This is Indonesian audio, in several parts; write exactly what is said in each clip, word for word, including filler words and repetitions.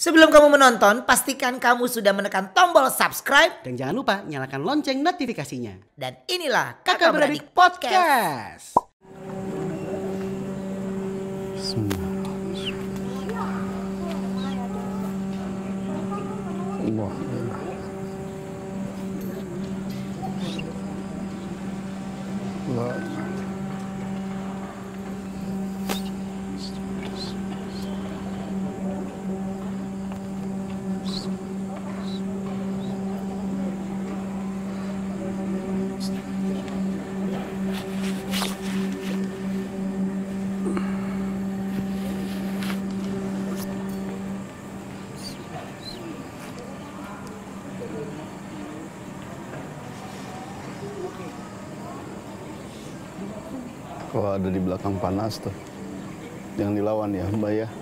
Sebelum kamu menonton, pastikan kamu sudah menekan tombol subscribe. Dan jangan lupa nyalakan lonceng notifikasinya. Dan inilah Kakak Beradik Podcast. Kalau ada di belakang panas tuh, jangan dilawan ya Mbak ya.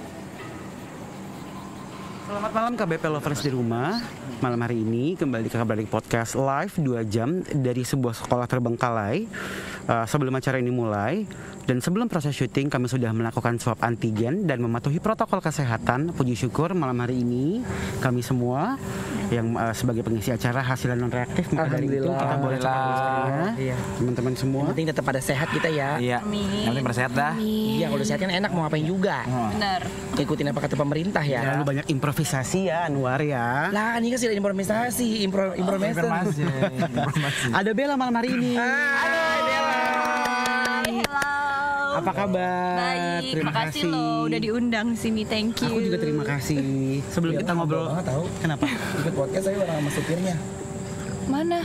Selamat malam K B P Lovers di rumah. Malam hari ini kembali ke Kakak Beradik Podcast live dua jam dari sebuah sekolah terbengkalai. Uh, sebelum acara ini mulai dan sebelum proses syuting kami sudah melakukan swab antigen dan mematuhi protokol kesehatan. Puji syukur malam hari ini kami semua yang uh, sebagai pengisi acara hasil non reaktif, maka dari itu kita boleh cepat boosternya. Iya. Teman-teman semua. Yang penting tetap pada sehat kita ya. Iya. Amin. Yang penting pada sehat dah. Iya, kalau udah sehat kan enak mau ngapain juga. Benar. Ikutin apa kata pemerintah ya. Jangan lupa banyak improvisasi ya Anwar ya. Lah, ini kan sudah improvisasi, impro improvisasi. Informasi. Informasi. Ada Bella malam hari ini. Hai, Bella. Halo. Apa kabar? Baik, Terima makasih kasih lo udah diundang sini, thank you. Aku juga terima kasih. Sebelum Ya, kita ngobrol, banget tahu. kenapa? Ikut podcast saya orang sama supirnya. Mana?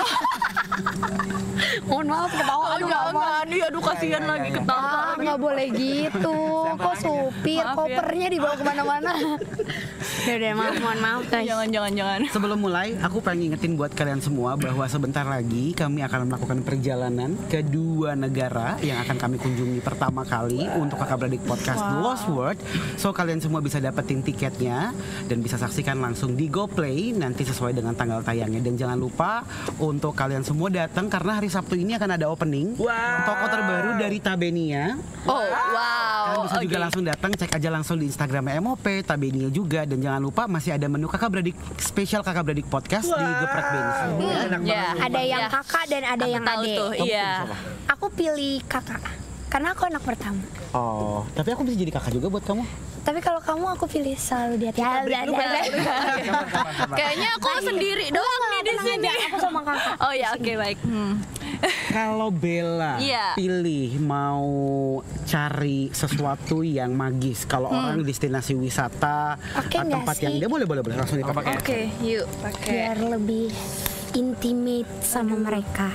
Mohon maaf ketawa. Aduh, jangan, dia aduh kasihan lagi ketawa. Ah, nggak boleh gitu. Kok supir, Maaf ya. kopernya dibawa kemana-mana. Udah, udah, maaf, mohon maaf guys. Jangan, jangan, jangan. Sebelum mulai, aku pengen ingetin buat kalian semua bahwa sebentar lagi kami akan melakukan perjalanan ke dua negara yang akan kami kunjungi pertama kali untuk Kakak Beradik Podcast The Lost World. So kalian semua bisa dapetin tiketnya dan bisa saksikan langsung di GoPlay nanti sesuai dengan tanggal tayangnya. Dan jangan lupa untuk kalian semua datang karena hari Sabtu ini akan ada opening toko terbaru dari Tabenia. Oh, wow. Kalian bisa juga Oke. langsung datang, cek aja langsung di Instagramnya M O P, Tabenia juga. Dan jangan lupa masih ada menu Kakak Beradik, spesial Kakak Beradik Podcast di Geprek Benz. Ya. Ada yang Ya. kakak dan ada Aku yang tahu adik. tuh, iya. Aku pilih kakak karena aku anak pertama. Oh, tapi aku bisa jadi kakak juga buat kamu. Tapi kalau kamu aku pilih selalu di hati. Ya, udah, udah, udah. Kayaknya aku sendiri doang nih di Tenang sini. aja, aku sama kakak. Oh ya, oke baik. Hmm. Kalau Bella Iya. pilih mau cari sesuatu yang magis, kalau orang destinasi wisata Oke atau nggak tempat yang sih? dia boleh boleh boleh langsung dipakai. Oke, yuk pakai. Biar lebih intimate sama mereka.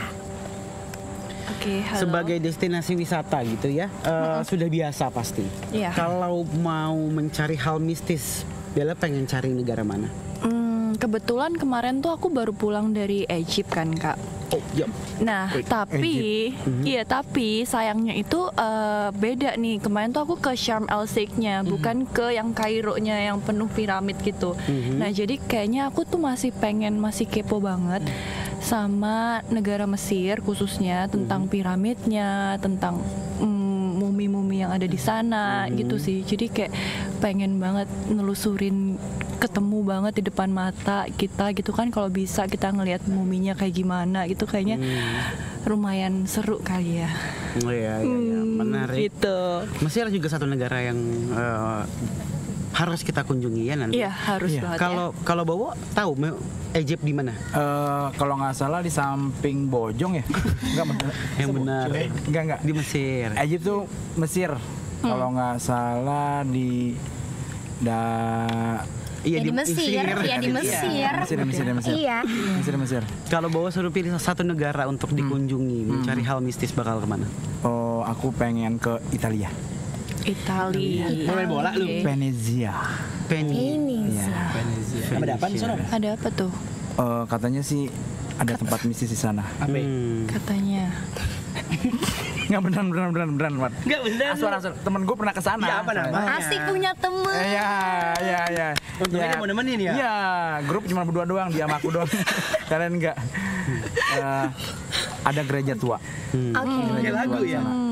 Oke, halo. Sebagai destinasi wisata gitu ya, eh, sudah biasa pasti. Iya. Kalau mau mencari hal mistis, Bella pengen cari negara mana? Hmm, kebetulan kemarin tuh aku baru pulang dari Egypt kan, Kak. Oh, ya. Nah, Wait, tapi Egypt. iya, tapi sayangnya itu eh, beda nih. Kemarin tuh aku ke Sharm el Sheikh-nya, bukan ke yang Kairo-nya yang penuh piramid gitu. Nah, jadi kayaknya aku tuh masih pengen, masih kepo banget sama negara Mesir khususnya tentang piramidnya, tentang mm, mumi-mumi yang ada di sana gitu sih. Jadi kayak pengen banget nelusurin, ketemu banget di depan mata kita gitu kan, kalau bisa kita ngelihat muminya kayak gimana gitu, kayaknya lumayan seru kali ya. Oh iya, iya, iya. Menarik. Gitu. Mesir juga satu negara yang eh, harus kita kunjungi ya nanti. Iya, harus Iya. banget Kalau kalau Bowo tahu me- Egypt di mana? Eh, kalau nggak salah di samping Bojong ya? Enggak benar. Yang benar. Enggak enggak. Di Mesir. Egypt tuh Mesir. Kalau nggak salah di da Ya di Mesir, ya di Mesir. Mesir, Mesir, Mesir. Iya. Mesir, Mesir. Kalau Bowo suruh pilih satu negara untuk dikunjungi, mencari hal mistis bakal kemana? Oh, aku pengen ke Italia. Italia. Main bola lu? Oke. Venezia. Penny. Ini Iya. sih. Ada apa di sana? Ada apa tuh? Eh, katanya sih ada tempat mistis di sana. Hmm. Katanya. Enggak beneran beneran beneran beneran, Mat. Enggak bener. Asal asal temen gue pernah ke sana. Iya, apa namanya? Asik punya temen. Eh, Iya, iya, iya. Untungnya dia mau nemenin ya? Iya, grup cuma berdua doang, dia sama aku doang. Kalian enggak. Eh, ada gereja tua. Oke. Kayak lagu ya. Sana.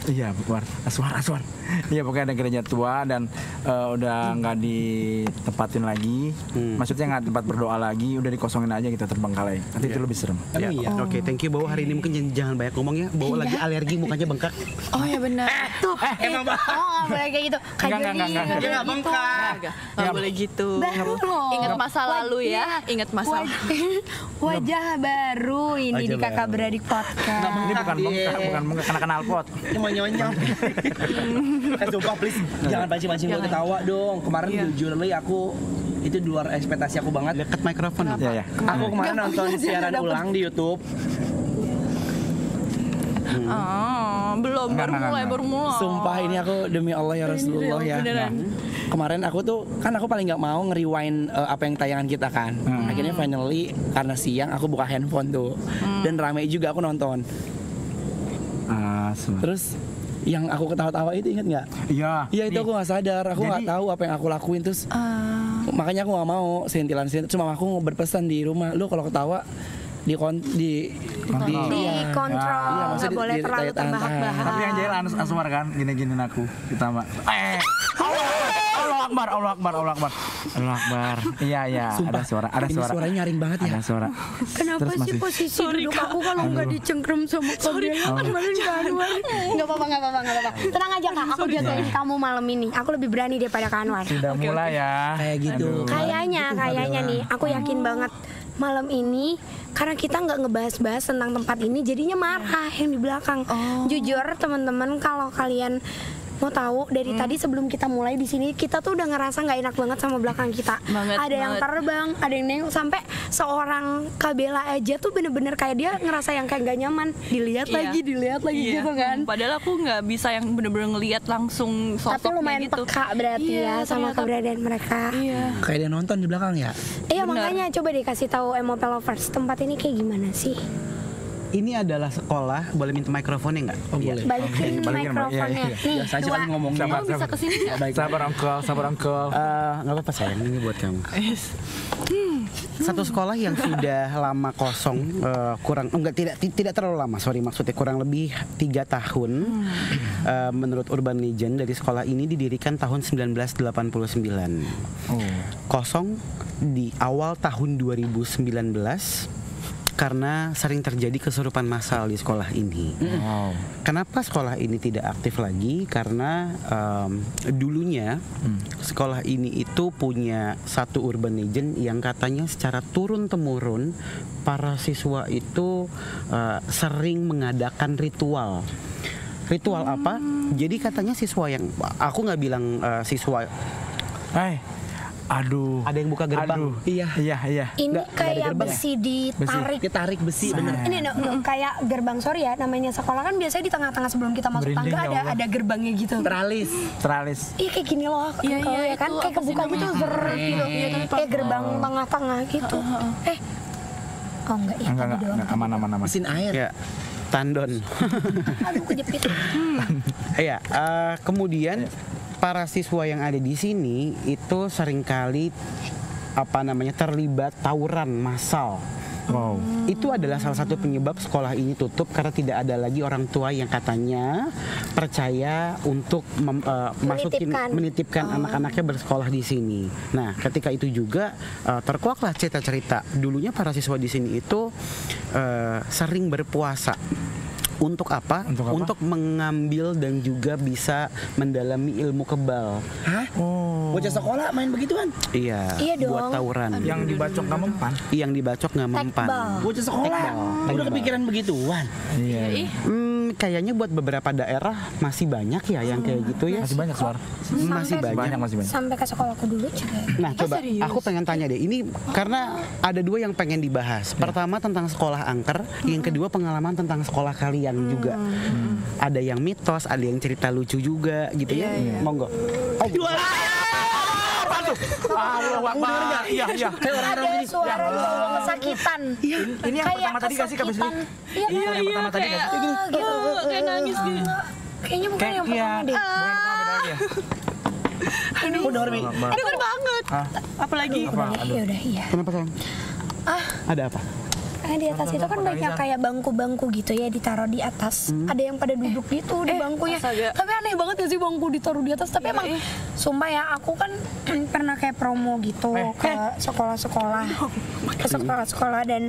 Iya, Aswar, Aswar, Aswar. Iya, pokoknya ada gereja tua dan uh, udah nggak ditempatin lagi. Hmm. Maksudnya nggak tempat berdoa lagi, udah dikosongin aja gitu terbengkalai. Nanti yeah. itu lebih serem. Ya. iya. Oh. Oke, okay, thank you Bowo. Hari ini mungkin jangan banyak ngomong ya. Bowo iya. lagi alergi, mukanya bengkak. Oh ya benar. Tuh, Eh, emang oh nggak boleh kayak gitu. Kayak Enggak, enggak, enggak, enggak. Dia nggak bengkak. Nggak boleh gitu. Baru loh. Ingat masa lalu ya. Ingat masa lalu. Wajah baru ini di Kakak Beradik Podcast. Ini bukan bengkak, bukan bengkak, kena kenal pot. Ini mau nyonyong. Eh, sumpah please, jangan pancing-pancing gue ketawa dong. Kemarin Iya. jujur li aku itu di luar ekspektasi aku banget. Dekat mikrofon. Iya, ya. Aku kemarin nonton siaran ulang di YouTube. Ah, belum Enggak, baru enggak, mulai enggak. baru mulai. Sumpah ini aku demi Allah ya Rasulullah ya. Beneran. Nah, kemarin aku tuh kan aku paling nggak mau nge-rewind uh, apa yang tayangan kita kan. Hmm. Akhirnya finally karena siang aku buka handphone tuh dan rame juga aku nonton. Ah, semua. Terus yang aku ketawa-tawa itu inget nggak? Iya. Iya itu Nih. aku nggak sadar, aku nggak Jadi- tahu apa yang aku lakuin terus. Ah, Makanya aku nggak mau sentilan sentilan. Cuma aku berpesan di rumah, lu kalau ketawa di kon di di iya. Dikontrol, Iya, nggak maksudnya boleh di- terlalu di- tahan-tahan. terbahak-bahak. Tapi yang jahil Anus Aswar kan, gini-giniin aku ditambah. Eh, Allah Akbar, Allah Akbar, Allah Akbar, Allah Akbar. Iya, iya, ada suara, ada Ini suara. suaranya nyaring banget ya. Ada suara. Kenapa Terus sih masih- posisi duduk aku kalau nggak dicengkram sama Kabel? Kemarin Kak Anwar. Nggak apa-apa, nggak apa-apa, nggak apa-apa. Tenang aja Kak, aku jagain kamu malam ini. Aku lebih berani daripada Kak Anwar. Sudah mulai ya. Kayak gitu. Kayaknya, kayaknya nih, aku yakin banget malam ini karena kita nggak ngebahas-bahas tentang tempat ini, jadinya marah yang di belakang. Jujur teman-teman, kalau kalian mau tahu dari tadi sebelum kita mulai di sini kita tuh udah ngerasa nggak enak banget sama belakang kita. Banget, ada yang banget. terbang, ada yang nengok, sampai seorang Kabela aja tuh bener-bener kayak dia ngerasa yang kayak gak nyaman. Dilihat Iya. lagi, dilihat lagi Iya. gitu kan. Padahal aku nggak bisa yang bener-bener ngelihat langsung sosoknya Tapi lumayan gitu. peka berarti Iya, ya sama ternyata. keberadaan mereka. Iya. Kayak dia nonton di belakang ya. Iya Benar. makanya coba deh kasih tahu Emo Lovers tempat ini kayak gimana sih? Ini adalah sekolah, boleh minta mikrofonnya nggak? Oh boleh. Balikin balikin, Mbak. Iya, mikrofonnya. iya, iya. Nih, Biasa aja dua. kan ngomongnya. Sabar, Bisa sabar. kesini nggak? Sabar Uncle, sabar Uncle. Eh, nggak apa-apa sayang, ini buat kamu. Satu sekolah yang sudah lama kosong, eh, kurang enggak tidak ti- tidak terlalu lama, sorry maksudnya kurang lebih tiga tahun. Eh, menurut Urban Legend dari sekolah ini didirikan tahun sembilan belas delapan puluh sembilan. Oh. Kosong di awal tahun dua ribu sembilan belas karena sering terjadi kesurupan massal di sekolah ini. Wow. Kenapa sekolah ini tidak aktif lagi? Karena em, dulunya sekolah ini itu punya satu urban legend yang katanya secara turun temurun para siswa itu eh, sering mengadakan ritual. Ritual apa? Jadi katanya siswa yang aku nggak bilang eh, siswa. Eh, aduh. Ada yang buka gerbang. Aduh. Iya. Iya, iya. Ini Nggak- nggak ada kayak gerbang ya? besi ditarik. Dia tarik besi bener. Ini no, no, kayak gerbang, sorry ya, namanya sekolah kan biasanya di tengah-tengah sebelum kita masuk Merinding, tangga ya ada Allah. ada gerbangnya gitu. Teralis. Teralis. Iya kayak gini loh, Iya, kalau iya, ya kan itu kayak apa sih kebuka gitu, namanya? zer gitu. Iya, tapi Kayak gerbang tengah-tengah gitu. Eh, oh enggak ya, Enggak, tadi enggak, doang. enggak, aman, aman, aman. Mesin air. Ya, tandon. Aduh kejepit. Iya, eh, kemudian para siswa yang ada di sini itu seringkali apa namanya terlibat tawuran massal. Wow. Itu adalah salah satu penyebab sekolah ini tutup karena tidak ada lagi orang tua yang katanya percaya untuk mem- eh, masukin Menitipkan. menitipkan anak-anaknya bersekolah di sini. Nah, ketika itu juga eh, terkuaklah cerita-cerita dulunya para siswa di sini itu eh, sering berpuasa. Untuk apa? Untuk apa? Untuk mengambil dan juga bisa mendalami ilmu kebal. Hah? Oh. Bocah sekolah main begituan? Iya, Iya buat dong. tawuran. Yang dibacok nggak mempan. Yang dibacok nggak mempan. Tekbal. Bocah sekolah Tekbal. udah kepikiran begituan. Iya. Ih, Hmm, kayaknya buat beberapa daerah masih banyak ya yang kayak gitu ya. Masih banyak suara. Masih Sampai- banyak. Banyak, masih banyak. Sampai ke sekolahku dulu juga. Nah, coba serius? aku pengen tanya deh. Ini karena ada dua yang pengen dibahas. Pertama tentang sekolah angker, yang kedua pengalaman tentang sekolah kalian juga. Ada yang mitos, ada yang cerita lucu juga gitu ya. Monggo. Oh, Allah Akbar. Iya, iya. Ada suara cowok kesakitan. Ini yang pertama tadi kasih Kak Bisri. Iya, Iya, yang pertama tadi kayak, kasih. ah, gitu. kayak nangis gitu. Kayaknya bukan Kayak yang iya. pertama deh. Bukan pertama beda lagi ya. Aku denger Mi. Allah Akbar. Denger banget. Hah? Apalagi Apa? Aduh. Ya udah iya. kenapa sayang? Ada apa? Makanya di atas itu kan banyak kayak bangku-bangku gitu ya ditaruh di atas. Hmm. Ada yang pada duduk gitu di Eh, bangkunya. astaga. Tapi aneh banget ya sih bangku ditaruh di atas. Tapi Iya, emang iya. sumpah ya aku kan pernah kayak promo gitu ke sekolah-sekolah, ke sekolah-sekolah dan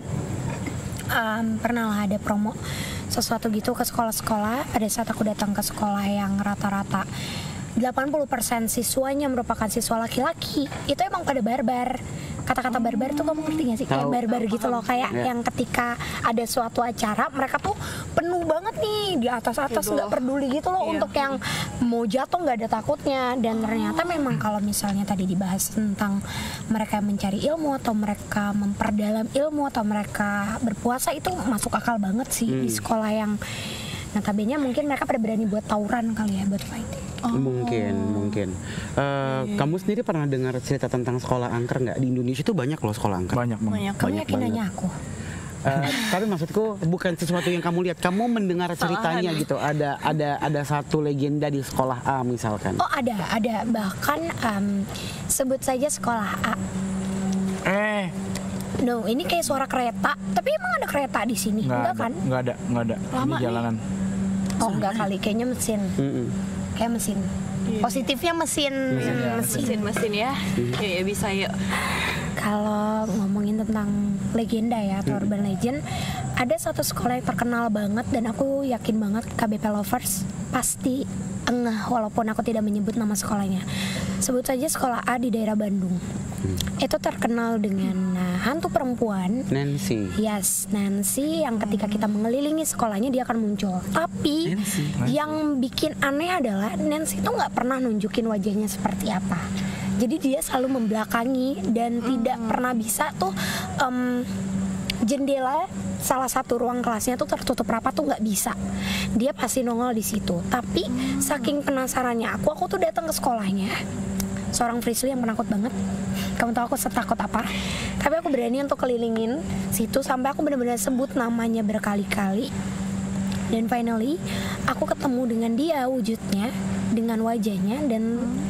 um, pernah lah ada promo sesuatu gitu ke sekolah-sekolah. Pada saat aku datang ke sekolah yang rata-rata delapan puluh persen siswanya merupakan siswa laki-laki, itu emang pada barbar. Kata-kata barbar tuh kamu ngerti gak sih? Kayak Tahu. barbar gitu loh, kayak Ya. yang ketika ada suatu acara mereka tuh penuh banget nih di atas-atas, nggak peduli gitu loh. Iya. Untuk yang mau jatuh nggak ada takutnya. Dan ternyata memang kalau misalnya tadi dibahas tentang mereka mencari ilmu atau mereka memperdalam ilmu atau mereka berpuasa, itu masuk akal banget sih di sekolah yang notabene mungkin mereka pada berani buat tawuran kali ya, buat fighting. Mungkin, mungkin. Eh, Kamu sendiri pernah dengar cerita tentang sekolah angker nggak? Di Indonesia tuh banyak loh sekolah angker. Banyak banget. Banyak. Kamu Banyak yakin banget. nanya aku? Eh, tapi maksudku bukan sesuatu yang kamu lihat, kamu mendengar ceritanya gitu. Ada ada ada satu legenda di sekolah A misalkan. Oh ada, ada. Bahkan em, sebut saja sekolah A. Eh, No, ini kayak suara kereta. Tapi emang ada kereta di sini? nggak Enggak ada, kan? nggak ada, nggak ada. Ini jalanan. Oh enggak kali, kayaknya mesin. Mm-mm. Kayak mesin. Positifnya mesin. mesin. Mesin-mesin ya. Ya, ya bisa yuk. Kalau ngomongin tentang legenda ya atau urban legend, ada satu sekolah yang terkenal banget dan aku yakin banget K B P lovers pasti engah walaupun aku tidak menyebut nama sekolahnya. Sebut saja sekolah A di daerah Bandung. Itu terkenal dengan uh, hantu perempuan. Nancy. Yes, Nancy yang ketika kita mengelilingi sekolahnya dia akan muncul. Tapi yang bikin aneh adalah Nancy itu nggak pernah nunjukin wajahnya seperti apa. Jadi dia selalu membelakangi dan tidak pernah bisa tuh em, jendela salah satu ruang kelasnya tuh tertutup rapat tuh nggak bisa. Dia pasti nongol di situ. Tapi saking penasarannya aku, aku tuh datang ke sekolahnya. Seorang Frisly yang penakut banget. Kamu tahu aku setakut apa? Tapi aku berani untuk kelilingin situ sampai aku benar-benar sebut namanya berkali-kali. Dan finally aku ketemu dengan dia wujudnya, dengan wajahnya, dan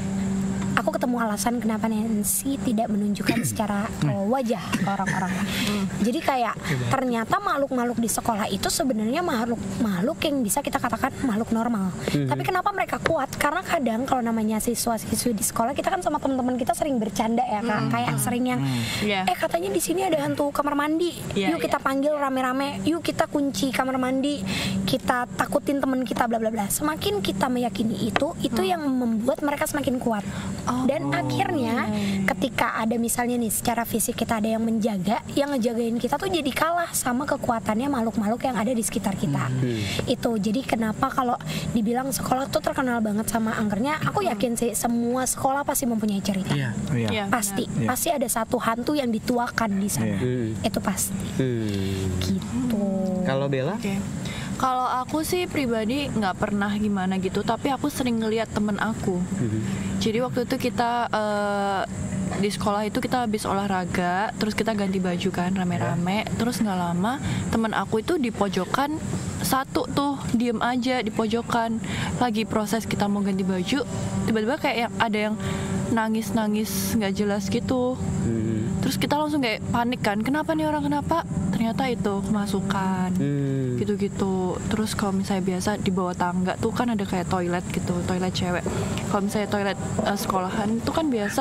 aku ketemu alasan kenapa Nancy tidak menunjukkan secara uh, wajah ke orang-orang. Jadi kayak ternyata makhluk-makhluk di sekolah itu sebenarnya makhluk-makhluk yang bisa kita katakan makhluk normal. Tapi kenapa mereka kuat? Karena kadang kalau namanya siswa-siswi di sekolah, kita kan sama teman-teman kita sering bercanda ya Kak. Kayak sering yang Iya. eh katanya di sini ada hantu kamar mandi. Iya, Yuk kita panggil rame-rame. Yuk kita kunci kamar mandi. Kita takutin teman kita bla bla bla. Semakin kita meyakini itu, itu yang membuat mereka semakin kuat. Dan akhirnya ketika ada misalnya nih secara fisik kita ada yang menjaga, yang ngejagain kita tuh jadi kalah sama kekuatannya makhluk-makhluk yang ada di sekitar kita. Itu jadi kenapa kalau dibilang sekolah tuh terkenal banget sama angkernya, aku yakin sih semua sekolah pasti mempunyai cerita. Iya. Iya. Iya, Pasti, Iya. pasti ada satu hantu yang dituakan di sana. Iya. Itu pasti. Hmm. Gitu. Kalau Bella? Oke. Kalau aku sih pribadi nggak pernah gimana gitu, tapi aku sering ngeliat temen aku. Jadi waktu itu kita eh, di sekolah itu kita habis olahraga, terus kita ganti baju kan rame-rame, terus nggak lama temen aku itu di pojokan satu tuh diem aja di pojokan, lagi proses kita mau ganti baju, tiba-tiba kayak yang ada yang nangis-nangis nggak jelas gitu. Terus kita langsung kayak panik kan, kenapa nih orang, kenapa? Ternyata itu kemasukan. Hmm. Gitu-gitu. Terus kalau misalnya biasa di bawah tangga tuh kan ada kayak toilet gitu, toilet cewek. Kalau misalnya toilet uh, sekolahan itu kan biasa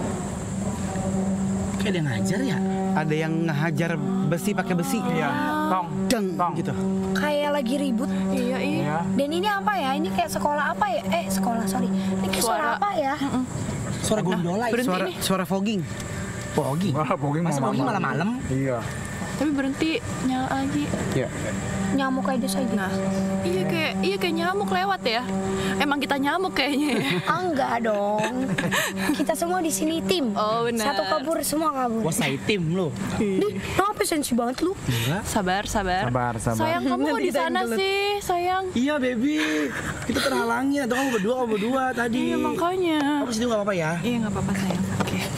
Kayak ada yang ngajar ya? Ada yang ngehajar besi pakai besi. Iya. Tong. Deng Tong. gitu. Kayak lagi ribut. iya iya. Iya. Dan ini apa ya? Ini kayak sekolah apa ya? Eh sekolah sorry. Ini kayak suara, Suara. apa ya? Suara gondola itu. berhenti Suara nih. suara fogging. Fogging. Wah, fogging Masa mau fogging malam. malam-malam? Iya. Tapi berhenti nyala lagi. Ya. Nyamuk kayak aja. Nah, iya kayak iya kayak nyamuk lewat ya. Emang kita nyamuk kayaknya ya. Ah, enggak dong. Kita semua di sini tim. Oh, benar. Satu kabur, semua kabur. Wah, saya tim lo. Nih, kenapa sensi banget lu? Sabar, sabar. Sabar, sabar. Sayang kamu kok di sana sih, sayang. Iya, baby. Kita terhalangi. Atau kamu berdua, kamu berdua tadi. Iya makanya. Kamu situ nggak apa-apa ya? Iya nggak apa-apa sayang. Oke.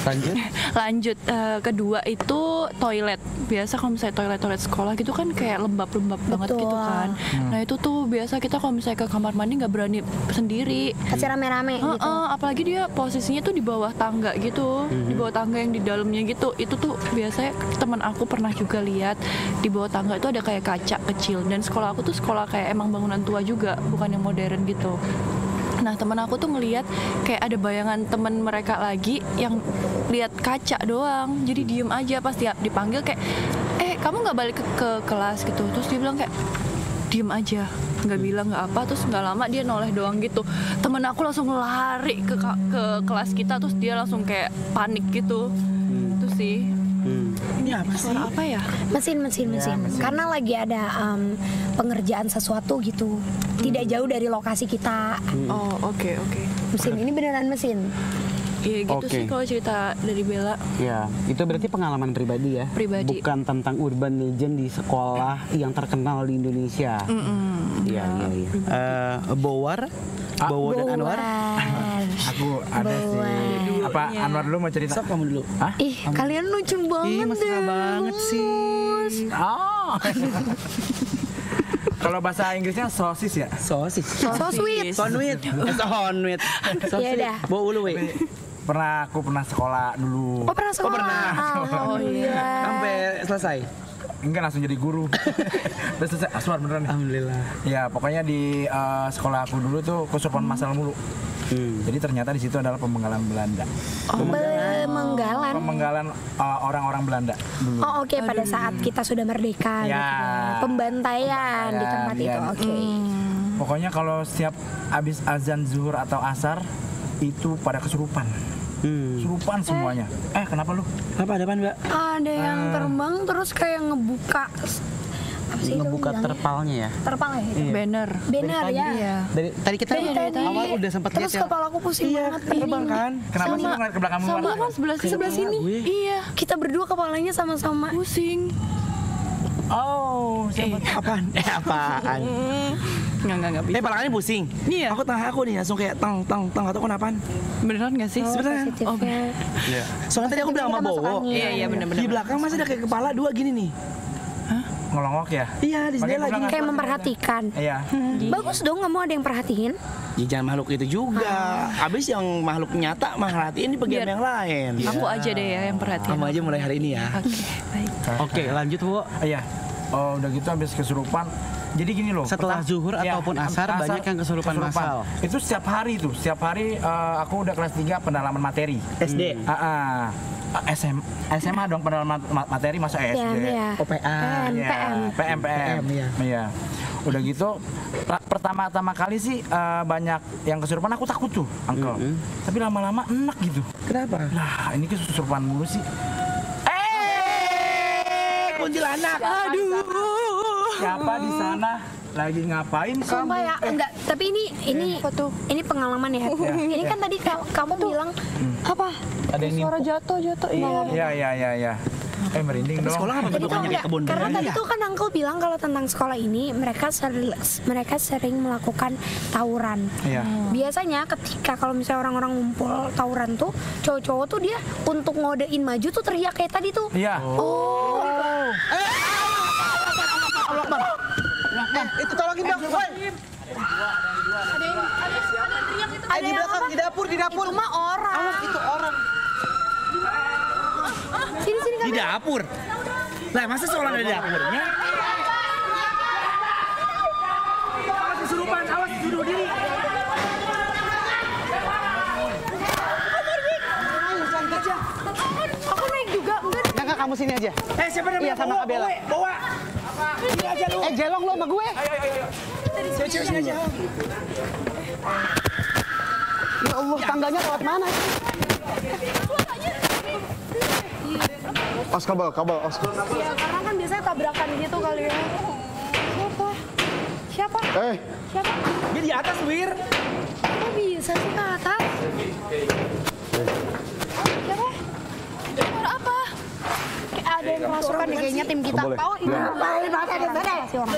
Lanjut. Lanjut eh, kedua itu toilet. Biasa kalau misalnya toilet-toilet sekolah gitu kan kayak lembab-lembab banget Betul. gitu kan. Nah itu tuh biasa kita kalau misalnya ke kamar mandi nggak berani sendiri. Pasti rame-rame Heeh, gitu. apalagi dia posisinya tuh di bawah tangga gitu, di bawah tangga yang di dalamnya gitu. Itu tuh biasanya teman aku pernah juga lihat di bawah tangga itu ada kayak kaca kecil. Dan sekolah aku tuh sekolah kayak emang bangunan tua juga, bukan yang modern gitu. Nah teman aku tuh ngelihat kayak ada bayangan teman mereka lagi yang lihat kaca doang, jadi diem aja pas dia dipanggil kayak, eh kamu nggak balik ke, ke kelas gitu. Terus dia bilang kayak diem aja, nggak bilang nggak apa. Terus nggak lama dia noleh doang gitu. Temen aku langsung lari ke ke kelas kita, terus dia langsung kayak panik gitu. Itu sih. Ini apa sih? Suara apa ya? Mesin, mesin, mesin. Karena lagi ada um, pengerjaan sesuatu gitu. Tidak jauh dari lokasi kita. Oh oke oke. Mesin ini beneran mesin. Iya gitu Oke. sih kalau cerita dari Bella. Ya, itu berarti pengalaman pribadi ya. Pribadi. Bukan tentang urban legend di sekolah yang terkenal di Indonesia. Iya, iya, iya. Eh, Bowar, Bowo dan Anwar. Aku ada sih. Apa Anwar dulu mau cerita? Sok kamu dulu. Hah? Ih, kalian lucu banget Ih, mesra deh. banget sih. Oh. Kalau bahasa Inggrisnya sosis ya? Sosis. So sweet. Sonwit. Sonwit. Ya udah. Bawa ulu we. Pernah aku pernah sekolah dulu. Oh pernah sekolah? pernah. Alhamdulillah. Sampai selesai. Enggak langsung jadi guru. Terus selesai Aswar beneran nih. Alhamdulillah. Ya pokoknya di eh, sekolah aku dulu tuh kesurupan masal mulu. Jadi ternyata di situ adalah pemenggalan Belanda. Pemenggalan. Pemenggalan eh, orang-orang Belanda dulu. Oh oke, pada saat kita sudah merdeka Ya. gitu ya. Pembantaian di tempat itu. Pembantaian, Oke. Pokoknya kalau setiap habis azan zuhur atau asar itu pada kesurupan. Hmm. Kesurupan semuanya. Eh kenapa lu? Apa ada apa Mbak? Ada yang Ah. terbang terus kayak ngebuka apa sih itu Ngebuka bilangnya? terpalnya ya. terpal ya itu. Banner. Banner ya. Iya. Dari tadi kita Dari tadi. awal udah sempat Terus lihat ya. kepala aku pusing banget. Terbang Ini. kan? Kenapa sih lu ngeliat ke belakang Sama luar? kan sebelah sini. Sebelah sini. Iya. Kita berdua kepalanya sama-sama. Pusing. Oh, siapa? Apaan? Eh apaan? Nggak nggak nggak bisa. Eh belakangnya pusing. Iya. Aku tengah aku nih langsung kayak tang tang tang atau kenapaan? Beneran nggak sih? Sebenarnya. Positifnya. Soalnya tadi aku bilang sama Kita masuk Bowo. angin. Iya iya bener-bener. Di belakang masih ada kayak kepala dua gini nih. Ngelongok ya? Iya di sini Pakai lagi. belakang. Kayak memperhatikan. Iya. Bagus dong, nggak mau ada yang perhatiin. Ya jangan makhluk itu juga. Abis yang makhluk nyata merhatiin di bagian Biar- yang lain. Aku aja deh ya yang perhatian. Kamu aja mulai hari ini ya. Oke baik. Oke, lanjut Bu. Iya. Oh, udah gitu habis kesurupan. Jadi gini loh. Setelah pertama- zuhur Iya, ataupun asar, banyak yang kesurupan massal. Itu setiap hari tuh. Setiap hari eh, aku udah kelas tiga pendalaman materi. S D. Ah, ah. Ah, S M S M A dong pendalaman ma- materi masa S D. Ya, ya. O P A. P M, Iya, P M. P M, P M. iya. Iya. Udah gitu, pra- pertama-tama kali sih eh, banyak yang kesurupan aku takut tuh, Uncle. Tapi lama-lama enak gitu. Kenapa? Lah, ini kesurupan mulu sih. Eh kuntilanak. Aduh. Siapa di sana lagi ngapain Sumpah kamu? ya, enggak. Tapi ini ini ini pengalaman ya. Ini kan tadi ka- kamu bilang apa? Ada yang Suara nimpuk. jatuh jatuh. Iya. Iya, iya, iya, iya. Eh merinding dong. Sekolah apa Jadi tuh bentukannya kayak enggak, kebun karena bunga tadi ya? tuh kan Uncle bilang kalau tentang sekolah ini mereka sering mereka sering melakukan tawuran. Iya. Biasanya ketika kalau misalnya orang-orang ngumpul tawuran tuh cowok-cowok tuh dia untuk ngodein maju tuh teriak kayak tadi tuh. Iya. Oh. Itu tolongin dong, woi. Ada Di yang belakang, apa? di dapur, di dapur. Itu mah orang. Awas itu orang. Sini sini Di dapur. Lah masa sekolah ada di dapurnya? Awas kesurupan, awas duduk diri. Aku naik juga enggak. Enggak, enggak, kamu sini aja. Eh siapa namanya? Iya, sama Bawa, Kak Bella. Bawa, bawa. Sini aja lu. Eh, jelong lo sama gue. Sini, sini, sini aja. Ya Allah, tangganya lewat mana? Os kabel, kabel, os. Ya karena kan biasanya tabrakan gitu kali ya. Siapa? Siapa? Eh, Siapa? Dia di atas, Wir. Kok bisa sih ke atas? Siapa? Suara apa? Kayak ada yang masukan nih kayaknya tim kita. boleh. Oh, ini Ya. ngapain? Ada di sana ya si orang.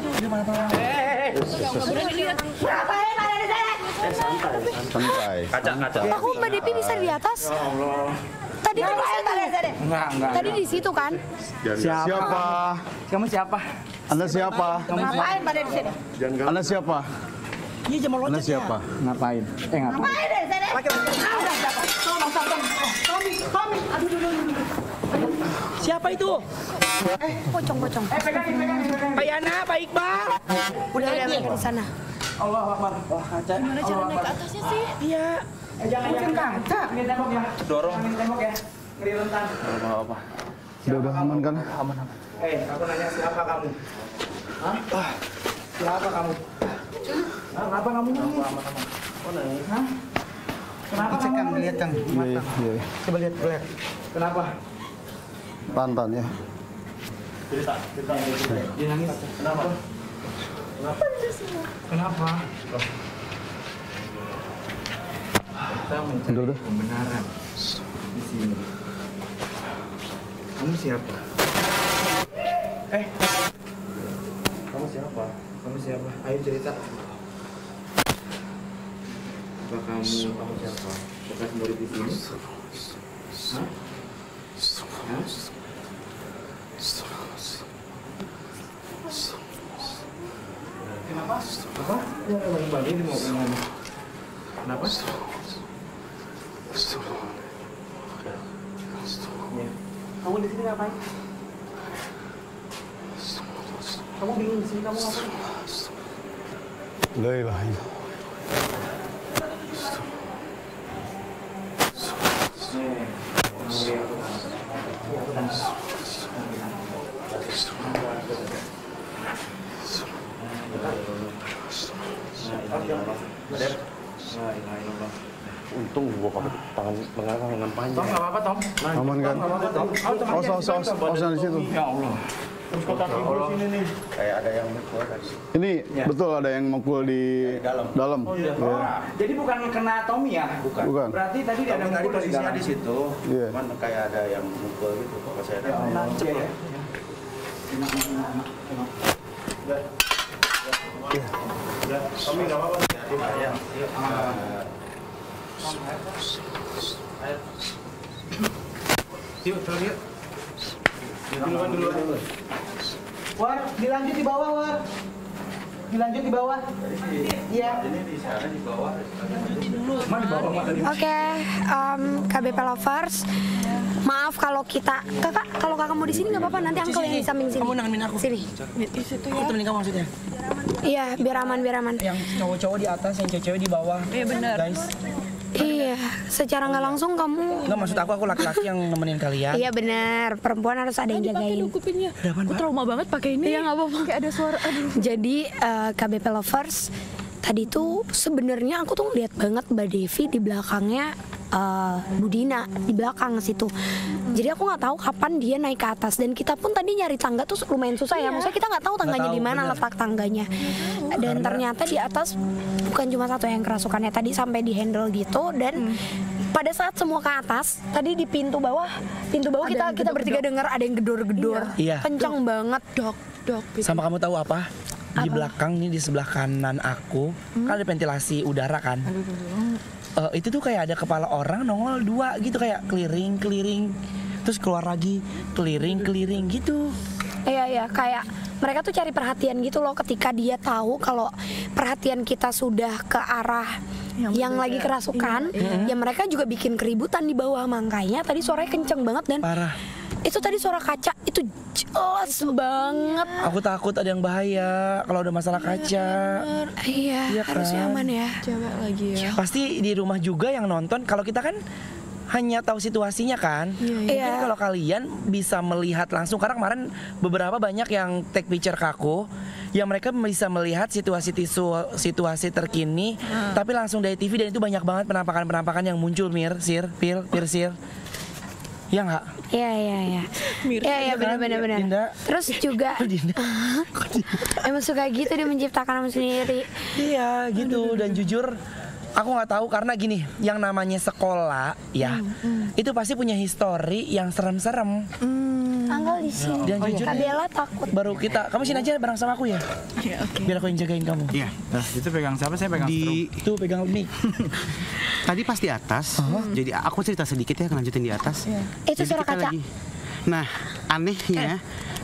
Ngapain ada di sana? santai. Aku Mbak Devi bisa di atas. Tadi di situ. Enggak, enggak. Tadi di situ kan? Siapa? Siapa? Kamu siapa? Anda siapa? Ngapain pada di sini? Anda siapa? Iya jam Anda siapa? Ngapain? Eh, ngapain? Ngapain di sini? Siapa itu? Pocong-pocong. Pak Yana, Pak Iqbal. Udah ada mereka di sana. Allah Akbar. Wah, kaca. Gimana cara naik ke atasnya sih? Iya. Eh, jangan jangan kaca. Ini tembok ya. Dorong. Ini tembok ya. Ngeri rentan. Apa-apa. Udah udah aman kan? Aman aman. Eh, aku nanya siapa kamu? Hah? Siapa kamu? Hah? Kenapa kamu nangis? Aman aman. Oh, nangis. Hah? Kenapa Cek kamu Kang, nangis? lihat Kang. Iya, iya, iya. Coba lihat, lihat. Kenapa? Tantan ya. Dia nangis. Kenapa? Kenapa? Kenapa? Kita mencari Udah, udah. kebenaran di sini. Kamu siapa? Eh, kamu siapa? Kamu siapa? Ayo cerita. Apa kamu? Kamu siapa? Bekas murid di sini? Hah? Hah? Kenapa? Apa? Ya, lagi balik ini mau kemana? Kenapa? Ya. Kamu di sini ngapain? Kamu bingung di sini kamu ngapain? La ilaha illallah. Nih, kamu lihat aku. Aku dan Untung gua pakai tangan lengan lengan Tom, panjang. nggak apa-apa, Tom. Aman kan? Awas, awas, awas, awas yang di situ. Ya Allah. Terus kok kaki gue sini nih. Kayak ada yang mukul tadi. Ini betul ada yang mukul di dalam. Dalam. Oh, iya. Iya. Jadi bukan kena Tommy ya? Bukan. Bukan. Berarti tadi ada Tapi tadi mukul di posisinya dalam. di situ. Iya. Cuman kayak ada yang mukul gitu. Kalau saya Ya Allah. Iya, ya. Kami nggak apa-apa. Ya. Yuk, coba lihat. Duluan, duluan. War, dilanjut di bawah, War. Dilanjut di bawah. Iya. Ini di sana di bawah. Mana di bawah mata di Oke, em, K B P Lovers. Maaf kalau kita, kakak, kalau kakak mau di sini nggak apa-apa. Nanti uncle yang di samping sini. Kamu nemenin aku. Sini. Di situ Aku ya. temenin kamu maksudnya. Iya, biar aman, biar aman. Yang cowok-cowok di atas, yang cewek-cewek di bawah. Iya benar. Guys, Iya, secara nggak langsung kamu. enggak maksud aku aku laki-laki yang nemenin kalian. Iya benar, perempuan harus ada yang Dipakai jagain. kupingnya. Aku trauma banget pakai ini. Iya nggak apa-apa. Kayak ada suara. Aduh. Jadi eh, K B P Lovers tadi tuh sebenarnya aku tuh ngeliat banget Mbak Devi di belakangnya eh, Bu Dina di belakang situ. Jadi aku nggak tahu kapan dia naik ke atas dan kita pun tadi nyari tangga tuh lumayan susah ya. Maksudnya kita nggak tahu tangganya tahu, di mana bener. letak tangganya. Dan ternyata di atas bukan cuma satu yang kerasukannya tadi sampai di handle gitu dan pada saat semua ke atas tadi di pintu bawah pintu bawah kita kita bertiga dengar ada yang gedor-gedor Iya. kencang banget Dok, dok. Gitu. Sama kamu tahu apa? Di belakang nih di sebelah kanan aku kan ada ventilasi udara kan. Eh, itu tuh kayak ada kepala orang nongol dua gitu kayak keliring keliring terus keluar lagi keliring keliring gitu. Iya iya kayak mereka tuh cari perhatian gitu loh ketika dia tahu kalau perhatian kita sudah ke arah Yang yang, berbeda. lagi kerasukan, ya mereka juga bikin keributan di bawah makanya tadi suaranya kenceng banget dan Parah. itu tadi suara kaca itu jelas banget. Aku takut ada yang bahaya kalau ada masalah kaca. Iya Iya harusnya kan? aman ya. Cewek lagi ya. Pasti di rumah juga yang nonton. Kalau kita kan hanya tahu situasinya kan. Mungkin Iya. kalau kalian bisa melihat langsung karena kemarin beberapa banyak yang take picture ke aku yang mereka bisa melihat situasi tisu situasi terkini tapi langsung dari T V dan itu banyak banget penampakan-penampakan yang muncul Mir, Sir, Pil, Pir, Sir. Ya nggak? Iya iya iya. Iya iya benar benar benar. Dinda. Terus juga Dinda. emang suka gitu dia menciptakan nama sendiri. Iya gitu dan jujur aku nggak tahu karena gini yang namanya sekolah ya itu pasti punya histori yang serem-serem Tanggal di sini. Dan jujur Kak Bella takut. baru kita, kamu sini aja bareng sama aku ya. Biar aku yang jagain kamu. Iya. Nah, itu pegang siapa? Saya pegang Di Tuh pegang mic. tadi pas di atas. Jadi aku cerita sedikit ya, lanjutin di atas. Itu Jadi suara kita kaca. lagi- Nah, anehnya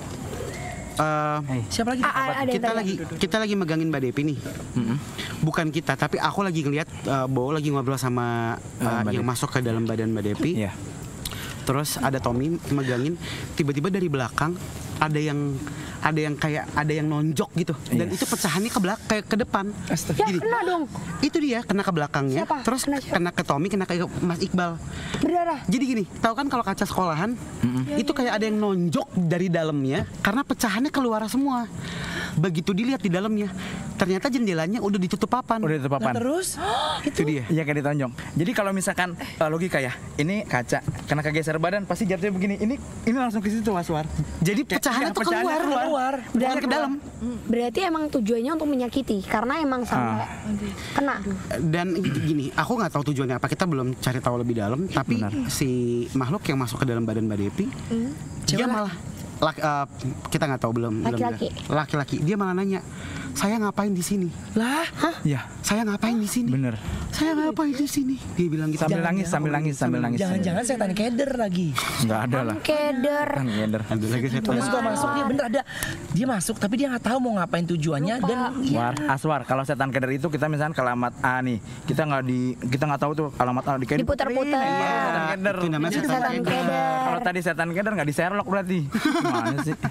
eh, Siapa lagi? Ah, ah, ada yang kita tadi. lagi kita lagi megangin Mbak Depi nih. Bukan kita, tapi aku lagi ngeliat uh, Bowo lagi ngobrol sama uh, Ah, Mbak yang Depi. masuk ke dalam badan Mbak Depi. Iya. Terus ada Tommy megangin, tiba-tiba dari belakang ada yang ada yang kayak ada yang nonjok gitu. Dan Iya. itu pecahannya ke belakang kayak ke depan. Ya kena dong. Itu dia kena ke belakangnya, Siapa? terus Kena siapa? kena ke Tommy, kena ke Mas Iqbal. Berdarah. Jadi gini, tahu kan kalau kaca sekolahan itu kayak ada yang nonjok dari dalamnya karena pecahannya keluar semua. Begitu dilihat di dalamnya, ternyata jendelanya udah ditutup papan. Udah ditutup papan. Terus Itu dia. Iya kayak ditonjong. Jadi kalau misalkan uh, logika ya, ini kaca kena kegeser badan pasti jatuhnya begini. Ini ini langsung ke situ waswar. Jadi pecahannya tuh pecahannya keluar, keluar. keluar. bukan ke dalam. Berarti emang tujuannya untuk menyakiti karena emang sampai kena. Dan gini, aku nggak tahu tujuannya apa. Kita belum cari tahu lebih dalam. Tapi si makhluk yang masuk ke dalam badan Mbak Depi, dia malah laki, eh, kita nggak tahu belum. belum Laki-laki. bilang. Laki-laki. Dia malah nanya, saya ngapain di sini? Lah, Iya, Saya ngapain di sini? bener. Saya ngapain di sini? Dia bilang gitu. Sambil nangis, sambil nangis, sambil nangis. jangan-jangan setan keder lagi. Enggak ada lah. Keder. Kan gender. Ada lagi saya Dia suka masuk, dia bener ada. Dia masuk tapi dia nggak tahu mau ngapain tujuannya dan War, Aswar, kalau setan keder itu kita misalkan ke alamat A nih, kita nggak di, kita nggak tahu tuh alamat A di kayak Diputer-puter. Iya, setan keder. Itu namanya Itu setan setan keder. keder. Kalau tadi setan keder nggak di Sherlock berarti. Mana sih?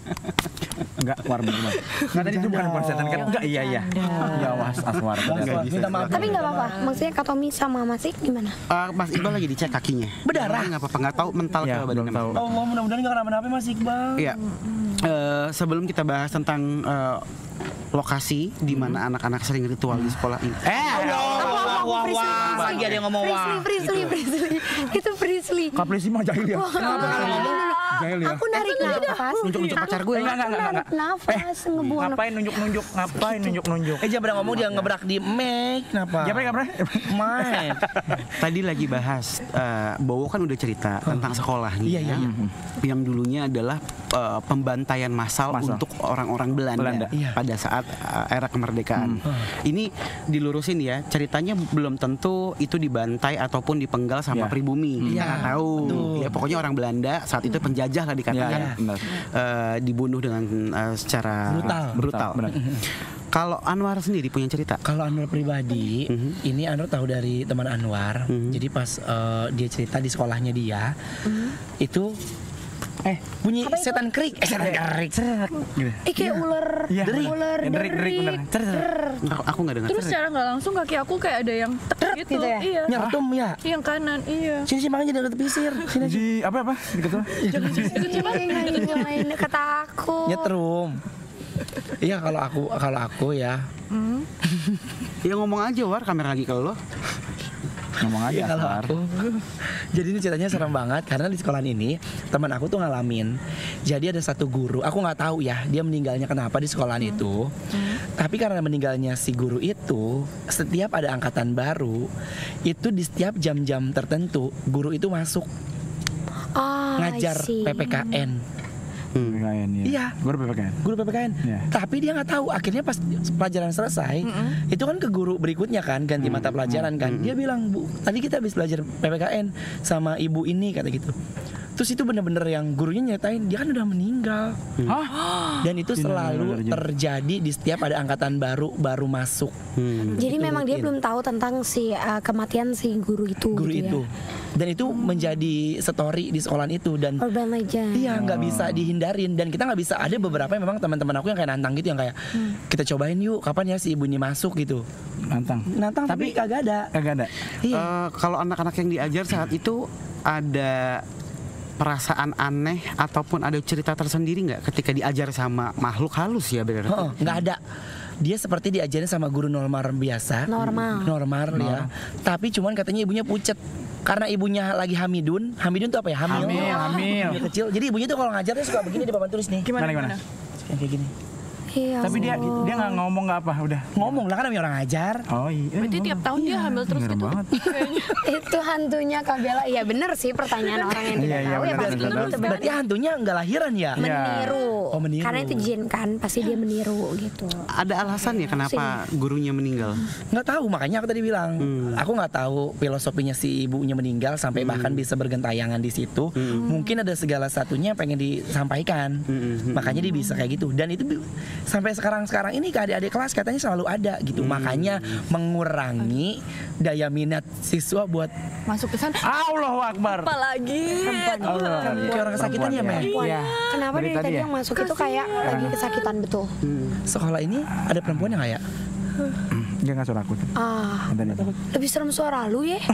Enggak, War bener. Nggak tadi itu bukan bukan setan keder. Enggak, iya iya. Ya was Aswar. Aswar, minta maaf. Tapi nggak apa-apa. Maksudnya Kak Tommy sama Mas Ik gimana? Eh, Mas Iqbal lagi dicek kakinya. Berdarah? Nggak apa-apa, nggak tahu mental Ya, ke belum badannya. tahu. Allah mudah-mudahan nggak kenapa-napa Mas Iqbal. Iya. Eh, sebelum kita bahas tentang eh, lokasi di mana anak-anak sering ritual di sekolah ini. Eh, wah, wah, Frisly, wah, Frisly. lagi ada yang ngomong wah. Frisly, Frisly, Frisly. Itu Frisly. Kaprisi mah jahil ya. Jahil ya. Aku narik nafas. Nunjuk-nunjuk pacar gue. Enggak, enggak, enggak, enggak. Nafas ngebuang. Ngapain nunjuk-nunjuk? Ngapain nunjuk-nunjuk? Eh, jangan pernah ngomong dia ngebrak di mic, kenapa? Siapa yang pernah? Mic. Tadi lagi bahas eh, Bowo kan udah cerita tentang sekolahnya. Iya, iya, iya. Yang dulunya adalah eh, pembantaian massal Massal. untuk orang-orang Belanda, Belanda. Iya. pada saat eh, era kemerdekaan. Ini dilurusin ya, ceritanya belum tentu itu dibantai ataupun dipenggal sama Iya. pribumi. Kita Iya, nggak tahu. betul. Ya pokoknya orang Belanda saat itu penjajah lah dikatakan. Iya, iya, benar. Eh, dibunuh dengan eh, secara Brutal. brutal. Benar. Kalau Anwar sendiri punya cerita? Kalau Anwar pribadi, ini Anwar tahu dari teman Anwar. Jadi pas eh, dia cerita di sekolahnya dia, itu eh bunyi setan krik, eh setan krik. Gitu. Eh kayak ular. Iya. Ular Ya, derik, derik, bener. Aku, aku nggak dengar. Terus secara nggak langsung kaki aku kayak ada yang tek gitu. gitu ya? Iya. Nyertum ya. Yang kanan, iya. Sini sih makanya jangan tepisir. Sini aja. Di apa apa? Gitu. Main deket aku. Nyetrum. Iya kalau aku kalau aku ya. Ya ngomong aja War, kamera lagi ke lo. Ngomong aja. Iya kalau Aswar. aku. Jadi ini ceritanya serem banget karena di sekolah ini teman aku tuh ngalamin. Jadi ada satu guru, aku nggak tahu ya dia meninggalnya kenapa di sekolahan itu. Tapi karena meninggalnya si guru itu, setiap ada angkatan baru, itu di setiap jam-jam tertentu guru itu masuk Oh, ngajar I see. P P K N. P P K N ya. Iya. Guru P P K N. Guru P P K N. Iya. Tapi dia nggak tahu. Akhirnya pas pelajaran selesai, itu kan ke guru berikutnya kan ganti mata pelajaran kan. Dia bilang, "Bu, tadi kita habis belajar P P K N sama ibu ini," kata gitu. Terus itu bener-bener yang gurunya nyatain dia kan udah meninggal. Hah? Dan itu selalu terjadi di setiap ada angkatan baru baru masuk. Jadi Itu memang dia rutin. belum tahu tentang si uh, kematian si guru itu. Guru gitu itu. Ya. Dan itu menjadi story di sekolahan itu dan Urban legend. iya nggak bisa dihindarin dan kita nggak bisa, ada beberapa yang memang teman-teman aku yang kayak nantang gitu yang kayak kita cobain yuk kapan ya si ibu ini masuk gitu. Nantang. Nantang tapi kagak ada. Kagak ada. Iya. Eh, kalau anak-anak yang diajar saat itu ada perasaan aneh ataupun ada cerita tersendiri nggak ketika diajar sama makhluk halus ya berarti? Heeh, nggak ada. Dia seperti diajarin sama guru normal biasa. Normal. Normal ya. Tapi cuman katanya ibunya pucet. Karena ibunya lagi hamidun. Hamidun tuh apa ya? Hamil. Hamil, hamil. Hamil kecil. Jadi ibunya tuh kalau ngajar dia suka begini di papan tulis nih. Gimana Gimana, gimana? gimana? Yang kayak gini. Iya. Tapi dia dia nggak ngomong nggak apa, udah. Ngomong lah kan namanya orang ajar. Oh iya. Berarti tiap tahun dia hamil terus Bener gitu. banget. Itu hantunya Kak Bella. Iya bener sih pertanyaan orang yang tidak Iya, iya, tahu ya bener, pasti bener, itu bener. Berarti hantunya nggak lahiran ya? Iya. meniru. Oh, meniru. Karena itu jin kan, pasti dia meniru gitu. Ada alasan ya kenapa gurunya meninggal? Nggak tahu, makanya aku tadi bilang aku nggak tahu filosofinya si ibunya meninggal sampai bahkan bisa bergentayangan di situ. Mungkin ada segala satunya yang pengen disampaikan, makanya dia bisa kayak gitu. Dan itu bi- sampai sekarang sekarang ini ke adik-adik kelas katanya selalu ada gitu. Makanya mengurangi daya minat siswa buat Masuk ke sana. Allahu Akbar. Apalagi. Allah. kayak orang kesakitan ya, Mel. Iya. Kenapa Dari dari tadi tadi ya? yang masuk itu kayak lagi kesakitan betul? Sekolah ini ada perempuan yang nggak ya? Dia nggak suara aku tuh. Ah, Yang tadi. lebih serem suara lu ya.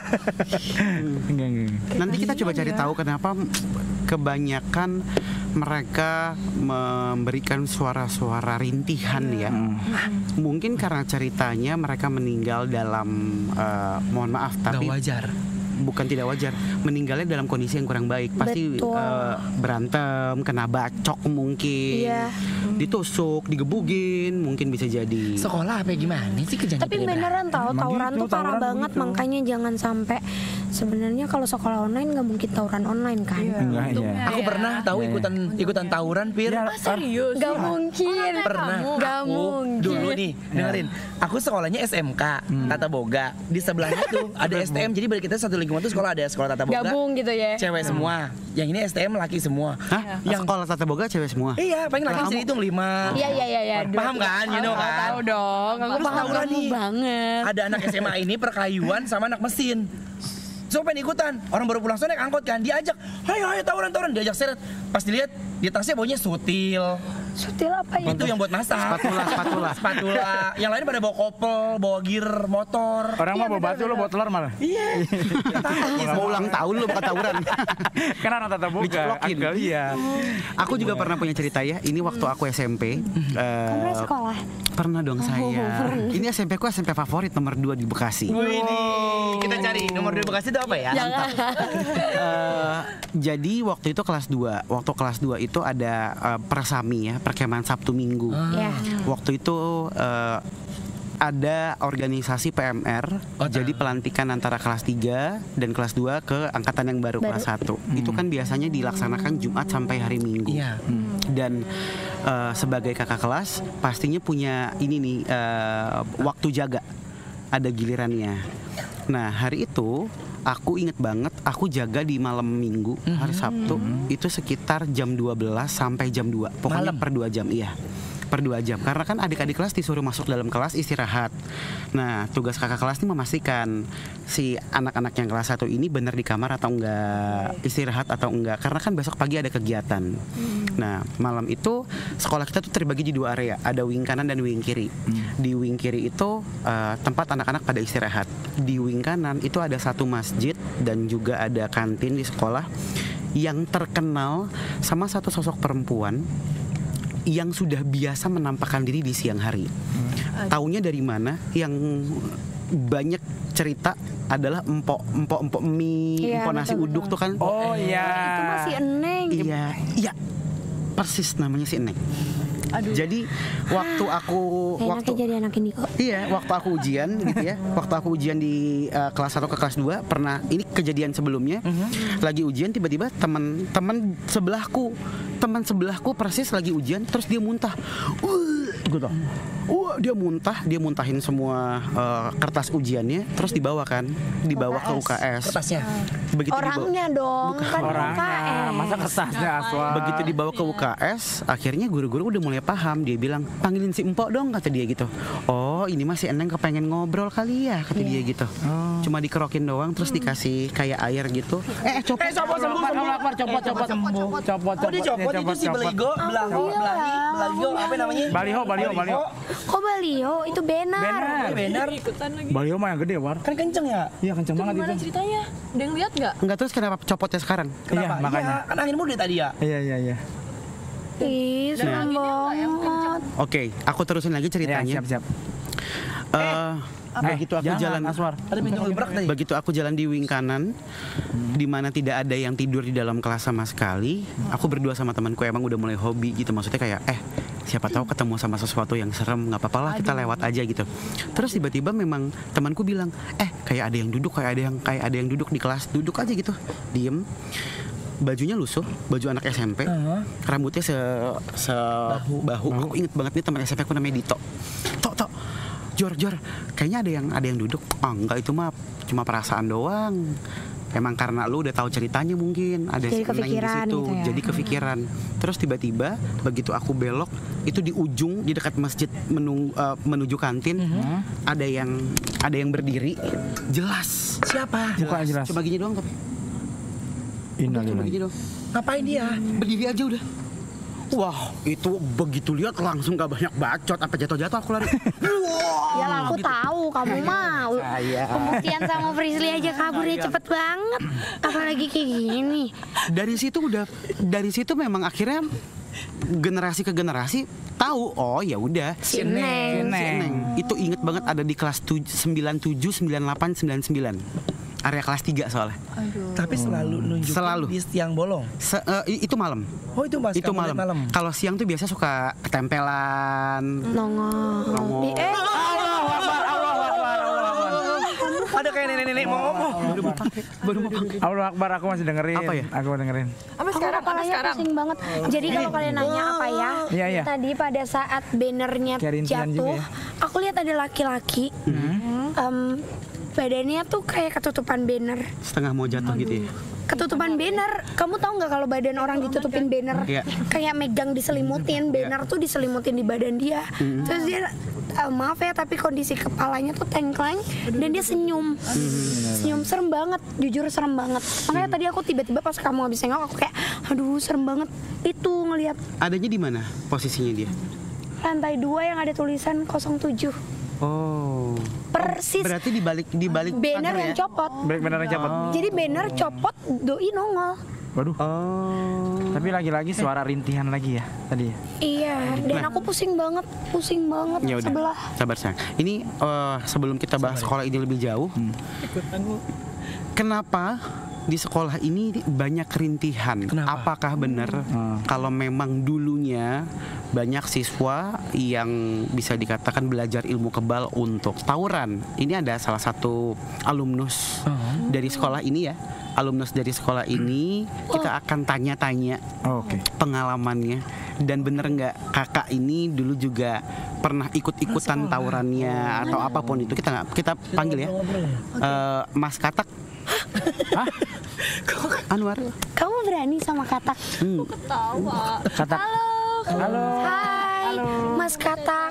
Enggak enggak. Nanti kita coba cari tahu kenapa kebanyakan mereka memberikan suara-suara rintihan ya. Mungkin karena ceritanya mereka meninggal dalam eh, mohon maaf Nggak tapi wajar. bukan tidak wajar, meninggalnya dalam kondisi yang kurang baik. Pasti Betul. eh, berantem, kena bacok mungkin, Iya. ditusuk, digebugin, mungkin bisa jadi. Sekolah apa gimana sih kejadian? Tapi beneran tahu Emang tawuran gitu, tuh parah tawuran banget, begitu. makanya jangan sampai. Sebenarnya kalau sekolah online nggak mungkin tawuran online kan? Enggak iya. Aku pernah tahu Iya, iya. ikutan ikutan tawuran, Pir. Ya, Serius? Gak mungkin. Pernah. Gak Aku mungkin. dulu nih, dengerin. Aku sekolahnya S M K, Tata Boga. Di sebelahnya tuh ada S T M. Jadi balik kita satu lingkungan tuh sekolah ada sekolah Tata Boga. Gabung gitu ya. Cewek semua. Yang ini S T M laki semua. Hah? Yang Sekolah Tata Boga cewek semua? iya, paling laki bisa dihitung lima. Iya iya iya. iya. Paham kan, you know kan? Tahu dong. Aku Terus paham tawuran kamu nih. banget. Ada anak S M A ini perkayuan sama anak mesin. So pengen ikutan, orang baru pulang sore naik angkot kan, diajak, ayo ayo tawuran tawuran, diajak seret. Pas dilihat di tasnya baunya sutil, Sutil apa ya? itu yang buat masak. Spatula, spatula. Spatula. Yang lain pada bawa kopel, bawa gear motor. Orang mah bawa batu, lo bawa telur malah. Iya. Mau ulang tahun lu bukan tawuran. Kan anak tata boga. Diceplokin. Akal, iya. Aku juga pernah punya cerita ya. Ini waktu aku S M P. Kamu eh, pernah sekolah? Pernah dong saya. Ini S M P ku S M P favorit nomor dua di Bekasi. Wih, kita cari nomor dua Bekasi itu apa ya? Eh, jadi waktu itu kelas dua. Waktu kelas dua itu ada eh, persami ya, perkemahan Sabtu Minggu. Ya. Waktu itu eh, ada organisasi P M R. Oh, jadi pelantikan antara kelas tiga dan kelas dua ke angkatan yang baru, Baru. kelas satu. Itu kan biasanya dilaksanakan Jumat sampai hari Minggu. Iya. Dan eh, sebagai kakak kelas pastinya punya ini nih eh, waktu jaga, ada gilirannya. Nah hari itu aku inget banget, aku jaga di malam Minggu, hari Sabtu itu sekitar jam dua belas sampai jam dua, pokoknya Malam? per dua jam, iya per dua jam, karena kan adik-adik kelas disuruh masuk dalam kelas istirahat. Nah tugas kakak kelas ini memastikan si anak-anak yang kelas satu ini benar di kamar atau enggak, istirahat atau enggak, karena kan besok pagi ada kegiatan. Nah malam itu sekolah kita tuh terbagi di dua area, ada wing kanan dan wing kiri. Di wing kiri itu eh, tempat anak-anak pada istirahat. Di wing kanan itu ada satu masjid dan juga ada kantin di sekolah yang terkenal sama satu sosok perempuan yang sudah biasa menampakkan diri di siang hari. Taunya dari mana? Yang banyak cerita adalah empok empok empok mie, Iya, empok nasi betul, uduk betul. tuh kan. Oh iya. Itu masih eneng. Iya, iya. Persis namanya si Eneng. Jadi waktu aku waktu Enaknya jadi anak ini kok. Iya, waktu aku ujian gitu ya. Waktu aku ujian di uh, kelas satu ke kelas dua pernah, ini kejadian sebelumnya. Lagi ujian tiba-tiba teman-teman sebelahku, teman sebelahku persis lagi ujian terus dia muntah. Uh, gitu. Wah, dia muntah, dia muntahin semua uh, kertas ujiannya terus dibawa kan, dibawa ke U K S. Kertasnya. Begitu dibawa, Orangnya dong, kan Orangnya, U K S. masa kertasnya Aswan. begitu dibawa ke U K S, akhirnya guru-guru udah mulai paham. Dia bilang, panggilin si empok dong, kata dia gitu. Oh, ini masih Eneng kepengen ngobrol kali ya, kata dia gitu. Cuma dikerokin doang, terus dikasih kayak air gitu. Eh, copot, Eh, copot, sembuh, sembuh. Copot, copot, copot, copot, copot. Oh dia copot itu si beligo, belang, belahi, belago, apa namanya? Baliho, baliho, baliho. Kok Balio? Itu benar. Benar. Benar. Ikutan lagi. Baliho mah yang gede, War. Kan kenceng ya? Iya kenceng banget Gimana itu. ceritanya? Ada yang lihat nggak? Enggak, terus kenapa copotnya sekarang? Iya, Kenapa? makanya. Iya, kan angin muda tadi ya. Iya, iya, iya. Ih, serem banget. Oke, aku terusin lagi Iya, ceritanya. siap, siap. Eh, begitu aku jangan, jalan, Aswar. Ada pintu gebrak tadi. begitu aku jalan di wing kanan, di mana tidak ada yang tidur di dalam kelas sama sekali. Aku berdua sama temanku emang udah mulai hobi gitu, maksudnya kayak eh siapa tahu ketemu sama sesuatu yang serem, nggak apa-apa lah kita lewat aja gitu. Terus tiba-tiba memang temanku bilang, eh kayak ada yang duduk, kayak ada yang kayak ada yang duduk di kelas, duduk aja gitu, diem. Bajunya lusuh, baju anak S M P, uh-huh. rambutnya se, se bahu. bahu. Aku inget banget nih teman S M P aku namanya Dito. Tok tok, Jor Jor, kayaknya ada yang ada yang duduk. Oh, enggak, itu mah cuma perasaan doang. Emang karena lu udah tahu ceritanya mungkin ada jadi kepikiran di situ, gitu ya? Jadi kepikiran. Terus tiba-tiba begitu aku belok itu di ujung di dekat masjid menung, uh, menuju kantin uh-huh. ada yang ada yang berdiri jelas. Siapa? Jelas. jelas. Coba gini doang tapi. Coba gini doang. Ngapain dia? Berdiri aja udah. Wah, itu begitu lihat langsung gak banyak bacot, apa jatuh-jatuh aku lari. Wow, ya lah, aku gitu. Tahu kamu mau. Pembuktian sama Frisly aja kaburnya cepet banget. Apalagi kayak gini. Dari situ udah, dari situ memang akhirnya generasi ke generasi tahu. Oh ya udah. Si Neng. Si Neng. Itu inget banget ada di kelas sembilan tujuh, sembilan delapan, sembilan sembilan. Area kelas tiga soalnya. Aduh. Tapi selalu nunjukin selalu. di siang bolong. Se, uh, itu malam. Oh itu pas itu malam. malam. Kalau siang tuh biasa suka ketempelan. Nongol. Nongol. Eh. Allah Akbar, Allah Akbar, Allah Akbar. Ada kayak nenek-nenek mau ngomong. Baru mau pakai. Baru mau pakai. Allah Akbar, aku masih dengerin. Apa ya? Aku dengerin. Apa sekarang? Aku kepalanya pusing banget. Jadi kalau kalian nanya apa ya? Iya, iya. Tadi pada saat bannernya jatuh, ya? Aku lihat ada laki-laki. Hmm. Um, badannya tuh kayak ketutupan banner. Setengah mau jatuh gitu ya. Ketutupan banner. Kamu tahu nggak kalau badan orang ditutupin banner? Yeah. Kayak megang diselimutin, banner yeah. tuh diselimutin di badan dia. Mm-hmm. Terus dia uh, maaf ya tapi kondisi kepalanya tuh tengkleng dan dia senyum. Mm-hmm. Senyum serem banget, jujur serem banget. Makanya mm-hmm. tadi aku tiba-tiba pas kamu habis nengok aku kayak aduh serem banget. Itu ngelihat. Adanya di mana posisinya dia? Lantai dua yang ada tulisan nol tujuh. Oh. Persis. Oh, berarti dibalik dibalik banner yang ya? copot. Banner yang copot. Oh. Jadi banner copot, doi nongol. Waduh. Oh. Tapi lagi-lagi suara rintihan lagi ya tadi. Iya, dan aku pusing banget, pusing banget ya sebelah. Sabar sayang. Ini uh, sebelum kita bahas sekolah ini lebih jauh. Hmm. Kenapa di sekolah ini banyak rintihan? Kenapa? Apakah benar hmm. kalau memang dulunya banyak siswa yang bisa dikatakan belajar ilmu kebal untuk tawuran? Ini ada salah satu alumnus uh-huh. dari sekolah ini ya. Alumnus dari sekolah ini kita akan tanya-tanya oh, okay. pengalamannya. Dan bener nggak kakak ini dulu juga pernah ikut-ikutan tawurannya atau apapun itu, kita nggak kita panggil ya uh, Mas Katak. Hah? Anwar. Kamu berani sama Katak? Hmm. Aku ketawa. Katak. Halo. Halo. Hai. Halo. Mas Katak.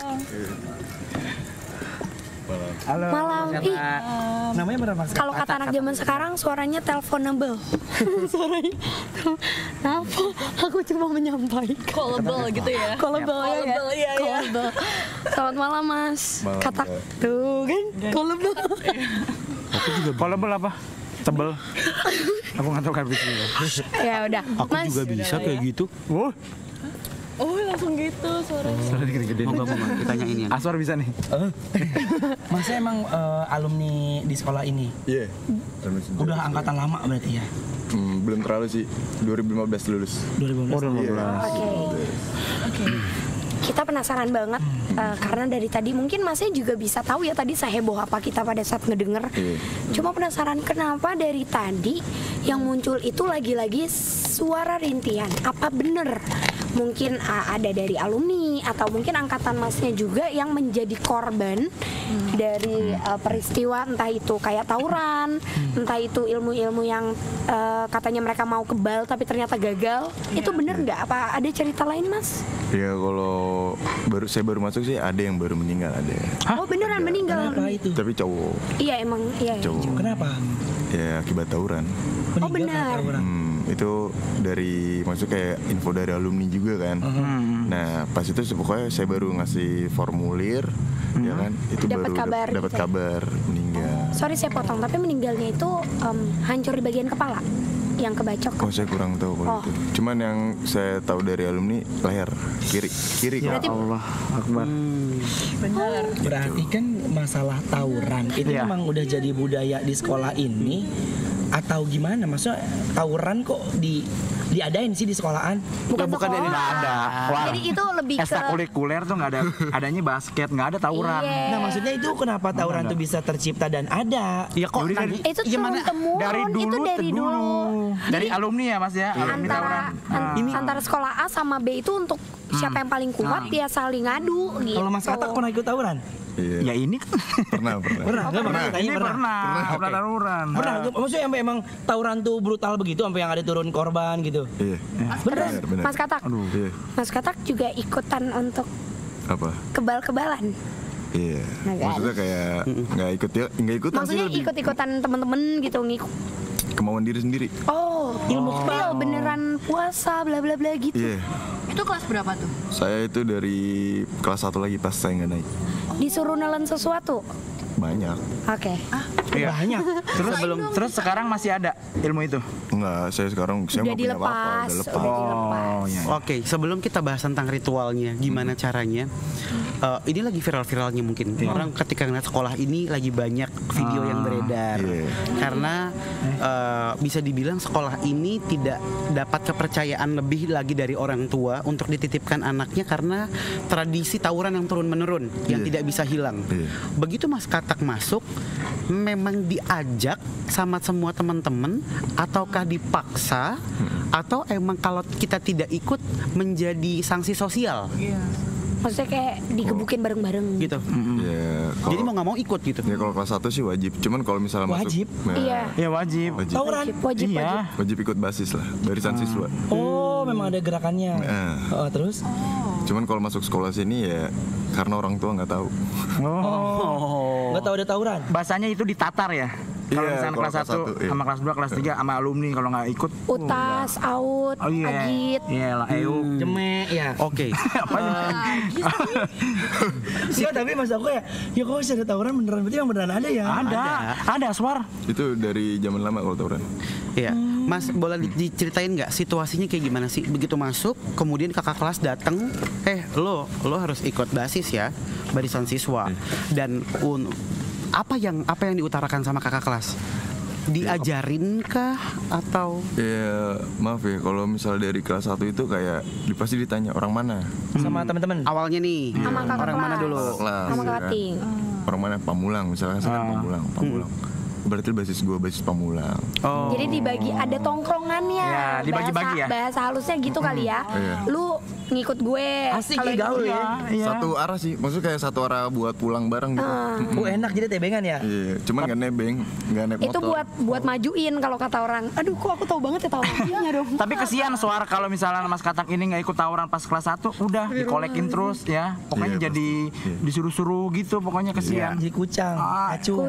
Halo. Malam. Ih. Uh, namanya benar Mas. Kalau kata anak zaman sekarang suaranya teleponable. Suaranya. Kenapa? Aku cuma menyampaikan. Callable gitu ya. Callable ya. Callable ya. Callable. Selamat malam Mas. Malam, Katak. ya. Tuh kan. Callable. Aku juga callable apa? Tebel. Aku nggak tahu kan bisa. Ya udah. Aku Mas. juga bisa kayak gitu. Oh. Oh langsung gitu suaranya. Suara gede-gede. Moga moga ditanya ini ya. Aswar bisa nih. Masnya emang uh, alumni di sekolah ini? Iya. Yeah. Udah angkatan lama berarti ya? Hmm, belum terlalu sih. dua ribu lima belas lulus. dua ribu lima belas. Oh, dua ribu lima belas. Oke. Oke. Kita penasaran banget uh, karena dari tadi mungkin Masnya juga bisa tahu ya tadi seheboh apa kita pada saat ngedenger. Yeah. Cuma penasaran kenapa dari tadi yang muncul itu lagi-lagi suara rintihan. Apa bener mungkin uh, ada dari alumni atau mungkin angkatan Masnya juga yang menjadi korban hmm. dari uh, peristiwa entah itu kayak tawuran, hmm. entah itu ilmu-ilmu yang uh, katanya mereka mau kebal tapi ternyata gagal. Yeah. Itu bener nggak? Apa ada cerita lain Mas? Ya kalau baru saya baru masuk sih ada yang baru meninggal ada. Hah? Oh beneran ada. Meninggal? Kenapa itu? Tapi cowok. Iya emang iya. Cowok. Kenapa? Ya akibat tawuran. Oh benar. Hmm, itu dari maksud kayak info dari alumni juga kan. Uh-huh. Nah pas itu pokoknya saya baru ngasih formulir, uh-huh. ya kan. Itu dapet baru kabar dapat gitu. kabar meninggal. Sorry saya potong, tapi meninggalnya itu um, hancur di bagian kepala, yang kebacok. Oh saya kurang tahu kalau oh. itu. Cuman yang saya tahu dari alumni leher kiri kiri. Ya Berarti... Allah Akbar. Hmm. Benar. Berarti kan masalah tawuran itu ya. memang udah jadi budaya di sekolah ini. atau gimana? Maksudnya tawuran kok di diadain sih di sekolahan? Bukan bukan dari sekolah. Nggak ada. Wah, Jadi itu lebih ke ekstrakurikuler tuh nggak ada, adanya basket, nggak ada tawuran. Iya. Nah maksudnya itu kenapa tawuran tuh bisa tercipta dan ada? Ya kok Yaudah, nanti itu turun temurun, Dari dulu itu dari ke dulu. Dari alumni ya Mas ya, alumni tawuran. Antara an- Nah. antara sekolah A sama B itu untuk siapa yang paling kuat ya saling ngadu gitu. Kalau Mas Katak pernah ikut tawuran? Iya. Ya ini kan Pernah, pernah. Pernah, nggak pernah. ini Tanya pernah. pernah, pernah tawuran. Pernah, maksudnya sampai emang tawuran tuh brutal begitu sampai yang ada turun korban gitu. Iya. Terus Benar, benar. Mas Katak, Aduh. Iya. Mas Katak juga ikutan untuk Apa? kebal-kebalan. Iya. Nah, kan? Maksudnya kayak nggak ikut ya, nggak ikutan sih Maksudnya lebih ikut-ikutan temen-temen gitu ngikut. kemauan diri sendiri. Oh, ilmu kebal beneran puasa bla bla bla gitu. Iya. Itu kelas berapa tuh? Saya itu dari kelas satu lagi pas saya nggak naik. Disuruh nelen sesuatu. Banyak. Oke. Iya. Banyak. Terus sebelum terus sekarang masih ada ilmu itu. Enggak, saya sekarang saya Udah nggak punya apa-apa, dilepas, udah lepas. udah dilepas. Oh ya. Oke, sebelum kita bahas tentang ritualnya, gimana caranya? eh, ini lagi viral-viralnya mungkin. Orang ketika ngeliat sekolah ini lagi banyak video yang beredar. Iya. Karena eh, bisa dibilang sekolah ini tidak dapat kepercayaan lebih lagi dari orang tua untuk dititipkan anaknya karena tradisi tawuran yang turun-menurun yang Iya. tidak bisa hilang. Iya. Begitu Mas Katak masuk, memang diajak sama semua teman-teman ataukah dipaksa atau emang kalau kita tidak ikut menjadi sanksi sosial Maksudnya kayak digebukin bareng-bareng. gitu. Ya, kalau, Jadi mau nggak mau ikut gitu. ya kalau kelas satu sih wajib. Cuman kalau misalnya Wajib? masuk, nah, Iya. Ya wajib. wajib. Tawuran. Wajib, wajib, Iya. wajib. Wajib ikut basis lah, barisan siswa. Oh, memang ada gerakannya. Nah. Oh, terus? Cuman kalau masuk sekolah sini ya karena orang tua nggak tahu. Oh. Nggak tahu ada tawuran. Bahasanya itu ditatar ya. Kalau Iya, misalnya kalau kelas kelas satu satu, iya. sama kelas dua, kelas tiga sama alumni kalau nggak ikut. Utas, out, Oh iya. agit. Iya lah, euk. Jemek ya. Oke. Iya, tapi mas aku ya, ya kalau bisa ada tawuran beneran berarti yang beneran ada ya. Ada, ada Swar. Itu dari zaman lama kalau tawuran. Iya, Mas boleh di- diceritain nggak situasinya kayak gimana sih? Begitu masuk, kemudian kakak kelas datang, eh lo, lo harus ikut basis ya, barisan siswa. Dan un, apa yang apa yang diutarakan sama kakak kelas? Diajarin kah atau? Ya maaf ya kalau misalnya dari kelas satu itu kayak di- pasti ditanya orang mana. Sama teman-teman. Awalnya nih, Sama kakak orang mana kelas. dulu? Kelas, Sama ya kakak kan. ting. Orang mana Pamulang misalnya saya kan Pamulang, Pamulang. Berarti basis gue basis Pamulang. Oh. Jadi dibagi ada tongkrongannya. Ya, dibagi-bagi bahasa, ya. Bahasa halusnya gitu kali ya. Iya. Lu ngikut gue. Asik Kalau ya gaul gitu. ya. Iya. Satu arah sih, maksudnya kayak satu arah buat pulang bareng gitu. Oh, enak jadi tebengan ya. Iya, cuman nggak nebeng, nggak naik Itu motor. buat buat majuin kalau kata orang. Aduh, kok aku tahu banget ya tahu majuinnya dong. Tapi kesian Swar kalau misalnya Mas Katak ini nggak ikut tawuran pas kelas satu, udah dikolekin terus ya. Pokoknya Iya, jadi disuruh-suruh gitu, pokoknya kesian. Jadi kucang, acuh.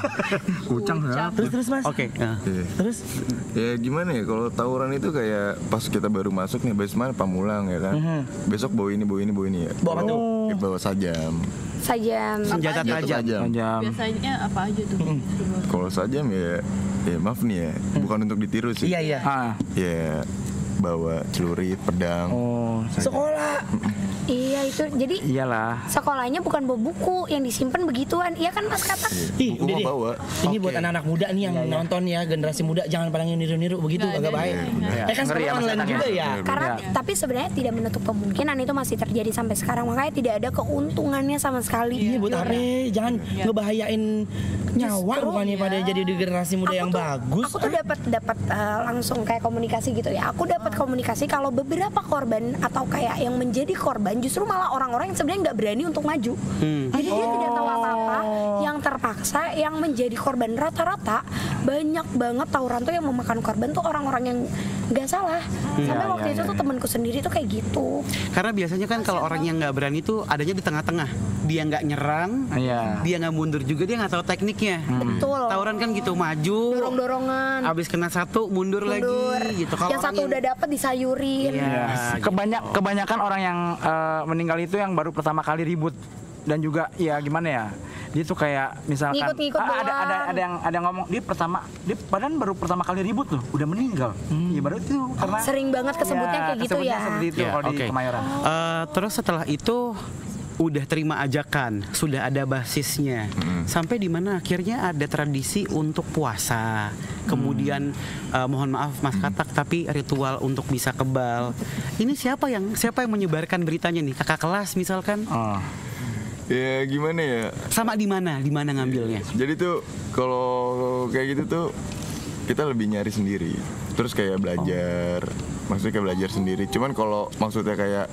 Kucang ya. Terus terus mas. Oke. nah. Iya. Terus Ya gimana ya kalau tawuran itu kayak pas kita baru masuk nih basis mana Pamulang ya kan. Besok bawa ini bawa ini bawa ini ya. Bawa apa tuh? Ya, bawa sajam. Sajam. Senjata tajam. Jam. Biasanya apa aja tuh? Kalau sajam ya, ya maaf nih ya, bukan untuk ditiru sih. iya iya. Ah. Ya bawa celurit, pedang. Oh, Sekolah. Iya itu. Jadi iyalah. sekolahnya bukan bawa buku yang disimpan begituan. Iya kan Mas Katak? Ih, Buku udah mah deh. bawa. Ini buat anak-anak muda nih yang nonton ya, generasi muda jangan pada niru-niru begitu agak baik. Iya. Eh kan Ngeri sekarang ya, Mas online Katak juga ya. ya. Karena tapi sebenarnya tidak menutup kemungkinan itu masih terjadi sampai sekarang. Makanya tidak ada keuntungannya sama sekali. Iya buat apa? Jangan ngebahayain nyawa Justru, bukannya pada jadi di generasi muda yang tuh, bagus. Aku tuh dapat dapat uh, langsung kayak komunikasi gitu ya. Aku dapat komunikasi kalau beberapa korban atau kayak yang menjadi korban justru malah orang-orang yang sebenarnya nggak berani untuk maju. Jadi dia tidak tahu apa-apa, yang terpaksa, yang menjadi korban rata-rata banyak banget tawuran tuh yang memakan korban tuh orang-orang yang nggak salah. Sampai waktu itu tuh temanku sendiri tuh kayak gitu. Karena biasanya kan kalau orang yang nggak berani itu adanya di tengah-tengah. Dia nggak nyerang, Iya. dia nggak mundur juga, dia nggak tahu tekniknya. Betul. Tawuran kan gitu, maju, Dorong-dorongan. abis kena satu mundur, Mundur. lagi gitu. Kalau Yang orang satu udah dapet disayurin. Iya, gitu. Kebanyak kebanyakan orang yang eh, meninggal itu yang baru pertama kali ribut dan juga ya gimana ya, dia tuh kayak misalkan Ngikut-ngikut ah, ada doang. ada ada yang ada yang ngomong dia pertama dia padahal baru pertama kali ribut loh udah meninggal. Ya baru itu karena Sering banget kesebutnya ya, kayak gitu kesebutnya ya. seperti itu Ya, kalau di oke. Kemayoran. Eh, terus setelah itu udah terima ajakan, sudah ada basisnya. Hmm. Sampai di mana akhirnya ada tradisi untuk puasa. Kemudian hmm. uh, mohon maaf Mas hmm. Katak, tapi ritual untuk bisa kebal. Ini siapa yang siapa yang menyebarkan beritanya nih? Kakak kelas misalkan? Oh. Ya gimana ya? Sama di mana? Di mana ngambilnya? Jadi tuh kalau kayak gitu tuh kita lebih nyari sendiri. Terus kayak belajar, oh. maksudnya kayak belajar sendiri. Cuman kalau maksudnya kayak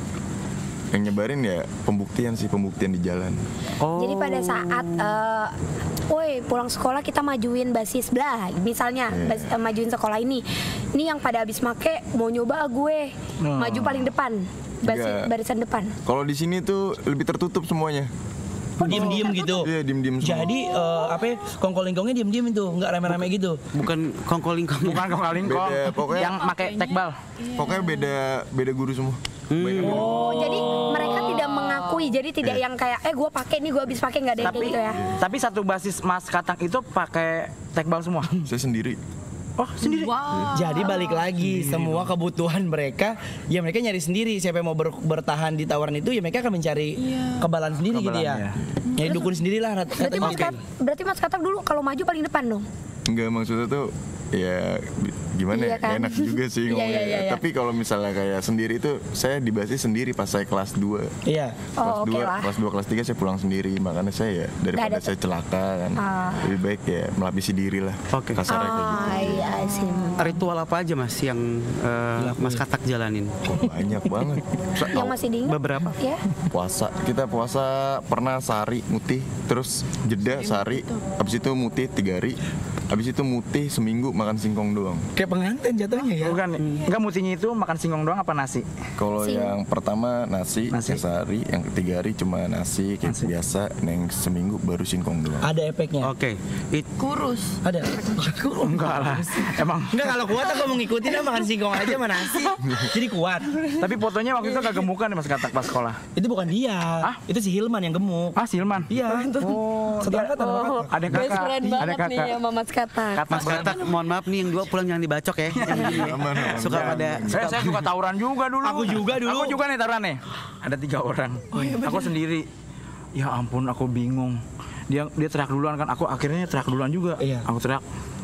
yang nyebarin ya pembuktian sih, pembuktian di jalan. Oh. Jadi pada saat uh, woi pulang sekolah kita majuin basis blah, misalnya yeah. bas, uh, majuin sekolah ini. Ini yang pada habis make mau nyoba gue oh. maju paling depan, basis, barisan depan. Kalau di sini tuh lebih tertutup semuanya. Oh, diem-diem gitu. Iya, diem-diem semua. Jadi uh, apa ya, kongkol-lingkongnya diem-diem itu, nggak rame-rame gitu. Bukan kongkol-lingkong. Bukan kongkol-lingkong. Beda, pokoknya yang pakai tekbal. Pokoknya beda beda guru semua. Hmm. Oh, jadi mereka tidak mengakui, jadi tidak yeah. yang kayak eh gue pakai nih, gue habis pakai, nggak ada yang tapi, kayak gitu ya. Tapi satu basis Mas Katak itu pakai tekbal semua. Saya sendiri. Oh, sendiri. Wow. Jadi balik lagi sendiri semua dong. Kebutuhan mereka, ya mereka nyari sendiri. Siapa yang mau ber, bertahan di tawaran itu, ya mereka akan mencari yeah. kebalan sendiri kebalan, gitu ya. ya. Nyari dukun sendirilah. Berarti Mas Katak, berarti Mas Katak dulu kalau maju paling depan dong. Enggak, maksudnya tuh ya gimana iya ya, kan? enak juga sih ngomongnya. iya, iya, iya. Tapi kalau misalnya kayak sendiri tuh saya dibahasi sendiri pas saya kelas dua. Iya. Oh, Kelas dua, okay kelas dua, kelas tiga saya pulang sendiri. Makanya saya ya daripada saya celaka kan. Uh. Lebih baik ya melapisi diri lah. Oke. Okay. Kasarnya kayak gitu. Iya sih. Ritual apa aja Mas yang uh, Mas Katak jalanin? Oh, banyak banget. Yang masih diingat? Beberapa. Ya. Puasa. Kita puasa pernah sehari mutih, terus jeda sehari, habis itu mutih tiga hari. Habis itu mutih seminggu makan singkong doang. Kayak pengantin jatuhnya ya? Bukan, hmm. enggak mutinya itu makan singkong doang apa nasi? Kalau yang pertama nasi, nasi. sehari, yang ketiga hari cuma nasi kayak nasi. biasa, yang seminggu baru singkong doang. Ada efeknya? Oke. Okay. It... Kurus. Ada? Kurus? Enggak lah. Emang? Enggak, kalau kuat aku mau ngikutin lah makan singkong aja sama nasi. Jadi kuat. Tapi fotonya waktu itu agak gemukan Mas Katak pas sekolah. Itu bukan dia. Hah? Itu si Hilman yang gemuk. Ah, si Hilman? Iya. Oh. Setelah kata oh, ada kakak. Best friend banget ada kakak. nih sama Mas Katak. Mas Katak, mohon maaf nih yang dua pulang jangan dibacok ya. Yang gini ya. Suka pada suka saya suka tawuran juga dulu. Aku juga dulu. Aku juga nih tawuran nih. Ada tiga orang. Oh, iya, aku sendiri. Ya ampun, aku bingung. Dia dia teriak duluan kan. Aku akhirnya teriak duluan juga. Iya. Aku teriak,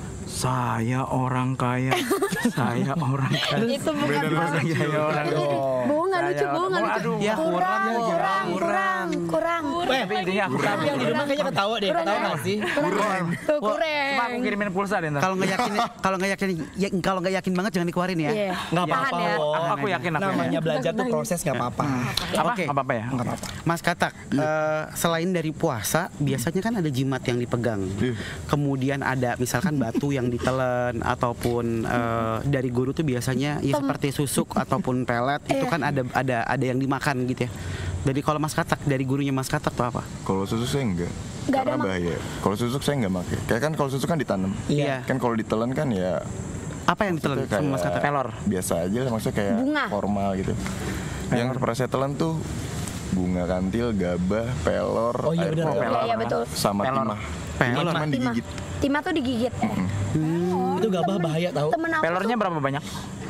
saya orang kaya, saya orang kaya. Itu bukan saya orang kaya. Bohong nggak lucu, bohong nggak lucu. Ya kurang, kurang, kurang, kurang. Tapi intinya aku tapi yang di rumah kayaknya ketawa deh, ketawa nggak sih? Kurang, tuh kurang. Cuma aku kirimin pulsa deh. Kalau nggak yakin, kalau nggak yakin, ya, kalau nggak yakin banget jangan dikeluarin ya. Iya. Nggak apa-apa ya. loh. Aku yakin aku namanya belajar tuh proses nggak apa-apa. Apa? Oke. Nggak apa-apa ya? Nggak apa-apa. Mas Katak, uh, selain dari puasa, biasanya kan ada jimat yang dipegang. Kemudian ada misalkan batu yang ditelen ataupun uh, dari guru tuh biasanya ya seperti susuk ataupun pelet itu kan ada ada ada yang dimakan gitu ya. Jadi kalau Mas Katak dari gurunya Mas Katak tuh apa? Kalau susuk saya enggak. Nggak Karena ada bahaya. Kalau susuk saya enggak pakai. Kayak kan kalau susuk kan ditanam. Iya. Kan kalau ditelan kan ya apa yang ditelan sama Mas Katak? Pelor. Biasa aja maksudnya kayak bunga. Formal gitu. Pelor. Yang pernah saya telan tuh bunga kantil, gabah, pelor, oh, iya, air bener. pelor, Iya, iya, betul. sama Pelor. timah. Pelor. Cuman digigit. Timah tuh digigit. Hmm. Itu gabah bahaya tahu. Temen aku Pelornya tuh- berapa banyak?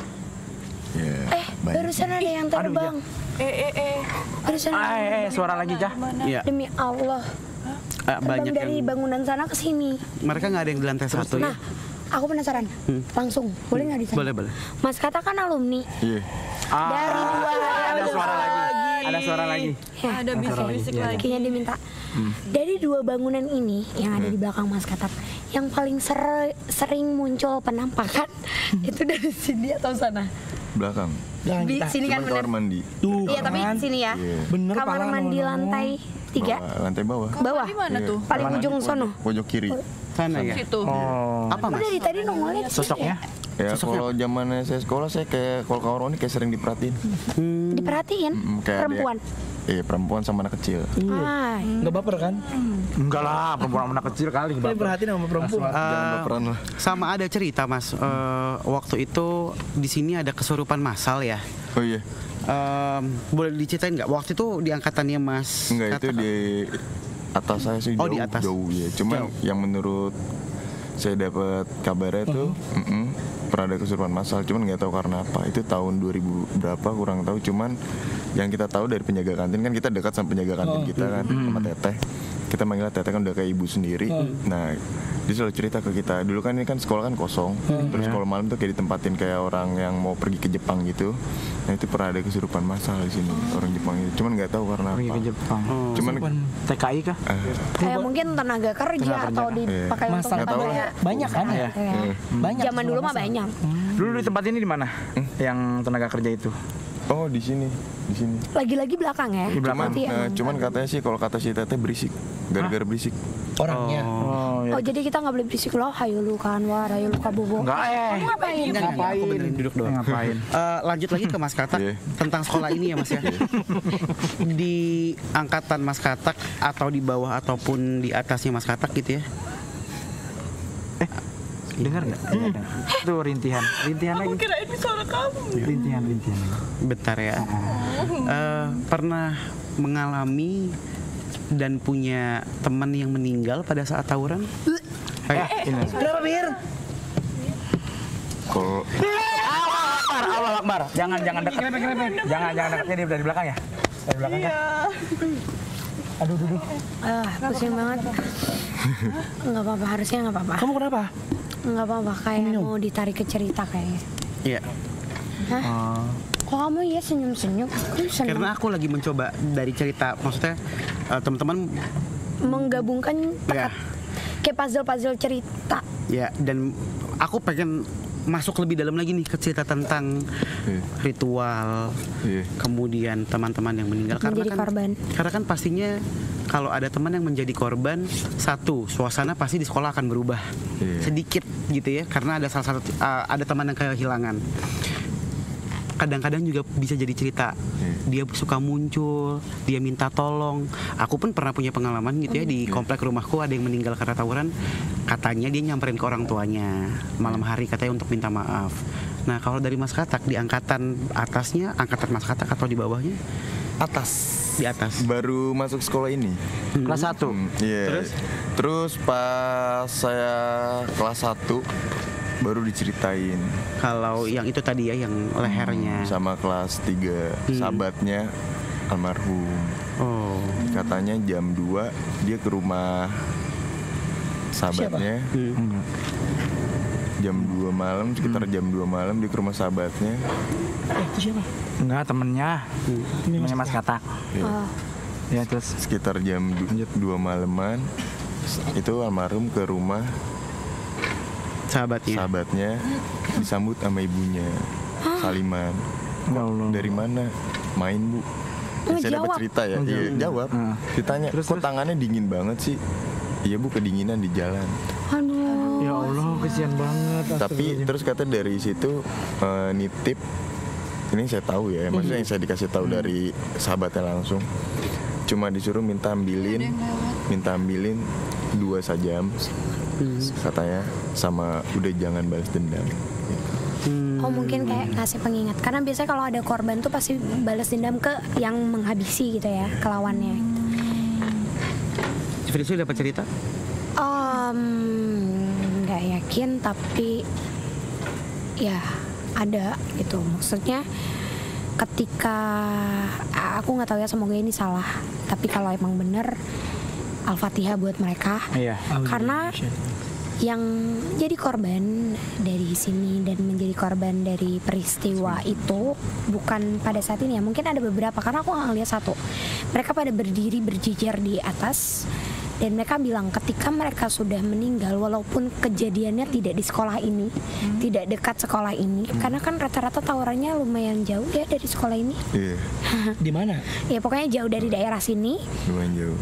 Ya, Eh, banyak. barusan ada yang terbang. Eh eh eh. Barusan ada Ah, yang eh, eh, terbang. suara lagi Cah. Iya. Demi Allah. Uh, Terbang banyak dari yang bangunan sana ke sini. mereka nggak ada yang di lantai satu ya. Nah, aku penasaran. Langsung, boleh nggak di sana? Boleh boleh. Mas Kata kan alumni. Iya. Ah, Dari dua ada suara lagi. Ada suara lagi. Ya, Ada bisik-bisik lagi. kayaknya diminta. Dari dua bangunan ini yang ada di belakang Mas Katak, yang paling ser- sering muncul penampakan itu dari sini atau sana? Belakang. Jangan Di kita. sini kan Cuman kamar bener. mandi. Tuh, Iya, tapi kan? sini ya. Iya. Bener Kamar pala mandi nomor-nomor. lantai tiga, Bawah, lantai bawah. bawah, Di mana Iya. tuh? paling Mana ujung di sono. pojok- Pojok kiri. Sana ya. Situ. Oh. Apa Aku Mas? dari tadi nongolnya di sini. Sosoknya? Ya kalau zamannya saya sekolah saya kayak kalau kawan ini kayak sering diperhatiin. Diperhatiin, Mm, kayak ada- perempuan. Iya perempuan sama anak kecil. Hai. Nggak baper kan? Enggak lah, perempuan anak kecil kali. Tapi perhatiin sama perempuan. Jangan Uh, baperan lah. sama ada cerita Mas. Uh, waktu itu di sini ada kesurupan massal ya. Oh iya. Um, boleh diceritain nggak? Waktu itu di angkatannya Mas. Enggak itu Katak- di atas saya sih Oh, jauh, di atas. jauh ya. Cuma Jauh. yang menurut saya dapat kabarnya tuh mm-mm, pernah ada kesurupan massal, cuman nggak tahu karena apa. Itu tahun dua ribu berapa kurang tahu, cuman yang kita tahu dari penjaga kantin, kan kita dekat sama penjaga kantin kita kan, sama Teteh. Kita manggil Teteh kan udah kayak ibu sendiri. Nah, dia selalu cerita ke kita. Dulu kan ini kan sekolah kan kosong. Terus kalau malam tuh kayak ditempatin kayak orang yang mau pergi ke Jepang gitu. Nah, itu pernah ada kesurupan massal di sini, orang Jepang itu. Cuman nggak tahu karena Pergi apa. ke Jepang. Cuman T K I kah? eh, Kayak mungkin tenaga kerja Tenaga atau kerja. dipakai untuk Masalah tahu. kayak Banyak kan ya? ya. Banyak. Zaman dulu mah banyak. Dulu di tempat ini di mana? Yang tenaga kerja itu? oh di sini, di sini. Lagi-lagi belakang ya. Di Cuman, belakang. Berarti eh, emang- cuman katanya sih kalau kata si Teteh berisik, gara-gara berisik. Orangnya. Oh, ya. Oh jadi kita nggak boleh berisik loh, hayu lu kan, wah hayu lu kabobo. Enggak eh. Kamu ngapain? Enggak, enggak, enggak, aku benerin duduk doang. Ngapain? Eh, lanjut lagi ke Mas Katak Iya. tentang sekolah ini ya Mas ya. Di angkatan Mas Katak atau di bawah ataupun di atasnya Mas Katak gitu ya. Dengar nggak? Itu rintihan, rintihan lagi. Kira ini suara kamu. Rintihan, rintihan. Bentar ya. Eh, pernah mengalami dan punya teman yang meninggal pada saat tawuran? Ayo. Kenapa Bir? Kalau Akbar, Allah Akbar. Jangan, jangan dekat. Jangan, jangan dekatnya dia dari belakang ya. Dari belakang kan? Aduh, duduk. Ah pusing banget. Nggak apa-apa, harusnya nggak apa-apa. Kamu kenapa? Nggak apa-apa, kayak mau ditarik ke cerita kayaknya. Iya. Hah? Kok kamu ya senyum-senyum? Aku senang. Karena aku lagi mencoba dari cerita, maksudnya eh, teman-teman Menggabungkan ya, kayak puzzle-puzzle cerita. ya dan aku pengen masuk lebih dalam lagi nih ke cerita tentang Iya. ritual, Iya. kemudian teman-teman yang meninggal karena Menjadi kan korban. karena kan pastinya kalau ada teman yang menjadi korban, satu suasana pasti di sekolah akan berubah Iya. sedikit gitu ya, karena ada salah satu uh, ada teman yang kehilangan. Kadang-kadang juga bisa jadi cerita, dia suka muncul, dia minta tolong. Aku pun pernah punya pengalaman gitu ya, di komplek rumahku ada yang meninggal karena tawuran. Katanya dia nyamperin ke orang tuanya malam hari, katanya untuk minta maaf. Nah kalau dari Mas Katak, di angkatan atasnya, angkatan Mas Katak atau di bawahnya? Atas. Di atas. baru masuk sekolah ini. Kelas satu. Hmm, iya. Terus? Terus pas saya kelas satu baru diceritain Kalau yang itu tadi ya, yang lehernya. sama kelas tiga Hmm. sahabatnya almarhum. Oh. Katanya jam dua dia ke rumah sahabatnya. Hmm. Jam dua malam, sekitar jam dua malam dia ke rumah sahabatnya. Eh, itu siapa? Enggak, temennya. Temennya Mas Katak. Ya, Oh, Ya, terus sekitar jam du- dua malaman itu almarhum ke rumah Sahabatnya. sahabatnya, disambut sama ibunya saliman. Ya Allah. Dari mana? Main bu. Oh, Saya dapat jawab. cerita ya. Oh, Iya, jawab. jawab. Hmm. Ditanya, Terus, kok terus? tangannya dingin banget sih? Iya bu, kedinginan di jalan. aduh. Ya Allah, kesian banget. Tapi terus kata dari situ eh, nitip. Ini saya tahu ya, maksudnya yang saya dikasih tahu dari sahabatnya langsung. Cuma disuruh minta ambilin, minta ambilin dua sajam, katanya, sama udah jangan balas dendam. Oh mungkin kayak ngasih pengingat. Karena biasanya kalau ada korban tuh pasti balas dendam ke yang menghabisi gitu ya, ke lawannya. Fritz dapat cerita? Om, nggak yakin tapi ya ada gitu. Maksudnya ketika aku nggak tahu ya, semoga ini salah. Tapi kalau emang bener, Al-Fatihah buat mereka. Iya. Karena yang jadi korban dari sini dan menjadi korban dari peristiwa itu bukan pada saat ini ya, mungkin ada beberapa, karena aku nggak ngeliat satu. Mereka pada berdiri berjejer di atas dan mereka bilang ketika mereka sudah meninggal, walaupun kejadiannya tidak di sekolah ini, tidak dekat sekolah ini, karena kan rata-rata tawurannya lumayan jauh ya dari sekolah ini. Iya, Di mana? Ya pokoknya jauh dari daerah sini. lumayan jauh.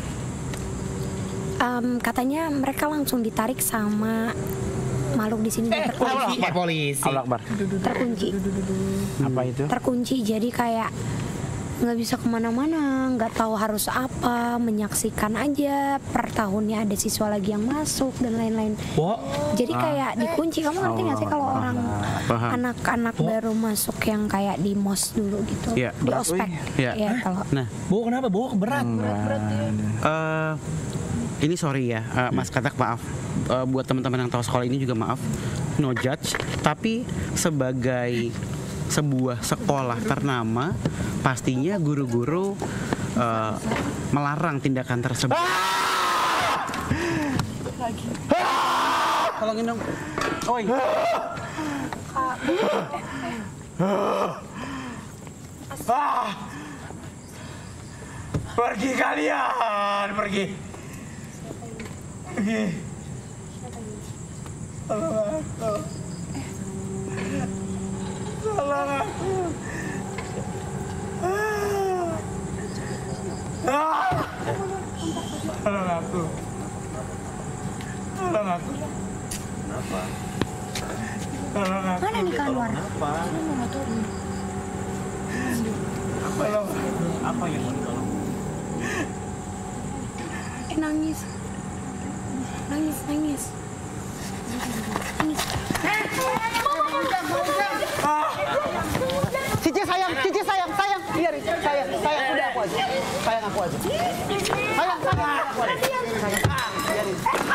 Em, katanya mereka langsung ditarik sama makhluk di sini dan terkunci. Eh, polisi. Allah Akbar. terkunci Apa itu? terkunci jadi kayak nggak bisa kemana-mana, nggak tahu harus apa, menyaksikan aja per tahunnya ada siswa lagi yang masuk dan lain-lain. Wo, Jadi kayak dikunci. Kamu ngerti nggak sih kalau orang Paham. anak-anak baru masuk yang kayak di mos dulu gitu, Iya. di ospek, Iya. ya kalau Nah, Bo kenapa? Bo berat. eh Ini sorry ya, uh, Mas Katak maaf. Uh, buat teman-teman yang tahu sekolah ini juga maaf. No judge. Tapi sebagai sebuah sekolah ternama, pastinya guru-guru uh, melarang tindakan tersebut. Lagi. Tolongin dong. Oi. Ah! Pergi kalian, pergi. Pergi. Tolong aku. Tolong aku. Ah! Tolong aku. Tolong aku. Kenapa? Tolong aku. Mana nih keluar? Kenapa? Tolong. Apa yang mau ditolong? Eh nangis. Nangis, nangis. Nangis. Cici sayang, Cici sayang, sayang. Biar sayang, sayang udah aku aja. Sayang aku aja. Sayang, sayang aku aja. Sayang, ah, biarin.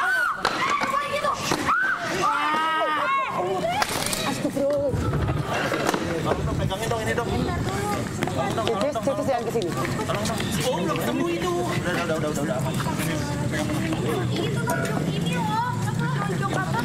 Astagfirullah. Tolong dong, pegangin dong ini dong. Cici, Cici sayang kesini. Tolong dong. Oh, belum ketemu itu. Udah, udah, udah, udah, udah. Itu kan ini loh. Apa? Apa?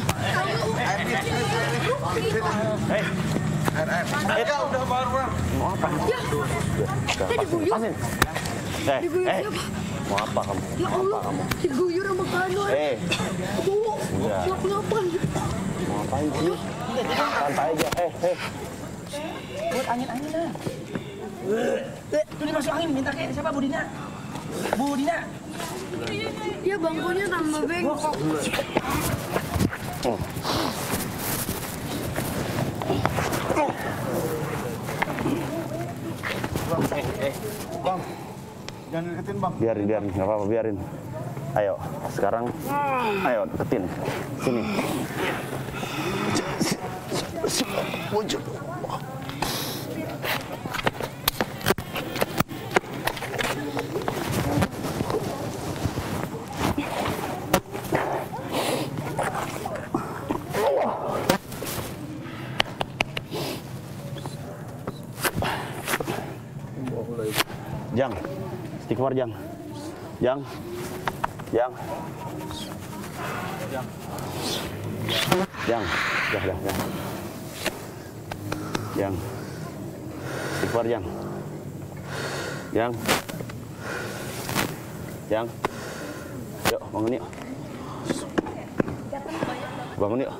Hei. Air, air. Eh, kak, udah baru pulang. Mau apa? Ya. Kita diguyur. Eh, Diguyur eh. siapa? Mau apa kamu? Ya Allah, diguyur sama Kanor. Eh, Bu, udah. kenapa? Mau ngapain sih? Santai aja. Eh, eh. Buat angin-anginan. Tuh dia masuk angin, minta kayak siapa Bu Dina? Bu Dina. Ya bangkunya tambah bengkok. Eh, eh. Bang, jangan deketin bang. Biarin, biarin. Nggak apa-apa, biarin. Ayo, sekarang. Ayo, deketin. Sini. Wujud. Jang, istighfar Jang. Jang. Jang. Jang. Jang. Jang, Jang, Jang. Jang. Istighfar Jang. Jang. Jang. Yuk, bangun yuk. Bangun yuk.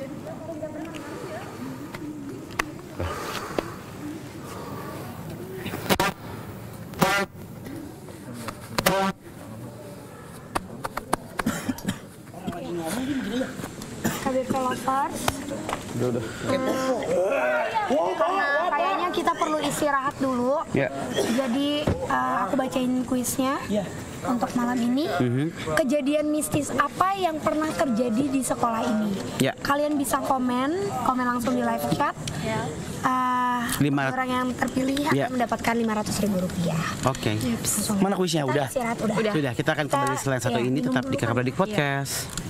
K B P Lovers. Udah, udah. Karena kayaknya kita perlu istirahat dulu. Ya. Jadi uh, aku bacain kuisnya untuk malam ini. Kejadian mistis apa yang pernah terjadi di sekolah ini? Ya. Kalian bisa komen, komen langsung di live chat. Uh, Lima- orang yang terpilih Ya. akan mendapatkan lima ratus ribu rupiah. Oke. Langsung. Mana kuisnya? Kita Udah? istirahat, udah. Sudah, kita akan kembali Kita, selain satu ya, ini minum tetap di dulu. Kakak Beradik Iya. Podcast.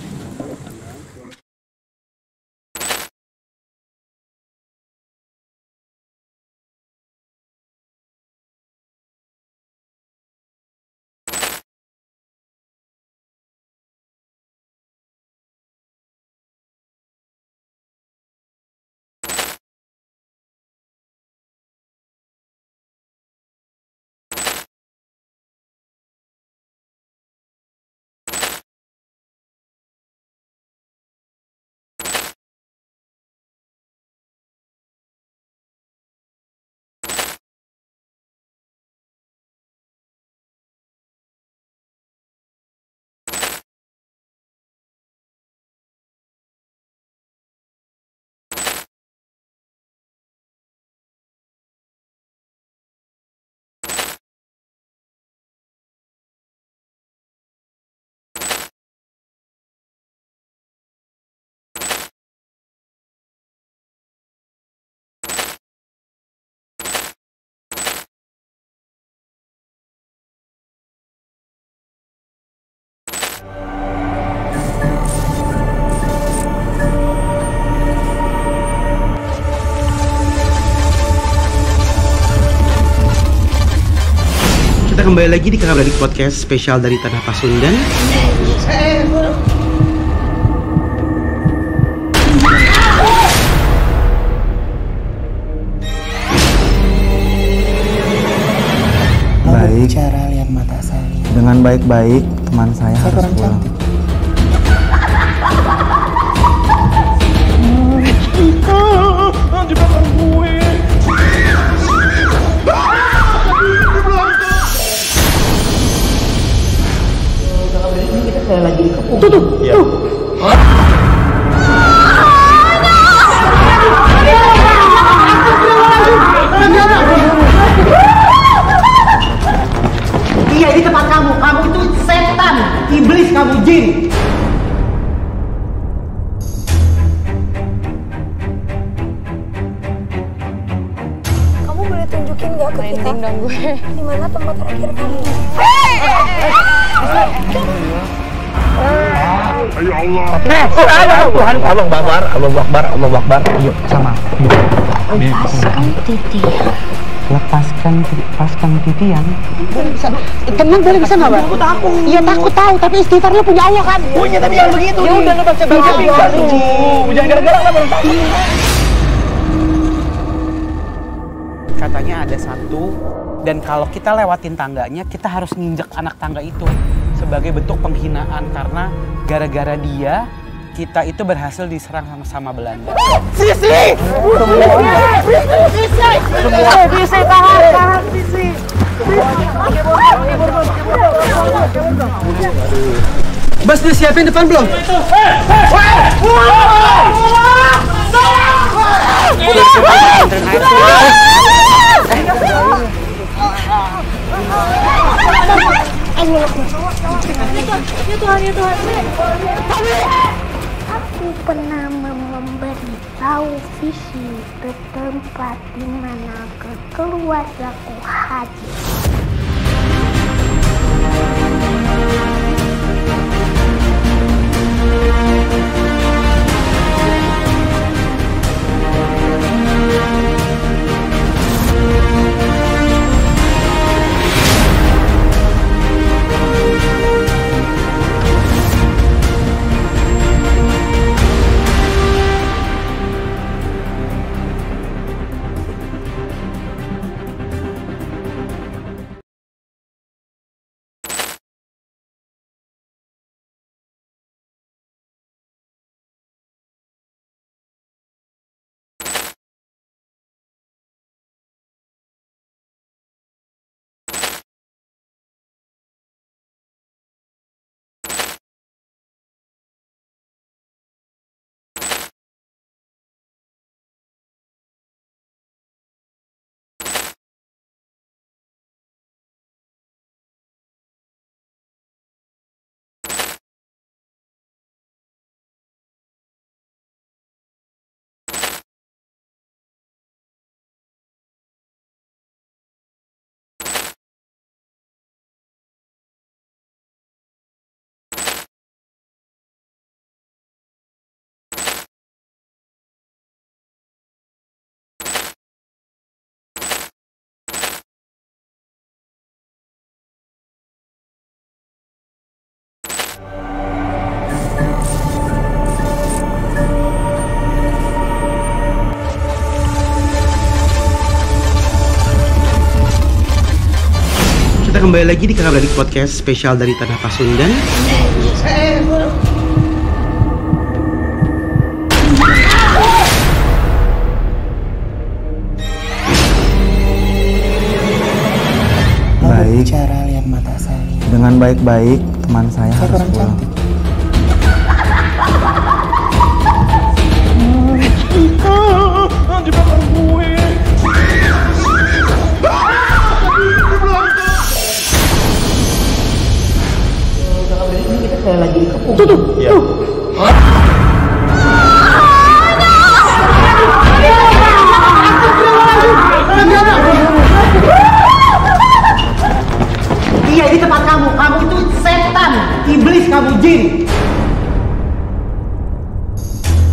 Kita kembali lagi di Kakak Beradik Podcast spesial dari Tanah Pasundan. Baik. Cara lihat mata saya. Dengan baik-baik teman saya, saya harus pulang. Cantik. Saya lagi dikepung. Tuh, tuh, ya. Tuh. Iya, ini tempat kamu. Kamu itu setan, iblis, kamu jin. Kamu boleh tunjukin nggak ke kita? Dong gue. Di mana tempat terakhir kamu? Ayo Allah. Tuhan, Allah Akbar, Allah Akbar, Allah Akbar. Yuk, sama. Lepaskan titian. Lepaskan, lepaskan titian. Tenang, boleh bisa nggak, Bang? Aku takut. Iya takut tahu, tapi istighfar lu punya Allah kan? Punya, tapi yang begitu. Ya udah, lu baca baca pingsan. Jangan gara-gara lah baru takut. Katanya ada satu, dan kalau kita lewatin tangganya, kita harus nginjek anak tangga itu sebagai bentuk penghinaan karena gara-gara dia kita itu berhasil diserang sama sama Belanda. Sisi! Sisi! Sisi, tahan, tahan, Sisi! Bas, dia siapin depan belum? Aku pernah memberitahu visi ke tempat di mana keluargaku hadir. Kita kembali lagi di Kakak Beradik Podcast spesial dari Tanah Pasundan. Baik. Cara lihat mata saya. Dengan baik-baik teman saya, saya harus pulang. Cantik. Saya lagi dikepung. Tuh, tuh, ya. Tuh. Iya, ini tempat kamu. Kamu itu setan, iblis, kamu jin.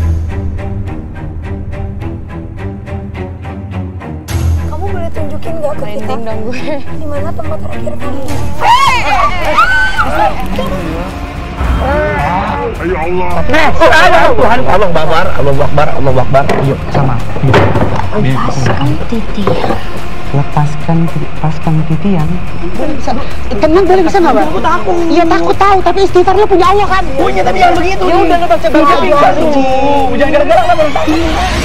Kamu boleh tunjukin nggak ke kita. dong gue. Di mana tempat terakhir kamu? Ayo Allah. Tuhan, Allah Akbar, Allah Akbar, Allah Akbar. Yuk sama. Lepaskan titian. Lepaskan, lepaskan titian. Tenang, boleh bisa nggak, Bang? Aku takut. Iya takut tahu, tapi istighfar lu punya Allah kan? Punya tapi jangan begitu. Ya udah lu baca baca pingsan suci. Jangan gara-gara lah baru takut.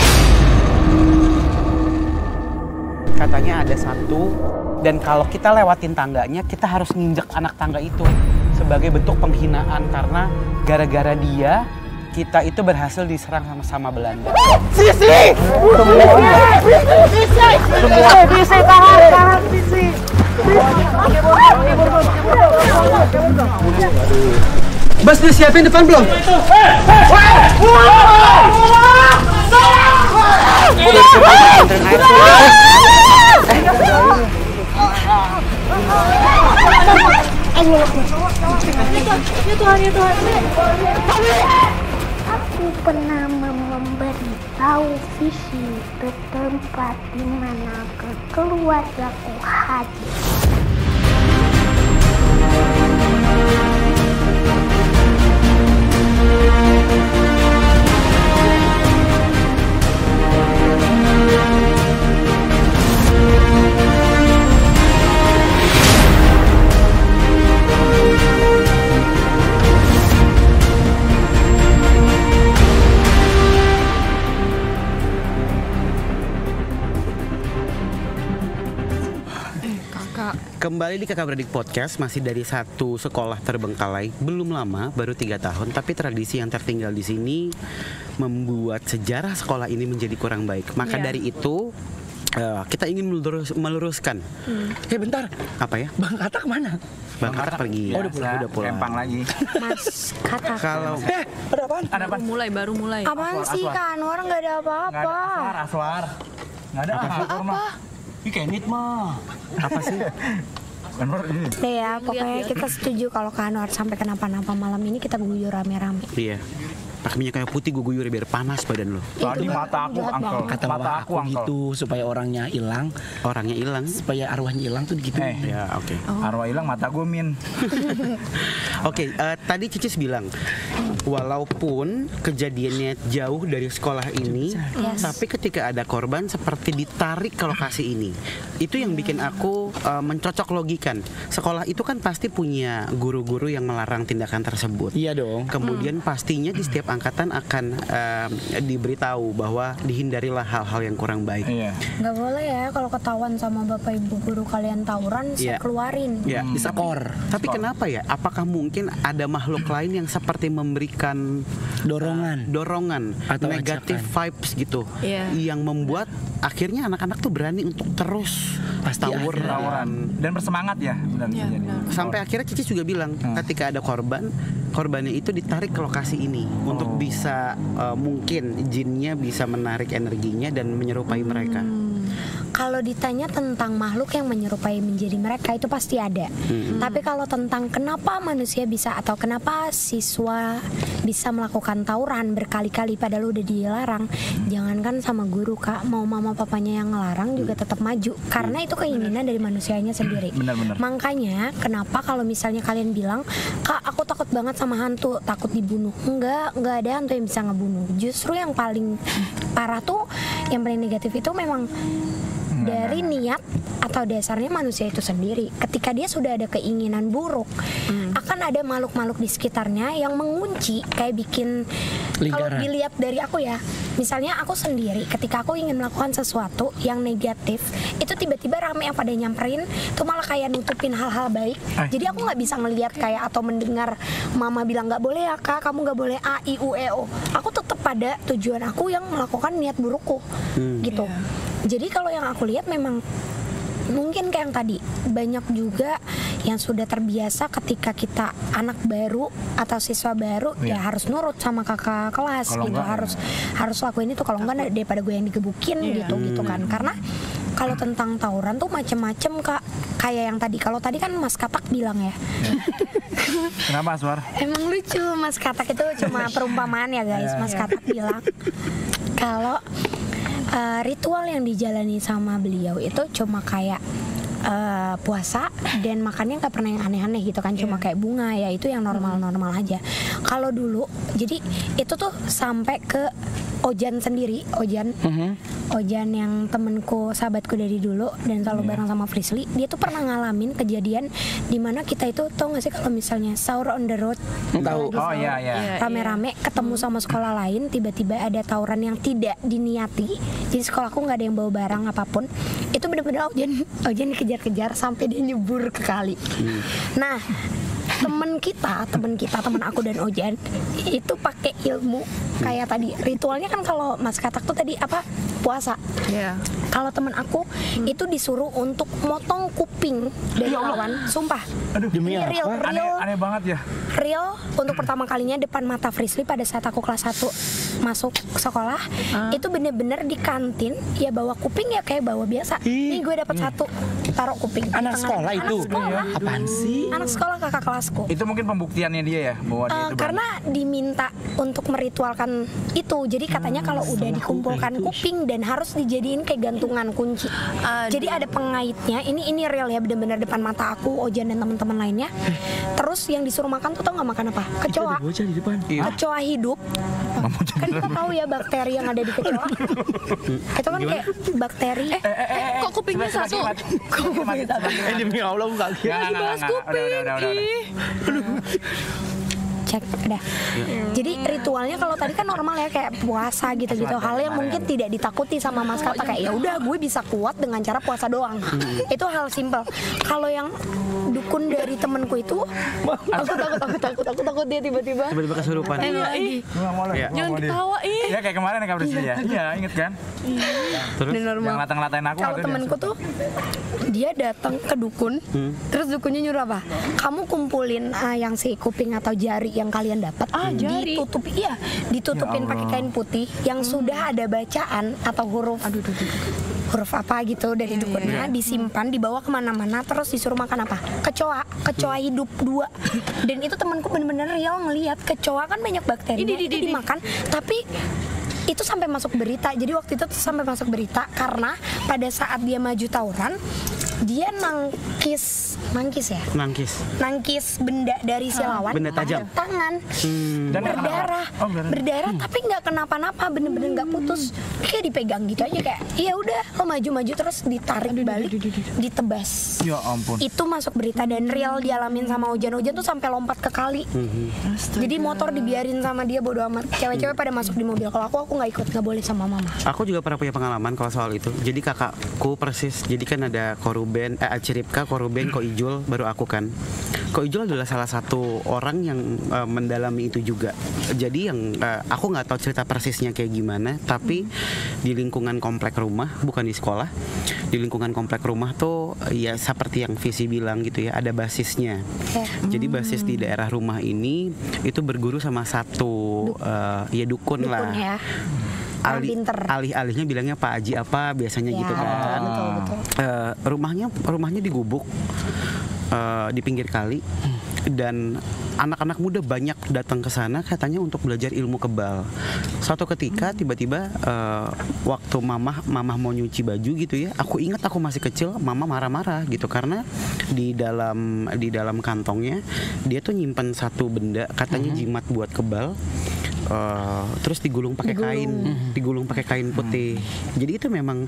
Katanya ada satu, dan kalau kita lewatin tangganya, kita harus nginjek anak tangga itu sebagai bentuk penghinaan karena gara-gara dia kita itu berhasil diserang sama sama Belanda. Sisi! Semua. Sisi! Semua. Sisi tahan, tahan Sisi. Bas, dia siapin depan belum? Ya Tuhan, ya Tuhan. Aku pernah memberitahu visi ke tempat di mana keluargaku hadir. Kembali di Kakak Beradik Podcast, masih dari satu sekolah terbengkalai. Belum lama, baru tiga tahun, tapi tradisi yang tertinggal di sini membuat sejarah sekolah ini menjadi kurang baik. Maka yeah. dari itu uh, kita ingin melurus, meluruskan. Hmm. Eh bentar, apa ya? Bang Katak mana? Bang Katak pergi. Oh, udah pulang. Udah pulang. Empang lagi. Mas Katak. Kalau eh, ada apaan? Ada apaan? Baru mulai, baru mulai. Apaan Aswar, sih aswar. Kak Anwar, nggak ada apa-apa. Nggak ada aswar, aswar. Nggak ada Apa? Ih Kenit mah. apa sih? Anwar ini. Deh ya, pokoknya kita setuju kalau Kak Anwar sampai kenapa-napa malam ini kita guyur rame-rame. Iya. Pakai minyak kayu putih gue guyur biar panas badan lo. Tadi mata aku angkel. Kata mata aku, aku gitu supaya orangnya hilang, orangnya hilang, supaya arwahnya hilang tuh gitu. Eh, ya oke. Okay. Oh. Arwah hilang mata gue min. Oke, okay, uh, tadi Cicis bilang walaupun kejadiannya jauh dari sekolah ini, yes. tapi ketika ada korban seperti ditarik ke lokasi ini. Itu yang bikin aku uh, mencocok logikan. Sekolah itu kan pasti punya guru-guru yang melarang tindakan tersebut. Iya dong. Kemudian hmm. pastinya di setiap angkatan akan uh, diberitahu bahwa dihindarilah hal-hal yang kurang baik. Iya. Gak boleh ya kalau ketahuan sama bapak ibu guru kalian tawuran, saya yeah. keluarin. Iya. Hmm. Diskor. Tapi kenapa ya? Apakah mungkin ada makhluk lain yang seperti memberikan dorongan, uh, dorongan, atau negative ajakan. vibes gitu, yeah. yang membuat akhirnya anak-anak tuh berani untuk terus tawuran dan bersemangat ya. Benar, ya benar. Sampai akhirnya Cici juga bilang hmm. ketika ada korban, korbannya itu ditarik ke lokasi ini oh. untuk bisa uh, mungkin jinnya bisa menarik energinya dan menyerupai hmm. mereka. Kalau ditanya tentang makhluk yang menyerupai menjadi mereka itu pasti ada. Hmm. Tapi kalau tentang kenapa manusia bisa atau kenapa siswa bisa melakukan tawuran berkali-kali padahal udah dilarang, hmm. jangankan sama guru Kak, mau mama papanya yang ngelarang juga tetap maju karena itu keinginan dari manusianya sendiri. Benar-benar. Makanya kenapa kalau misalnya kalian bilang, "Kak, aku takut banget sama hantu, takut dibunuh." Enggak, enggak ada hantu yang bisa ngebunuh. Justru yang paling parah tuh, yang paling negatif itu memang dari niat atau dasarnya manusia itu sendiri. Ketika dia sudah ada keinginan buruk, hmm. akan ada makhluk-makhluk di sekitarnya yang mengunci, kayak bikin kalau dilihat dari aku ya, misalnya aku sendiri ketika aku ingin melakukan sesuatu yang negatif, itu tiba-tiba rame yang pada nyamperin, itu malah kayak nutupin hal-hal baik. Ay. Jadi aku nggak bisa ngelihat kayak atau mendengar mama bilang nggak boleh ya Kak, kamu nggak boleh A I U E O. Aku tetap pada tujuan aku yang melakukan niat burukku, hmm. gitu. Yeah. Jadi kalau yang aku lihat memang mungkin kayak yang tadi, banyak juga yang sudah terbiasa ketika kita anak baru atau siswa baru yeah. ya harus nurut sama kakak kelas kalo gitu, harus ya. harus lakuin itu, kalau enggak daripada gue yang digebukin yeah. gitu gitu kan. Karena kalau tentang tawuran tuh macem-macem Kak, kayak yang tadi, kalau tadi kan Mas Katak bilang ya. Kenapa Aswar? Emang lucu, Mas Katak itu cuma perumpamaan ya guys. Mas Katak bilang kalau uh, ritual yang dijalani sama beliau itu cuma kayak Uh, puasa dan makannya nggak pernah yang aneh-aneh gitu kan, cuma kayak bunga ya, itu yang normal-normal aja. Kalau dulu jadi itu tuh sampai ke Ojan sendiri, Ojan, uh-huh. Ojan yang temenku, sahabatku dari dulu dan selalu yeah. bareng sama Frisly. Dia tuh pernah ngalamin kejadian dimana kita itu tau gak sih kalau misalnya sahur on the road, tahu? Oh iya iya. Rame-rame ketemu sama sekolah lain, tiba-tiba ada tawuran yang tidak diniati. Jadi sekolahku nggak ada yang bawa barang apapun. Itu bener-bener Ojan, Ojan dikejar-kejar sampai dia nyebur ke kali. Hmm. Nah. Temen kita, temen kita, temen aku dan Ojan itu pakai ilmu kayak tadi ritualnya kan, kalau Mas Katak tuh tadi apa puasa. Yeah. Kalau temen aku hmm. itu disuruh untuk motong kuping dari lawan, sumpah. Aduh, ini real, real, aneh, aneh banget ya. Real untuk pertama kalinya depan mata Frisly pada saat aku kelas satu masuk sekolah, uh. itu bener-bener di kantin ya bawa kuping ya kayak bawa biasa. Ih. Nih gue dapat hmm. satu, taruh kuping. Anak sekolah itu? Anak sekolah. Apaan sih? Anak sekolah kakak kelasku. Itu mungkin pembuktiannya dia ya bahwa dia uh, itu karena diminta untuk meritualkan itu. Jadi katanya kalau hmm, udah dikumpulkan kuping dan harus dijadiin kayak gantungan kunci. Aduh. Jadi ada pengaitnya. Ini ini real ya, benar-benar depan mata aku, Ojan dan teman-teman lainnya. Terus yang disuruh makan tuh tau nggak makan apa? Kecoa. Kecoa hidup. Kan kita tahu ya bakteri yang ada di kecoa. Itu kan kayak bakteri. Eh, eh, eh, eh kok kupingnya satu? Kok kupingnya satu? Eh demi Allah enggak gitu. Bahas kuping. Cek udah. Ya. Jadi ritualnya kalau tadi kan normal ya kayak puasa gitu-gitu, hal yang mungkin tidak ditakuti sama Mas Kata kayak ya udah gue bisa kuat dengan cara puasa doang. Hmm. Itu hal simpel. Kalau yang dukun dari temenku itu aku takut takut takut takut takut dia tiba-tiba tiba-tiba kesurupan. Eh, ih. Jangan ketawa ih. Ya kayak kemarin ya Frisly ya. Iya, inget kan? Terus yang latang-latain aku. Kalau temenku tuh dia datang ke dukun, hmm. terus dukunnya nyuruh apa? Kamu kumpulin uh, yang si kuping atau jari yang kalian dapat, ah, ditutup, iya, ditutupin ya pakai kain putih yang hmm. sudah ada bacaan atau huruf, aduh, aduh, aduh. huruf apa gitu dari yeah, dukunnya, yeah. disimpan, dibawa kemana-mana, terus disuruh makan apa? Kecoa, kecoa hmm. hidup dua. Dan itu temanku bener-bener real ngelihat kecoa kan banyak bakteri, itu dimakan, tapi itu sampai masuk berita. Jadi waktu itu sampai masuk berita karena pada saat dia maju tawuran dia nangkis, nangkis ya? Nangkis. Nangkis benda dari si lawan. Benda tajam. Tangan. Hmm. Berdarah. Oh, berdarah hmm. tapi nggak kenapa-napa, bener-bener nggak putus. Kayak dipegang gitu aja kayak, iya udah lo maju-maju terus ditarik balik, ditebas. Ya ampun. Itu masuk berita dan real dialamin sama Ojan-Ojan tuh sampai lompat ke kali. Hmm. Jadi motor dibiarin sama dia, bodo amat. Cewek-cewek pada masuk di mobil. Kalau aku aku nggak ikut, nggak boleh sama mama. Aku juga pernah punya pengalaman kalau soal itu. Jadi kakakku persis. Jadi kan ada korup Ben, eh, Ciripka, Koruben, Ko Ijul, baru aku kan. Ko Ijul adalah salah satu orang yang uh, mendalami itu juga. Jadi yang uh, aku nggak tahu cerita persisnya kayak gimana, tapi di lingkungan komplek rumah, bukan di sekolah, di lingkungan komplek rumah tuh ya seperti yang Visi bilang gitu ya, ada basisnya. Jadi basis di daerah rumah ini itu berguru sama satu uh, ya dukun, dukun lah. Ya. Alih, alih-alihnya bilangnya Pak Haji apa biasanya ya, gitu kan. Betul, betul. Uh, rumahnya rumahnya digubuk uh, di pinggir kali dan anak-anak muda banyak datang ke sana katanya untuk belajar ilmu kebal. Suatu ketika tiba-tiba uh, waktu mamah mamah mau nyuci baju gitu ya, aku ingat aku masih kecil, mama marah-marah gitu karena di dalam di dalam kantongnya dia tuh nyimpen satu benda katanya jimat buat kebal. Uh, terus digulung pakai kain, digulung pakai kain putih. Jadi itu memang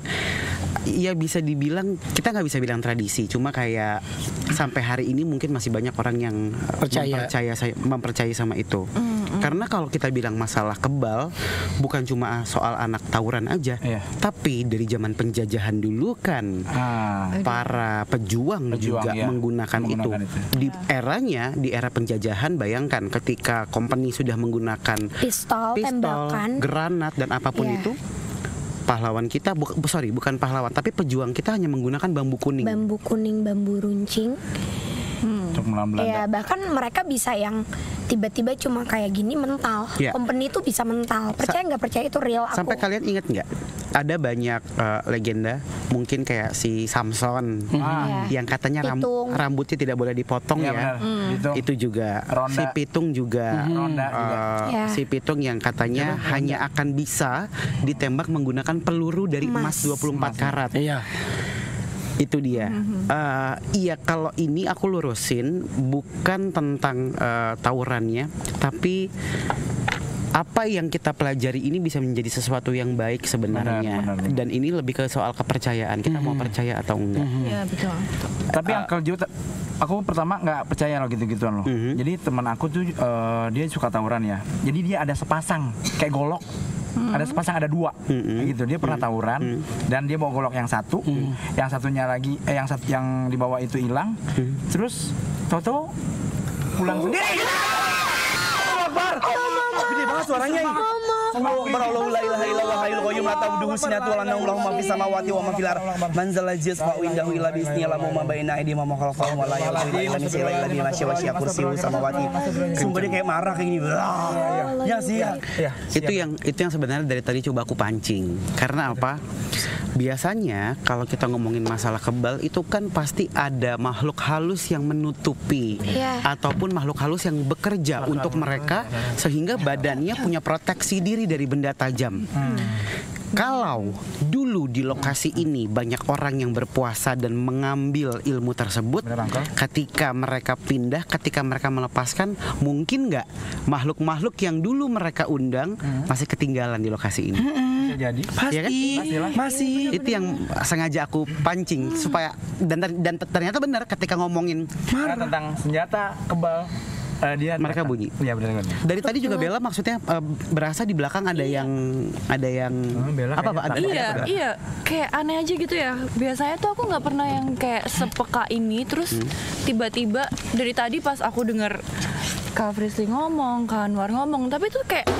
ya bisa dibilang, kita nggak bisa bilang tradisi, cuma kayak sampai hari ini mungkin masih banyak orang yang percaya mempercaya, mempercayai sama itu. Mm-hmm. Karena kalau kita bilang masalah kebal, bukan cuma soal anak tawuran aja, yeah. tapi dari zaman penjajahan dulu kan ah. para pejuang, pejuang juga ya. menggunakan, menggunakan itu. itu. Di eranya, di era penjajahan, bayangkan ketika company sudah menggunakan pistol, pistol tembakan, granat dan apapun yeah. itu, pahlawan kita, bu, sorry bukan pahlawan, tapi pejuang kita hanya menggunakan bambu kuning. Bambu kuning, bambu runcing. Hmm. Untuk melawan Belanda. Ya bahkan mereka bisa yang tiba-tiba cuma kayak gini mental. Ya. Company itu bisa mental. Percaya nggak percaya itu real aku. Sampai kalian inget nggak? Ada banyak uh, legenda, mungkin kayak si Samson Ah. yang katanya ram- Pitung. rambutnya tidak boleh dipotong Iya, ya. benar. Hmm. Pitung. Itu juga Ronda. si Pitung juga. Mhm. Ronda juga. Uh, Ya. Si Pitung yang katanya hanya akan bisa ditembak menggunakan peluru dari emas, Emas. dua puluh empat karat. Iya. Itu dia. Uh, iya, kalau ini aku lurusin bukan tentang uh, tawurannya, tapi apa yang kita pelajari ini bisa menjadi sesuatu yang baik sebenarnya. Benar, benar. Dan ini lebih ke soal kepercayaan. Kita mau percaya atau enggak. Iya betul. Tapi Uncle Joe, ta- aku pertama nggak percaya loh gitu-gituan loh. Mhm. Jadi teman aku tuh eh, dia suka tawuran ya. Jadi dia ada sepasang kayak golok. Ada sepasang, ada dua, Mhm. gitu. Dia pernah tawuran dan dia bawa golok yang satu, yang satunya lagi, eh yang satu yang dibawa itu hilang. Terus Toto pulang sendiri. Gede banget suaranya ini. Allahu Akbar, Allahu la ilaha illallah hayyul qayyum la ta'khudhuhu sinatun wa la nawm lahu ma fis samawati wa ma fil ardh man zal ladzi yashfa'u indahu illa bi idzni lahu ma baina aydihim wa ma khalfahum wa la ya'lamu illa ma fil ardi wa ma fil kursiyyu samawati. Sumpah dia kayak marah kayak gini. Ya sih ya. Itu yang itu yang sebenarnya dari tadi coba aku pancing. Karena apa? Biasanya kalau kita ngomongin masalah kebal itu kan pasti ada makhluk halus yang menutupi Iya. ataupun makhluk halus yang bekerja untuk mereka sehingga badannya punya proteksi diri dari benda tajam. Kalau dulu di lokasi ini banyak orang yang berpuasa dan mengambil ilmu tersebut, ketika mereka pindah, ketika mereka melepaskan, mungkin nggak makhluk-makhluk yang dulu mereka undang masih ketinggalan di lokasi ini? Bisa jadi. Pasti, Iya kan? masih. Itu yang sengaja aku pancing supaya dan dan ternyata benar ketika ngomongin Karena tentang senjata kebal, eh, dia mereka bunyi. Iya benar benar. Dari tadi juga Bella maksudnya eh, berasa di belakang ada yang ada yang Bella apa Pak? Ada- Iya, ada- iya, kayak aneh aja gitu ya. Biasanya tuh aku nggak pernah yang kayak sepeka ini. Terus tiba-tiba dari tadi pas aku dengar Kak Frisly ngomong, Kak Anwar ngomong, tapi tuh kayak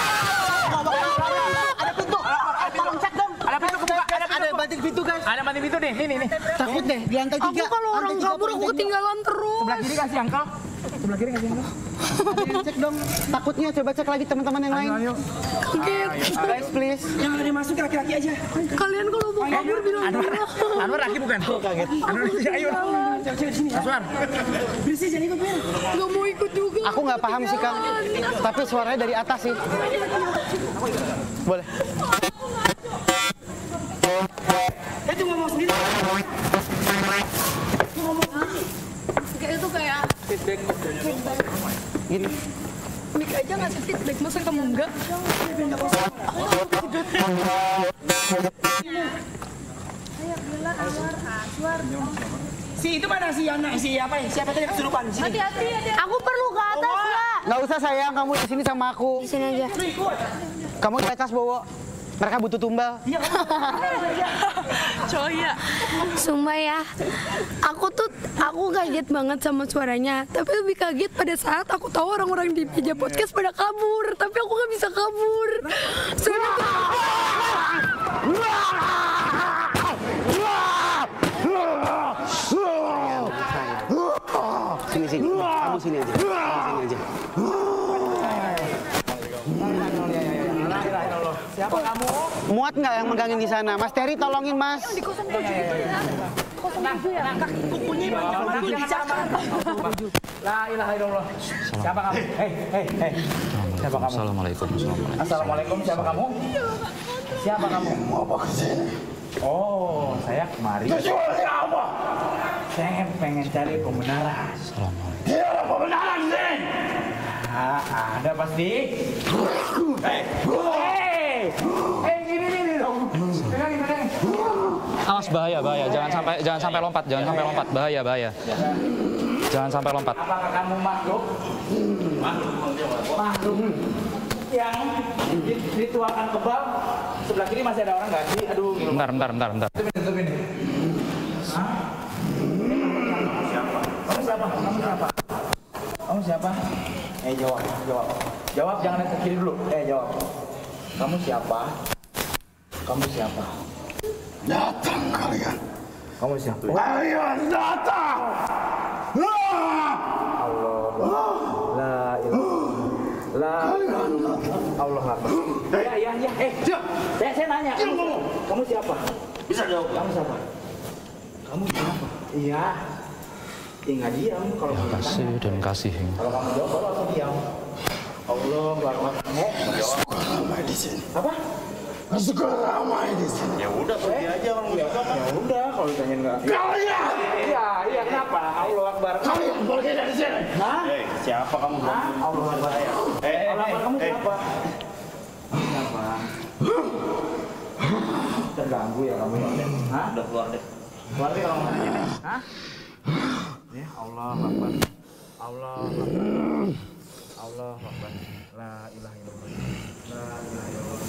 Ada pintu. Tolong cek dong. Ada pintu kebuka, ada Ada banting pintu guys. Ada mati pintu nih, ini nih. Takut deh di lantai Aku tiga. kalau orang Lantai tiga kabur apa aku lantai dua? ketinggalan terus. Sebelah kiri kasih Uncle. Sebelah kiri kasih Uncle. Cek dong. Takutnya coba cek lagi teman-teman yang lain. Ayo. Kaget. Guys please. Yang ada masuk laki-laki aja. Kalian kalau mau kabur bilang Anwar, Anwar laki bukan? Kaget. Anwar, ayo. Aswar. Bersih jadi ikut Ben. nggak mau ikut juga. Aku nggak paham sih Kang. Tapi suaranya dari atas sih. Boleh. Dia tuh ngomong sendiri. Kayak itu kayak Gini. Mik aja ngasih feedback, masa kamu enggak? Si itu mana si Yana? Si apa ya? Siapa tadi kesurupan? Sini. hati-hati ya. Aku perlu ke atas ya. Nggak usah sayang, kamu di sini sama aku. Di sini aja. Kamu di atas Bowo. Mereka butuh tumbal. Coya. Sumpah ya, aku tuh aku kaget banget sama suaranya. Tapi lebih kaget pada saat aku tahu orang-orang di meja podcast pada kabur. Tapi aku nggak bisa kabur. Soalnya Sini sini. Kamu sini aja. Kamu sini aja. Siapa kamu? Muat nggak yang megangin di sana? Mas Terry tolongin Mas. La ilaha illallah. Siapa kamu? Hei, hei, hei. Siapa kamu? Assalamualaikum. Assalamualaikum. Assalamualaikum. Siapa kamu? Siapa kamu? Mau apa kesini? Oh, saya kemari. Siapa? Saya pengen cari pembenaran. Assalamualaikum. Siapa pembenaran sih? Ah, ada pasti. Hei, hei, hei, ini ini dong. Pegang, pegang. Awas bahaya, bahaya. Jangan sampai jangan sampai lompat, jangan sampai lompat. Bahaya, bahaya. Jangan sampai lompat. Apakah kamu makhluk? Makhluk. Makhluk. Yang dituakan kebal. Sebelah kiri masih ada orang nggak sih? Aduh. Bentar, bentar, bentar, bentar. Tutupin, tutupin. Hah? Kamu siapa? Kamu siapa? Kamu siapa? Eh jawab, jawab. Jawab, jangan lihat ke kiri dulu. Eh jawab. Kamu siapa? Kamu siapa? Datang kalian. Kamu siapa? Kalian datang. La ilaha Allah Akbar. Ya ya ya. Eh, saya saya nanya. Kamu, kamu siapa? Bisa jawab. Kamu siapa? Kamu siapa? Iya. Tinggal diam kalau kamu kasih dan kasih. Kalau kamu jawab baru langsung diam. Allah Akbar. Masuk ramai di sini. Apa? Masuk ramai di sini. Ya udah pergi aja orang biasa kan. Ya udah kalau ditanya enggak. Kalian. Iya, iya kenapa? Allah Akbar. Kalian pergi dari sini. Hah? Eh, siapa kamu? Hah? Allah Akbar. Eh, Allah Akbar kamu siapa? Siapa? Terganggu ya kamu ya? Hah? Udah keluar deh. Keluar deh kalau mau nanya. Hah? Ya Allah Akbar. Allah Akbar. Allah Akbar. La ilaha illallah. La ilaha illallah.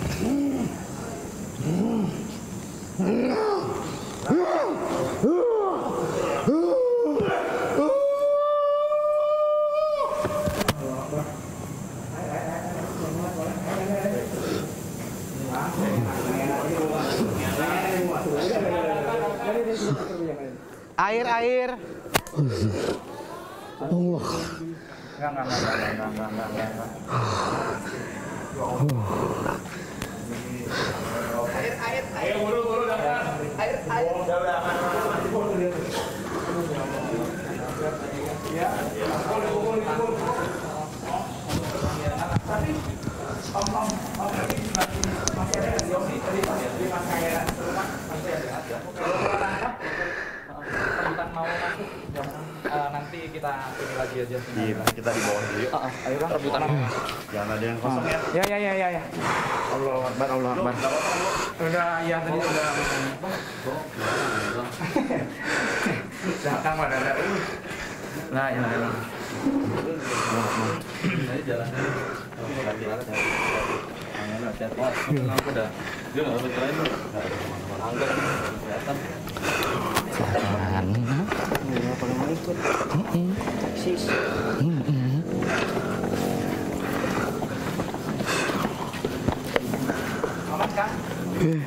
Air, air. Allah. Enggak, enggak, enggak, enggak, enggak, enggak, enggak, enggak. Air, air, air. Buru, buru, dapat. Air, air. Udah, udah, aman, aman. Ya. Boleh, boleh, boleh. Tapi om, om, om ini masih ada di Yosi tadi di Mas Kaya rumah masih ada. Kalau tangkap bukan mau masuk uh, nanti kita ini lagi aja. Iya, kita di bawah dulu. Uh, uh, ayo kan rebutan. Jangan ada yang kosong ya. Ya ya ya ya ya. Allah Akbar, Allah Akbar. Udah ya tadi udah. Jangan ada ada. Nah, ya ya. Ini jalan dulu. Aku udah. Dia enggak usah kirain. Angkat kelihatan. Jangan. Ya, paling manis tuh. Heeh. Sis. Heeh. Aman kan? Eh.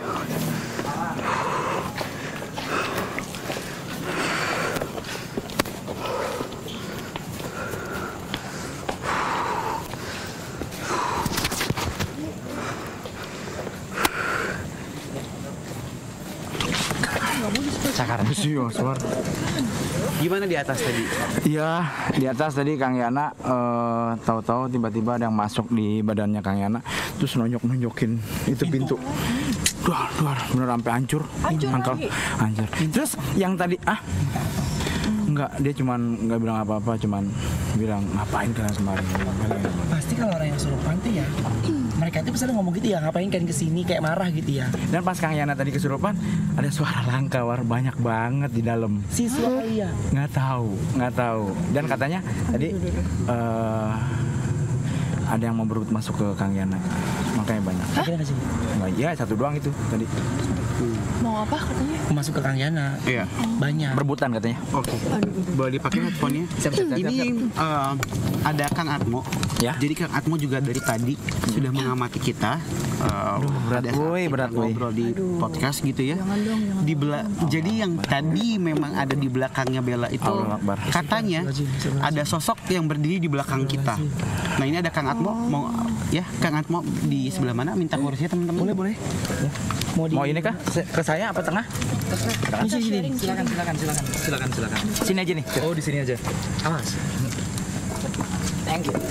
Cakar sih suara. Gimana di atas tadi? Iya, di atas tadi Kang Yana uh, tahu-tahu tiba-tiba ada yang masuk di badannya Kang Yana, terus nonjok-nonjokin itu pintu. Duar, duar, bener sampai hancur. Hancur Angkel, lagi? hancur. Terus yang tadi ah enggak, dia cuman nggak bilang apa-apa, cuman bilang ngapain kalian kemarin. Pasti kalau orang yang suruh panti ya, mereka itu pasti ngomong gitu ya, ngapain kan kesini kayak marah gitu ya. Dan pas Kang Yana tadi kesurupan, ada suara langka war banyak banget di dalam. Siswa iya. Nggak tahu, nggak tahu. Dan katanya tadi uh, ada yang mau berebut masuk ke Kang Yana, makanya banyak. Akhirnya sih. Nggak, ya satu doang itu tadi. Mau apa katanya? Masuk ke Kang Yana. Iya. Banyak. Berebutan katanya. Oke. Boleh dipakai headphone-nya? Siap, siap, siap, Ini siap. eh, ada Kang Atmo. Ya. Jadi Kang Atmo juga dari tadi sudah mengamati kita. Eh, berat, pada saat woi, kita berat, woi. ngobrol di podcast gitu ya. Jangan dong, jangan. Di bela jadi yang tadi memang ada di belakangnya Bella itu Allah Akbar. katanya ada sosok yang berdiri di belakang kita. Nah, ini ada Kang Atmo mau ya, Kang Atmo di sebelah mana? Minta kursinya teman-teman. Boleh, boleh. Ya. Mau, di... Mau ini kah? Se- Ke saya apa tengah? Ini sini, sini. Silakan, silakan, silakan, silakan, silakan. Sini aja nih. Oh, di sini aja. Awas. Thank you.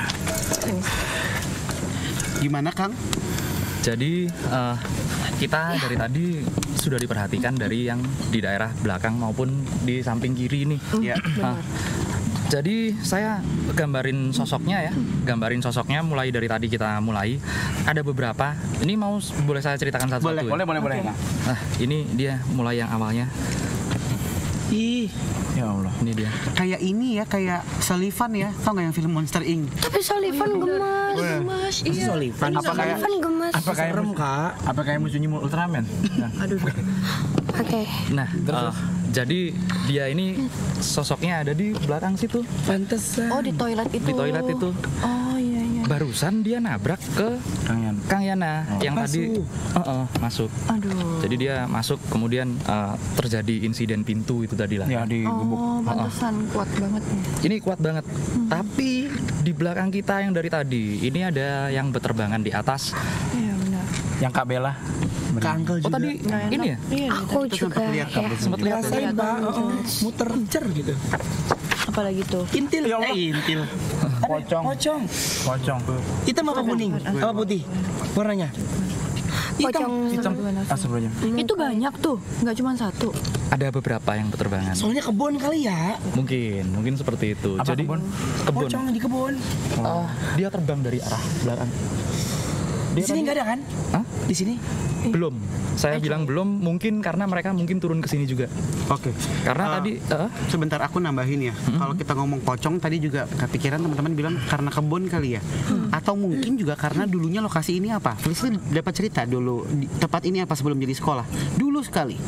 Gimana, Kang? Jadi eh, kita dari tadi sudah diperhatikan dari yang di daerah belakang maupun di samping kiri nih. Ya. Nah, jadi saya gambarin sosoknya ya, gambarin sosoknya mulai dari tadi kita mulai. Ada beberapa. Ini mau boleh saya ceritakan satu-satu? Boleh, ya? boleh, boleh, boleh. Nah, ini dia mulai yang awalnya. Ih, ya Allah, ini dia. Kayak ini ya, kayak Sullivan ya. Tau nggak yang film Monster Incorporated? Tapi Sullivan gemes. Gemes, iya. Sullivan. Apa kayak Sullivan gemes. apa kayak Serem, Kak. Apa kayak musuhnya Ultraman? Nah. Aduh. Oke. Nah, eh, jadi dia ini sosoknya ada di belakang situ. Pantesan. Oh, di toilet itu. Di toilet itu. Oh, iya iya. barusan dia nabrak ke Kang Yana, Kang Yana oh. yang masuk. tadi uh -uh, masuk. Aduh. Jadi dia masuk kemudian uh, terjadi insiden pintu itu tadi lah. Ya digebuk. Oh, pantesan uh -uh. kuat banget nih. Ini kuat banget. Hmm. Tapi di belakang kita yang dari tadi ini ada yang berterbangan di atas. Iya benar. Yang Kak Bella. Kangkel juga. Oh tadi ini ya? Iya, Aku juga lihat ya. Sempat lihat Rasain Mbak, oh, muter cer gitu. Apalagi tuh. Intil. Eh, intil. Pocong. Pocong. Pocong. Hitam apa kuning? Apa putih? Warnanya? Pocong. Hitam. Astagfirullahaladzim. Itu banyak tuh, nggak cuma satu. Ada beberapa yang berterbangan. Soalnya kebun kali ya. Mungkin, mungkin seperti itu. Apa Jadi kebun? kebun. Pocong di kebun. Oh, dia terbang dari arah belakang. Di sini nggak ada kan? Hah? Di sini? Belum. Saya bilang belum, mungkin karena mereka mungkin turun ke sini juga. Oke. Karena Uh, tadi uh, sebentar aku nambahin ya. Hmm. Kalau kita ngomong pocong tadi juga kepikiran teman-teman bilang karena kebun kali ya. Hmm. Atau mungkin juga karena dulunya lokasi ini apa? Felisnya dapat cerita dulu di tempat ini apa sebelum jadi sekolah? Dulu sekali.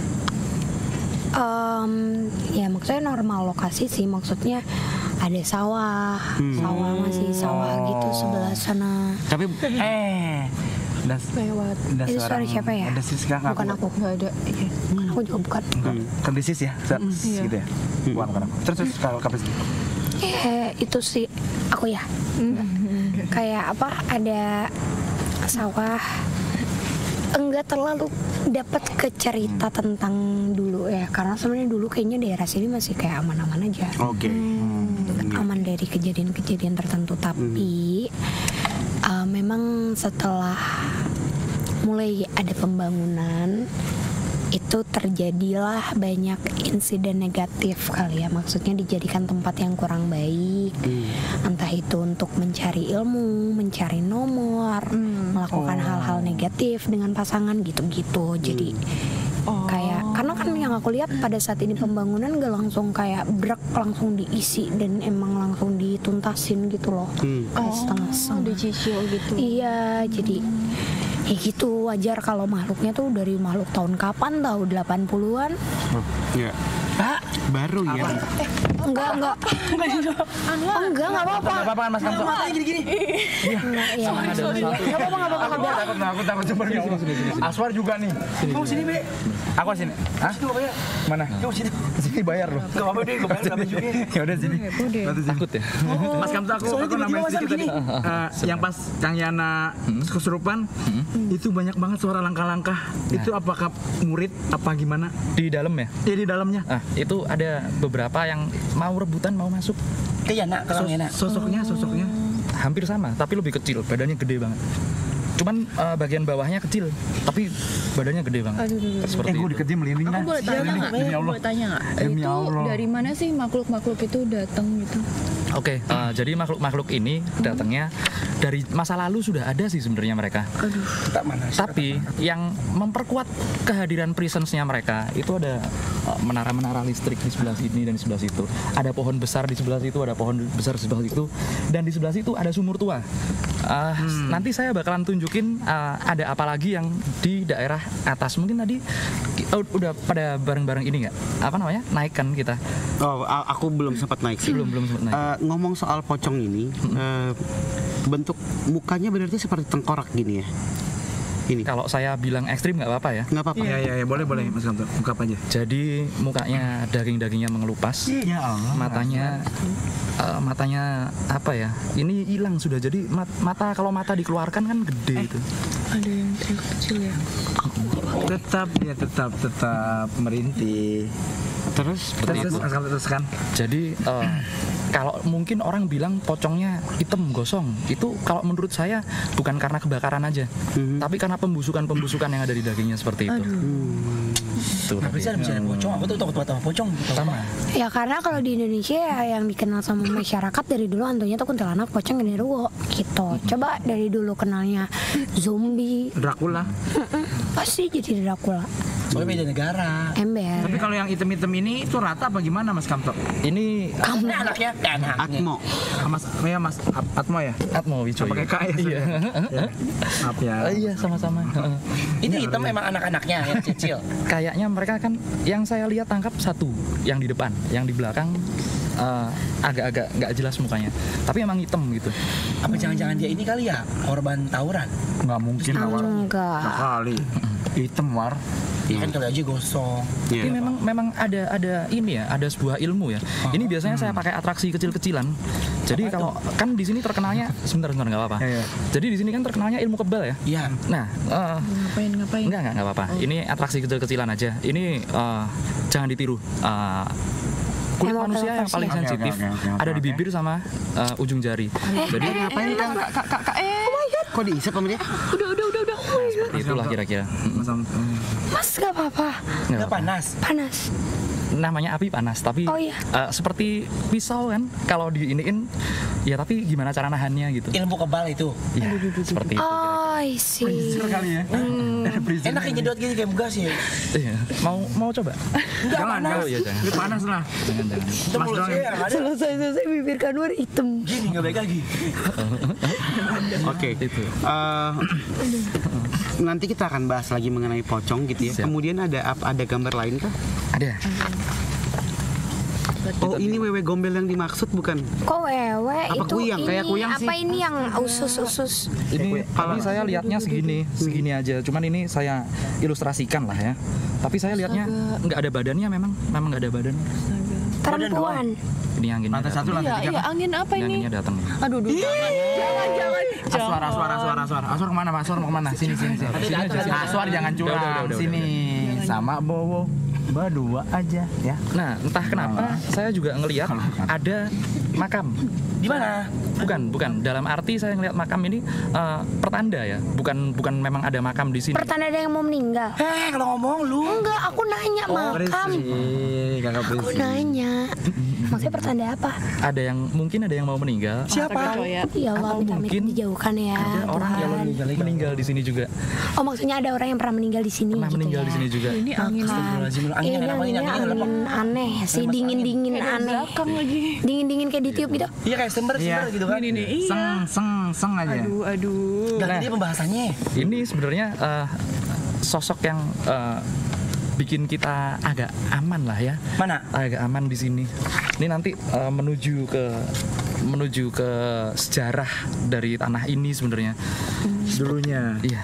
Um, ya maksudnya normal lokasi sih, maksudnya ada sawah, Hmm. sawah masih sawah gitu sebelah sana. Tapi Eh. Das, Lewat. das Itu suara siapa ya? Das sekarang Bukan aku. Nggak ada. Iya. Aku juga bukan. Kan this is ya, Zat, Iya. gitu ya. Bukan bukan aku. Terus terus kalau kapes. Eh, itu sih aku ya. Kayak apa? Ada sawah. Enggak terlalu dapat ke cerita tentang dulu ya, karena sebenarnya dulu kayaknya daerah sini masih kayak aman-aman aja. Oke. Hmm, aman dari kejadian-kejadian tertentu, tapi uh, memang setelah mulai ada pembangunan itu terjadilah banyak insiden negatif kali ya, maksudnya dijadikan tempat yang kurang baik, hmm. entah itu untuk mencari ilmu, mencari nomor, hmm. melakukan oh. hal-hal negatif dengan pasangan gitu-gitu. Jadi oh. kayak karena kan yang aku lihat pada saat ini pembangunan gak langsung kayak brek langsung diisi dan emang langsung dituntasin gitu loh, hmm. kayak oh, setengah-setengah dicicil gitu. Iya, jadi ya gitu, wajar kalau makhluknya tuh dari makhluk tahun kapan, tahu delapan puluhan. Oh, iya. Pak, baru ya. Eh, enggak, enggak. Oh, enggak, enggak apa-apa. Enggak apa-apa kan Mas Kanto. Matanya gini-gini. Iya. Enggak apa-apa, enggak apa-apa. Aku takut, aku takut coba sini sini sini. Aswar juga nih. Kamu sini, Be. Aku sini. Hah? Sini bayar. Mana? Kamu sini. Sini bayar loh. Enggak apa-apa deh, gue bayar enggak juga. Ya udah sini. Takut ya. Mas Kamto, aku aku nambahin sedikit tadi. Eh, yang pas Kang Yana kesurupan itu banyak banget suara langkah-langkah. Itu apakah murid apa gimana? Di dalam ya? Iya, di dalamnya. Ah, itu ada beberapa yang mau rebutan, mau masuk. Ke Yana, ke Kang Yana. Sosoknya, sosoknya hampir sama, tapi lebih kecil, badannya gede banget. Cuman uh, bagian bawahnya kecil, tapi badannya gede banget. Aduh, aduh, aduh. Seperti Eh, gue itu. diketim merinding Aku dah. boleh tanya Demi- nggak? Demi Allah. Boleh tanya nggak? Demi Itu Allah. dari mana sih makhluk-makhluk itu datang gitu? Oke, uh, jadi makhluk-makhluk ini datangnya dari masa lalu sudah ada sih sebenarnya mereka. Aduh. Tak mana sih? Tapi yang memperkuat kehadiran presence-nya mereka itu ada uh, menara-menara listrik di sebelah sini dan di sebelah situ. Ada pohon besar di sebelah situ, ada pohon besar di sebelah situ, dan di sebelah situ ada sumur tua. Uh, hmm. Nanti saya bakalan tunjukin uh, ada apa lagi yang di daerah atas. Mungkin tadi uh, udah pada bareng-bareng ini nggak? Apa namanya? Naik kan kita? Oh, a- aku belum sempat naik sih. Belum belum sempat naik. Uh, ngomong soal pocong ini, uh, bentuk mukanya berarti seperti tengkorak gini ya. Ini. Kalau saya bilang ekstrim nggak apa-apa ya? Nggak apa-apa. Iya, iya, ya, boleh, boleh Mas Kanto. Ungkap aja. Jadi mukanya daging-dagingnya mengelupas, Ya Allah. matanya uh, matanya apa ya? Ini hilang sudah. Jadi mat- mata kalau mata dikeluarkan kan gede itu. Ada yang kecil ya. Tetap ya tetap tetap merintih. Terus Terus terus Mas Kanto teruskan. Jadi uh, kalau mungkin orang bilang pocongnya hitam gosong, itu kalau menurut saya bukan karena kebakaran aja, Mhm. tapi karena pembusukan-pembusukan yang ada di dagingnya seperti itu. Hmm. Tuh, Tapi bisa bisa ada pocong. Aku tuh takut banget sama pocong. sama. Ya karena kalau di Indonesia ya yang dikenal sama masyarakat dari dulu hantunya tuh kuntilanak, pocong, genderuwo gitu. Coba dari dulu kenalnya zombie, Dracula. Mm-mm, pasti jadi Dracula. Soalnya beda negara. Ember. Tapi kalau yang item-item ini itu rata apa gimana Mas Kamto? Ini Kamu anaknya? Anaknya. Atmo. Mas, ya Mas At- Atmo ya? Atmo Wicoyo. Pakai K ya? Iya. Maaf ya. Oh, iya sama-sama. Itu hitam memang anak-anaknya yang kecil. Kayaknya mereka kan yang saya lihat tangkap satu, yang di depan, yang di belakang eh, agak-agak nggak jelas mukanya. Tapi emang hitam gitu. Apa jangan-jangan dia ini kali ya korban tawuran? Nggak mungkin lah War. Enggak. Kali. Hitam War. Iya. Kan kali aja gosong. Tapi memang memang ada ada ini ya, ada sebuah ilmu ya. Ini biasanya saya pakai atraksi kecil-kecilan. Jadi kalau kan di sini terkenalnya sebentar sebentar nggak apa-apa. Jadi di sini kan terkenalnya ilmu kebal ya. Iya. Nah, eh, Ngapain ngapain? enggak enggak enggak apa-apa. Ini atraksi kecil-kecilan aja. Ini eh, jangan ditiru. Eh, kulit Emang manusia yang paling Oke, oke, sensitif oke, oke, oke, ada di oke. bibir sama eh, ujung jari. Jadi Ngapain kan? Kak, kak, kak, eh. Kok diisep sama dia? Udah, udah, udah, udah. itulah kira-kira. Mas Am- Mas gak apa-apa. Nggak Udah apa-apa. panas. Panas. Namanya api panas, tapi Oh, iya. eh, seperti pisau kan, kalau diiniin, ya tapi gimana cara nahannya gitu. Ilmu kebal itu. Ya, seperti itu. Oh, I see. kali ya. Enak yang nyedot gini kayak gas ya. Iya. Mau mau coba? Enggak Jangan, panas. Oh iya jangan. Ini panas lah. Jangan jangan. Itu Mas mulut doang. saya yang ada. Selesai-selesai bibir Kanwar hitam. Gini nggak baik lagi. Oke. Itu. Eh, nanti kita akan bahas lagi mengenai pocong gitu ya. Siap. Kemudian ada apa? Ada gambar lain kah? Ada. Oh, ini wewe gombel yang dimaksud bukan? Kok wewe Apa itu kuyang? ini Kayak kuyang sih. apa ini yang usus-usus? Ini kalau saya lihatnya segini, segini aja. Cuman ini saya ilustrasikan lah ya. Tapi saya lihatnya nggak ada badannya, memang memang nggak ada badannya. Perempuan. Ini anginnya. Lantai satu, datang. lantai Iya, tiga. iya, angin apa Ini ini? anginnya datang. Aduh, aduh, jangan, jangan, jangan. Aswar, aswar, aswar, aswar. Aswar kemana, Mas? Aswar mau kemana? Sini, sini, sini. Sini aja, sini. Aswar jangan Udah, udah, udah, curang. udah, Sini, sama Bowo. Berdua aja ya. Nah, entah kenapa saya juga ngelihat ada makam. Di mana? Bukan, bukan. Dalam arti saya ngelihat makam ini eh, pertanda ya. Bukan bukan memang ada makam di sini. Pertanda ada yang mau meninggal. Eh, kalau ngomong lu. Enggak, aku nanya makam. Ih, kakak Aku berisik. nanya. Maksudnya pertanda apa? Ada yang mungkin ada yang mau meninggal. Siapa? Ya. Ya Allah, Atau minta-minta mungkin dijauhkan ya. Ada orang yang Tuhan. meninggal di sini juga. Oh, maksudnya ada orang yang pernah meninggal di sini Pernah gitu meninggal ya. di sini juga. Ini angin Astagfirullahaladzim, lu angin Ini ada apa ini? anginnya Anginnya ada apa? angin aneh sih, dingin-dingin kayak dari aneh. belakang lagi. Dingin-dingin kayak ditiup gitu. Iya kayak sember, Iya. sember gitu kan. Ini nih, iya. Seng, seng, seng aja. Aduh, aduh. Ganti Nah. dia pembahasannya. Ini sebenarnya eh, sosok yang eh, bikin kita agak aman lah ya. Mana? Agak aman di sini. Ini nanti eh, menuju ke menuju ke sejarah dari tanah ini sebenarnya. Dulunya. Iya.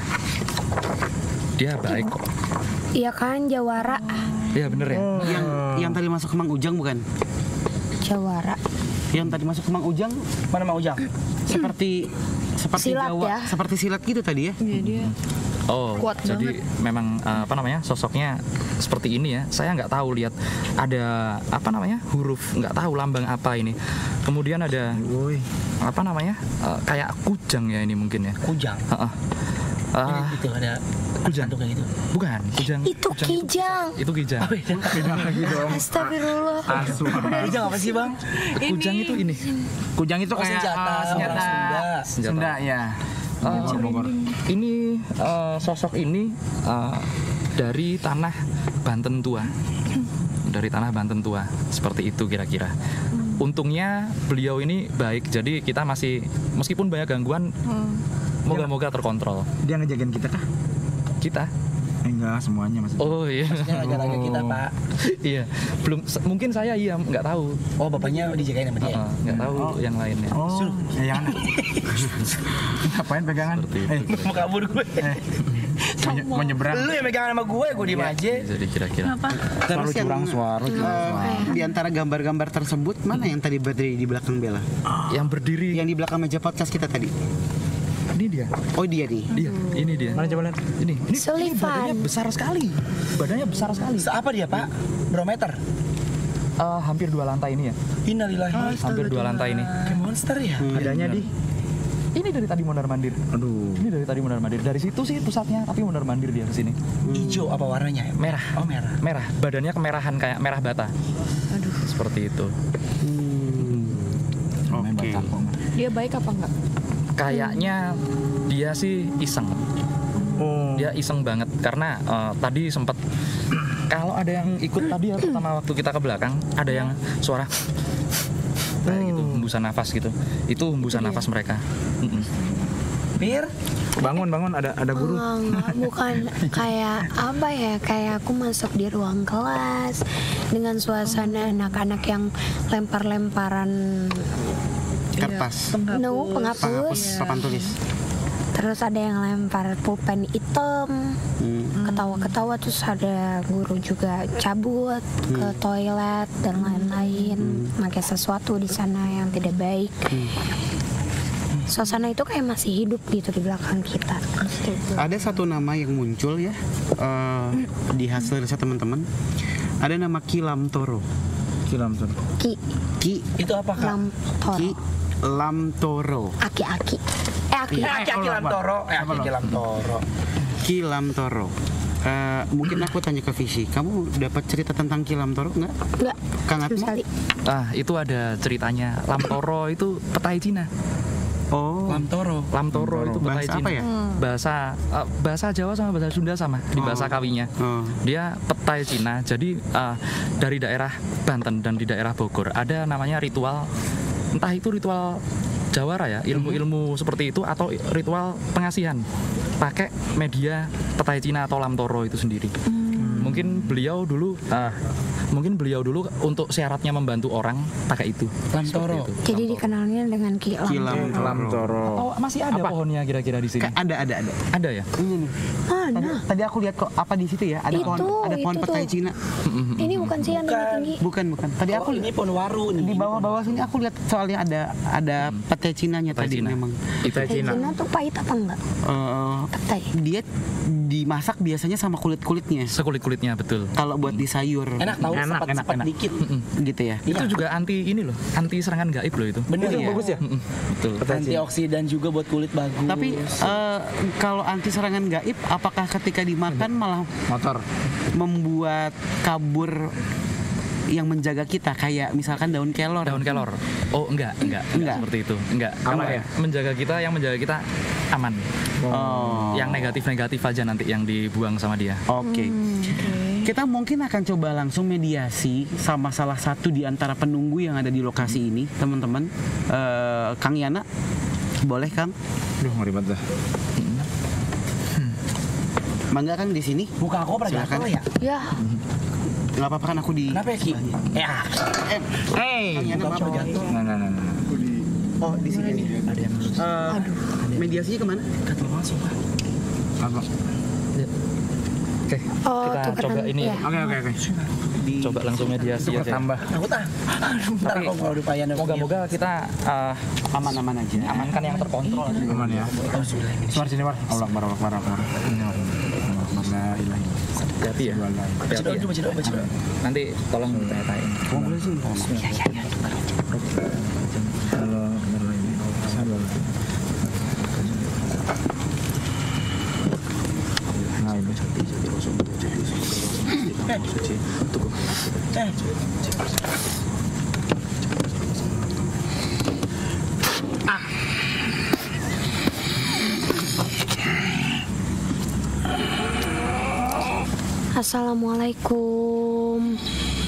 Dia baik kok. Iya kan, Jawara. Iya bener ya. Yang yang tadi masuk ke Mang Ujang bukan? Jawara. Yang tadi masuk ke Mang Ujang Mana mau Ujang? seperti seperti Silat Jawa, ya? seperti silat gitu tadi ya. Iya, dia. Oh, Kuat jadi memang eh, apa namanya sosoknya seperti ini ya. Saya nggak tahu lihat ada apa namanya huruf, nggak tahu lambang apa ini. Kemudian ada apa namanya eh, kayak kujang ya ini mungkin ya. Kujang. Heeh. Ini Ah, gitu ada kujang. kayak gitu. Bukan, kujang. Itu kujang kijang. Itu kijang. Oh, iya. Astagfirullah. Kujang apa sih, Bang? Kujang itu ini. Kujang itu Oh, kayak senjata, ah, senjata. orang Sunda. Senjata. Sunda ya. Eh, ini eh, sosok ini eh, dari tanah Banten tua, dari tanah Banten tua, seperti itu kira-kira. Untungnya beliau ini baik, jadi kita masih meskipun banyak gangguan, moga-moga terkontrol. Dia ngejagain kita kah? Kita. Eh, enggak, semuanya maksudnya. Oh iya. Maksudnya jaga kita, Pak. Iya. Belum. se- Mungkin saya iya nggak tahu. Oh, bapaknya dijagain sama dia. Eh, Nggak tahu yang lainnya. Oh, ya yang ngapain pegangan? Seperti itu. Eh, Mau kabur gue. mau nye- mau nyebrang. Lu yang megangan sama gue, gue diem aja. Jadi kira-kira. Terus yang curang, suara eh, di antara gambar-gambar tersebut mana yang tadi berdiri di belakang Bella? Yang berdiri. Yang di belakang meja podcast kita tadi. Ini dia. Oh dia nih. Dia. Ini dia. Mana coba lihat? Ini. Ini, ini Sullivan. badannya besar sekali. Badannya besar sekali. Apa dia, Pak? Berapa meter? Eh, hampir dua lantai ini ya. Innalillahi. Hampir dua lantai ini. Kayak monster ya? Adanya di Ini dari tadi mondar mandir. aduh. Ini dari tadi mondar mandir. Dari situ sih pusatnya, tapi mondar mandir dia ke sini. Hijau apa warnanya? Merah. Oh, merah. Merah. Badannya kemerahan kayak merah bata. Aduh. Seperti itu. Oke. Dia baik apa enggak? Kayaknya dia sih iseng. Oh. Dia iseng banget karena eh, tadi sempat Kalau ada yang ikut tadi ya pertama waktu kita ke belakang, ada yang suara kayak gitu, hembusan nafas gitu. Itu hembusan Iya. nafas mereka. Mm-mm. Mir, bangun bangun ada ada guru. Oh, enggak, bukan kayak apa ya, kayak aku masuk di ruang kelas dengan suasana anak-anak yang lempar-lemparan Kertas. no penghapus, Papan tulis. terus ada yang lempar pulpen hitam, Hmm. ketawa-ketawa, terus ada guru juga cabut ke toilet dan lain-lain, pakai sesuatu di sana yang tidak baik. Suasana itu kayak masih hidup gitu di belakang kita. Ada satu nama yang muncul ya eh, di hasil riset teman-teman. Ada nama Ki Lamtoro. Ki Lamtoro. Ki. Ki. Itu apa kak? Lamtoro. Ki Lamtoro. Aki-aki. Eh aki. Eh, Aki Aki Lamtoro. Eh, Aki Aki Lamtoro. Ki Lamtoro. Eh, mungkin aku tanya ke Visi, kamu dapat cerita tentang Ki Lamtoro nggak? Nggak. Kang Atmo? sekali. Ah, itu ada ceritanya. Lamtoro itu petai Cina. Oh. Lamtoro. Lamtoro itu petai Bahasa Cina. apa ya? Bahasa uh, bahasa Jawa sama bahasa Sunda sama di bahasa Oh. kawinya. Oh. Dia petai Cina. Jadi uh, dari daerah Banten dan di daerah Bogor ada namanya ritual, entah itu ritual jawara ya, ilmu-ilmu seperti itu atau ritual pengasihan pakai media petai Cina atau Lamtoro itu sendiri. Mungkin beliau dulu uh, mungkin beliau dulu untuk syaratnya membantu orang pakai itu. Lamtoro. Jadi dikenalnya dengan Ki Ki Lamtoro. Lamtoro. Oh, masih ada pohonnya kira-kira di sini? Kayak ada ada ada. Ada ya? Ini nih. Mana? Tadi, tadi aku lihat kok apa di situ ya? Ada Itu, pohon ada pohon itu petai tuh. Cina. Ini bukan sih yang tinggi-tinggi. Bukan bukan. Tadi aku Oh, ini pohon waru nih. di bawah-bawah sini aku lihat soalnya ada ada petai Cinanya Petai tadi Cina. memang. Itu Petai Cina tuh pahit apa enggak? Eh, Petai. dia dimasak biasanya sama kulit-kulitnya. Sekulit-kulitnya betul. Kalau buat di sayur. Enak tahu Enak, sepat enak, sepat enak. dikit. Gitu ya. Itu juga anti ini loh, anti serangan gaib loh itu. Bener Iya. ya? Bagus ya? Mm-mm, betul. Antioksidan juga buat kulit bagus. Tapi eh, kalau anti serangan gaib, apakah ketika dimakan malah Motor. membuat kabur yang menjaga kita, kayak misalkan daun kelor? Daun kelor. Oh, enggak, enggak, enggak, Enggak. seperti itu. Enggak. Aman Kalau ya? menjaga kita, yang menjaga kita aman. Oh. Yang negatif-negatif aja nanti yang dibuang sama dia. Oke. Kita mungkin akan coba langsung mediasi sama salah satu di antara penunggu yang ada di lokasi ini, teman-teman. Eh, Kang Yana, boleh Kang? Duh, ngeri banget dah. Mangga Kang di sini? Buka aku pernah Silakan. jatuh ya? Ya, Nggak apa-apa kan aku di. Kenapa ya Ki? Ya. Eh, Hey, Kang Yana maaf ya. Nah, nah, nah, nah. Oh di sini nih. Ada yang harus Eh, mediasinya kemana? gatel masuk Pak. Apa? Oke, Oh, kita tukeran, coba ini. ya. Oke, oke, oke. Coba langsung mediasi aja. Tambah. Takut ah. Ntar Tapi, aku kalau dipayan Moga-moga kita uh, Aman-aman aja. amankan yang terkontrol. Aman ya. Suar sini, War. Allah Akbar, Allah Akbar, Allah Akbar. Ini, War. La ilaha illallah. Hati ya. Baca Hati doa ya. dulu, baca doa, baca doa. Nanti tolong tanya-tanya. Kamu boleh sih? Iya, iya, iya. Allah Akbar, ini. Sabar. Nah, ini. Eh, Assalamualaikum.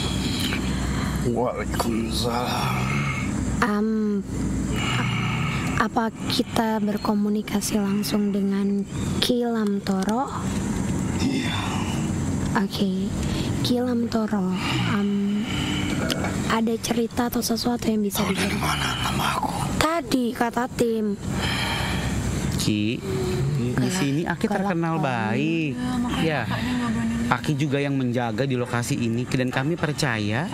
Waalaikumsalam. Am, apa kita berkomunikasi langsung dengan Ki Lamtoro? Iya. Oke, Ki Lamtoro. Am, ada cerita atau sesuatu yang bisa diberi? Mana nama aku? Tadi kata tim. Ki, di sini Aki terkenal baik. Ya, Aki juga yang menjaga di lokasi ini dan kami percaya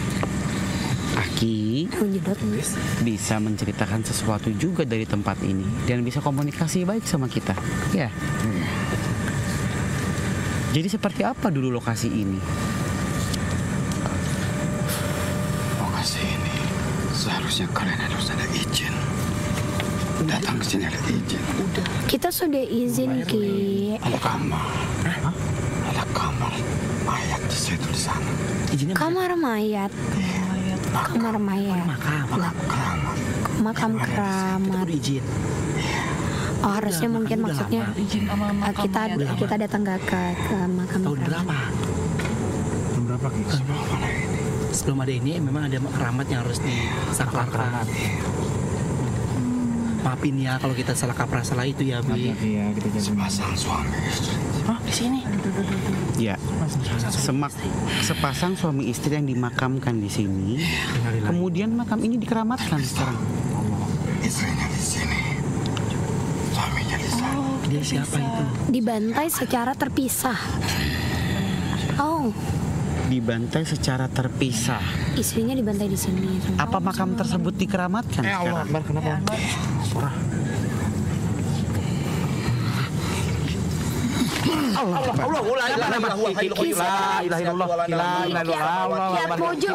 Aki bisa menceritakan sesuatu juga dari tempat ini dan bisa komunikasi baik sama kita. Ya. Jadi seperti apa dulu lokasi ini? Lokasi ini seharusnya kalian harus ada izin. Datang ke sini ada izin. Kita sudah izin Ki. Ada kamar. Ada kamar mayat di situ di sana. Kamar mayat. Kamar mayat. Makam keramat. izin. Oh, harusnya mungkin maksudnya eh, kita kita datang ke ke, ke makam Tahun keramat. berapa? Kenapa gitu? Sebelum ada ini memang ada keramat yang harus disaklarkan. Maafin ya kalau kita salah kaprah salah itu ya, Bi. Iya, kita jadi Sepasang suami istri. Oh, di sini. Ya, semak sepasang suami istri yang dimakamkan di sini. Kemudian makam ini dikeramatkan sekarang. Istrinya di sini, suaminya di sana. Oh, Dia siapa itu? dibantai secara terpisah. Oh, Dibantai secara terpisah. istrinya dibantai di sini. Apa makam tersebut dikeramatkan Eh Allah sekarang? Akbar, kenapa? Surah. Allah Akbar. Allah, la ilaha illallah, la ilaha illallah, la ilaha illallah, Lihat pojok.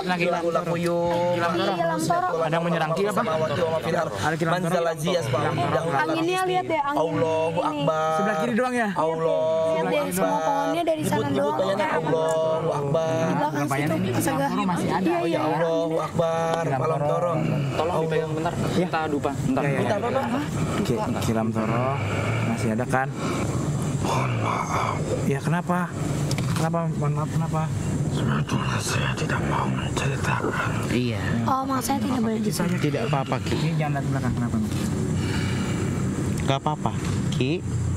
ada yang menyerang kita apa? Ada kilam Anginnya lihat deh, angin. Allahu Akbar. Sebelah kiri doang ya? Allah. Lihat deh, semua pohonnya dari sana doang. Allahu Akbar. Di belakang situ, Astaga. Iya, iya. Allahu Akbar. Malam toro. Tolong dipegang bentar. Kita dupa. Bentar. Minta apa, Pak? Kilam toro masih ada kan? Mohon maaf. Ya kenapa? Kenapa? Mohon maaf kenapa? Sebetulnya saya tidak mau menceritakan. Iya. Oh, maksudnya tidak boleh di sini. Tidak apa-apa, Ki. Ini jangan lihat belakang kenapa? Gak apa-apa, Ki.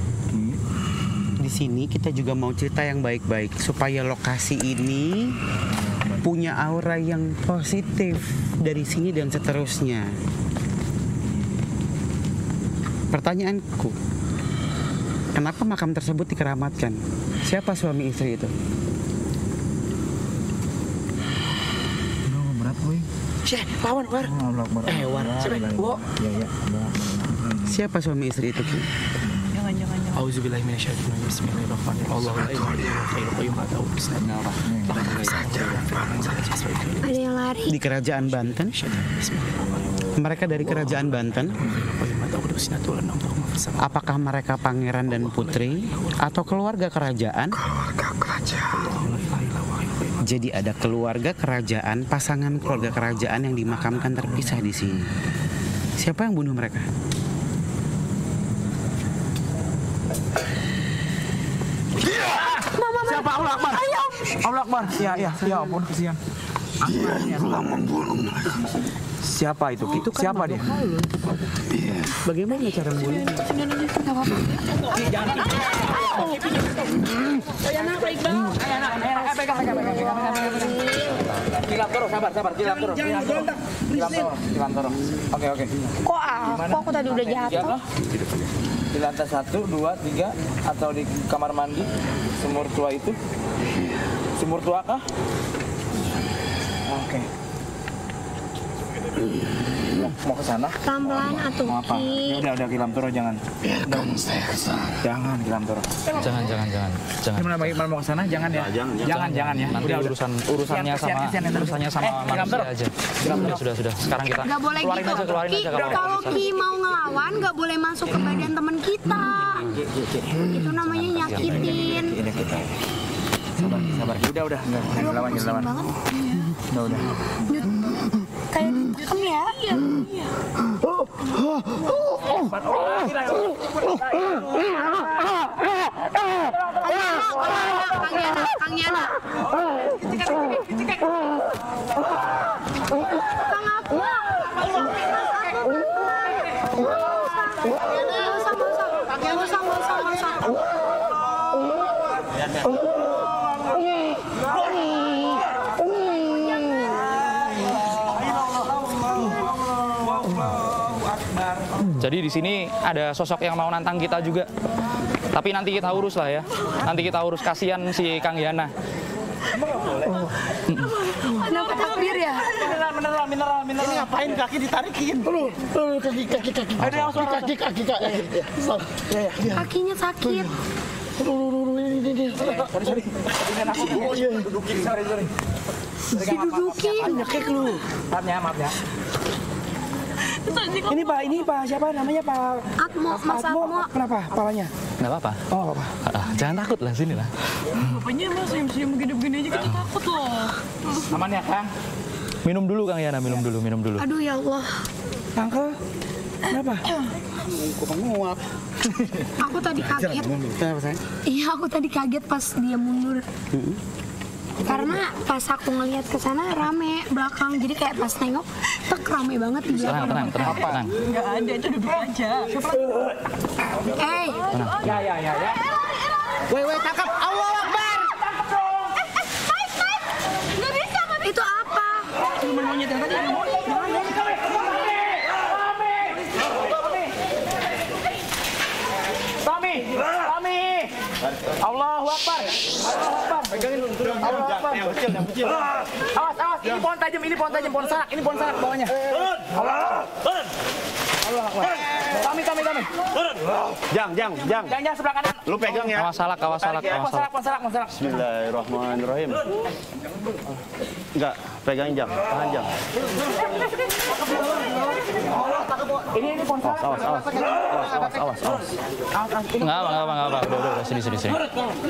Di sini kita juga mau cerita yang baik-baik supaya lokasi ini punya aura yang positif dari sini dan seterusnya. Pertanyaanku, kenapa makam tersebut dikeramatkan? Siapa suami istri itu? Aduh, berat woi. Syekh, lawan war. Eh, war. Wo. Ya ya. Siapa suami istri itu, Ki? Jangan, jangan, jangan. Auzubillahi minasyaitonir rajim. Bismillahirrahmanirrahim. Allahu akbar. Khairu qayyum atau Ada yang lari. Di kerajaan Banten? Mereka dari kerajaan Banten? Apakah mereka pangeran dan putri atau keluarga kerajaan? Keluarga kerajaan. Jadi ada keluarga kerajaan, pasangan keluarga kerajaan yang dimakamkan terpisah di sini. Siapa yang bunuh mereka? Siapa? Allah Akbar. Allah Akbar. Ya ya ya ampun kesian. Dia yang telah membunuh mereka. Siapa itu? Ki? Siapa dia? Iya. Bagaimana cara membunuhnya? Kilam toro, sabar, sabar, kilam toro. Kilam toro. Kilam toro. Oke, oke. Kok aku? Aku tadi udah jatuh. Di lantai satu, dua, tiga, atau di kamar mandi sumur tua itu? Sumur tua kah? Oke. Mau, mau ke sana? Pelan-pelan atuh, Mau apa? Ki. Ya udah, udah kilam toro jangan. Biarkan saya ke sana. Jangan kilam toro. Jangan, jangan, jangan. Jangan. Gimana bagaimana mau ke sana? Jangan ya. jangan, jangan, jangan ya. Nanti Udah, udah. urusan urusannya Kesian, sama kesian, kesian, urusannya sama Eh, kilam manusia toro. aja. Sudah, sudah, sudah. Sekarang kita Gak boleh keluarin gitu. aja, keluarin Ki, aja kalau kalau bisa. Ki mau ngelawan gak boleh masuk ke badan teman kita. Itu namanya nyakitin. Ini kita. Sabar, sabar. Udah, udah. Enggak, jangan lawan, jangan lawan. Banget. Udah, udah. Kayak ditekan ya. Kang Yana, Kang Yana. Kang apa? Gak usah, gak usah, gak usah. Jadi di sini ada sosok yang mau nantang kita juga. Tapi nanti kita urus lah ya. Nanti kita urus, kasihan si Kang Yana. Kenapa takbir ya? Mineral, mineral, mineral, mineral. Ini ngapain kaki ditarikin? Lu, lu kaki, kaki, kaki. Ada yang kaki, kaki, kaki. Ya, ya. Kakinya sakit. Lu, lu, lu, ini, ini, ini. Sorry, sorry. Dengan aku. Oh iya. Dudukin. Sorry, sorry. Didudukin. Nyekek lu. Maaf ya, maaf ya. Ini Pak, ini Pak siapa namanya Pak? Atmo, Mas Atmo. Kenapa palanya? Nggak apa-apa. Oh, apa? Ah, jangan takut lah, sini lah. Bapaknya mas senyum-senyum begini-begini aja kita takut loh. Aman ya, Kang? Minum dulu Kang Yana, minum dulu, minum dulu. Aduh ya Allah. Angkel, kenapa? Menguap. Aku tadi kaget. Kenapa sayang? Iya, aku tadi kaget pas dia mundur. Karena pas aku ngeliat ke sana rame belakang, jadi kayak pas nengok, tek rame banget di belakang. Tenang, tenang, tenang, tenang. Nggak ada, itu duduk aja. Eh, Ya, ya, ya, ya. Woi, woi, tangkap. Allah Akbar. nggak bisa, nggak bisa. Itu apa? Cuma monyet yang tadi. Tommy, Tommy. Allahu Akbar. Allahu Akbar. Pegangin dulu. Allahu Akbar. Yang kecil, yang kecil. Awas, awas. Ini pohon tajam, ini pohon tajam, pohon sarak, ini pohon sarak bawahnya. Allah. Allah Akbar. Tommy, Tommy, Tommy. Jang, jang, jang. Jang, jang sebelah kanan. Lu pegang ya. Awas salak, awas salak, awas Pohon sarak, pohon sarak, pohon sarak. Bismillahirrahmanirrahim. Enggak, pegangin jang, tahan jang. Ini ini pohon sarak. Awas, awas, awas, awas, awas, awas. Nggak apa, nggak apa, nggak apa. Udah, udah, udah, sini, sini, sini.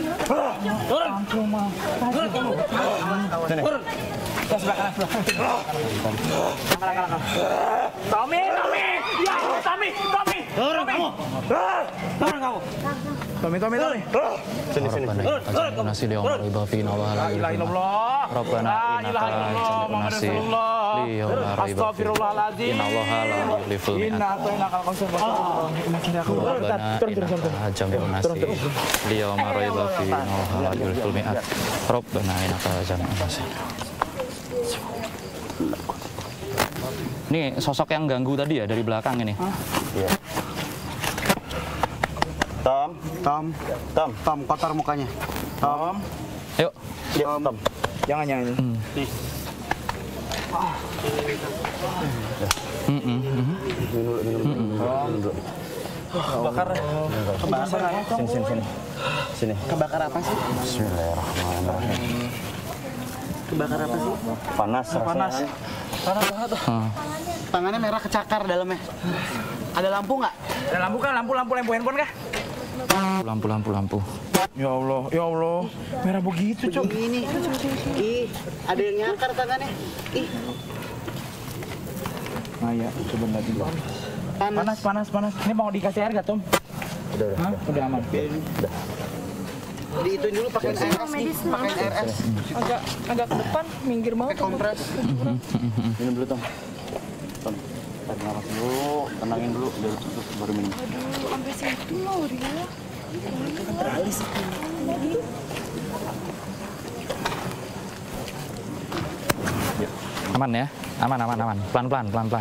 Sini. Ya sebelah kanan, sebelah kanan. Kanan, kanan, kanan. Tommy, Tommy. Ya, Tommy, Tommy. Turun kamu. Turun kamu. Tommy, Tommy, Tommy. Sini, sini. Nasi liom ribafi nawala. La ilaha illallah. Rabbana innaka jami'un nasi. Astagfirullahaladzim. Innallaha la yukhliful mi'ad. Inna atainakal kautsar. Rabbana innaka jami'un nasi. Liom ribafi nawala la yukhliful mi'ad. Rabbana innaka jami'un nasi. Ini sosok yang ganggu tadi ya dari belakang ini. Iya. Tom, Tom, Tom, Tom, kotor mukanya. Tom, Yuk. Tom, Tom. Jangan, jangan. nih. Mm -mm. Minum dulu, minum dulu. Minum dulu. Bakar. Kebakar apa? Sini, sini, sini. Sini. Kebakar apa sih? Bismillahirrahmanirrahim. Kebakar apa sih? Panas, Panas. rasanya. Panas banget. Tangannya merah kecakar dalamnya. Ada lampu nggak? Ada lampu kan? Lampu, lampu, lampu handphone kah? Lampu, lampu, lampu. Ya Allah, ya Allah. Merah begitu, Cok. Begini. Ih, ada yang nyakar tangannya. Ih, Nah ya, coba nanti. panas. Panas, panas, panas. Ini mau dikasih air gak, Tom? Udah, udah. Hah? Udah aman. Udah. Diituin dulu pakai R S nih, pakai R S. Agak agak ke depan, minggir banget. Pakai kompres. Minum dulu, Tom. Tom, tarik nafas dulu, tenangin dulu, biar terus baru minum. Aduh, sampai situ loh, Ria. Aman ya? Aman, aman, aman. Pelan-pelan, pelan-pelan.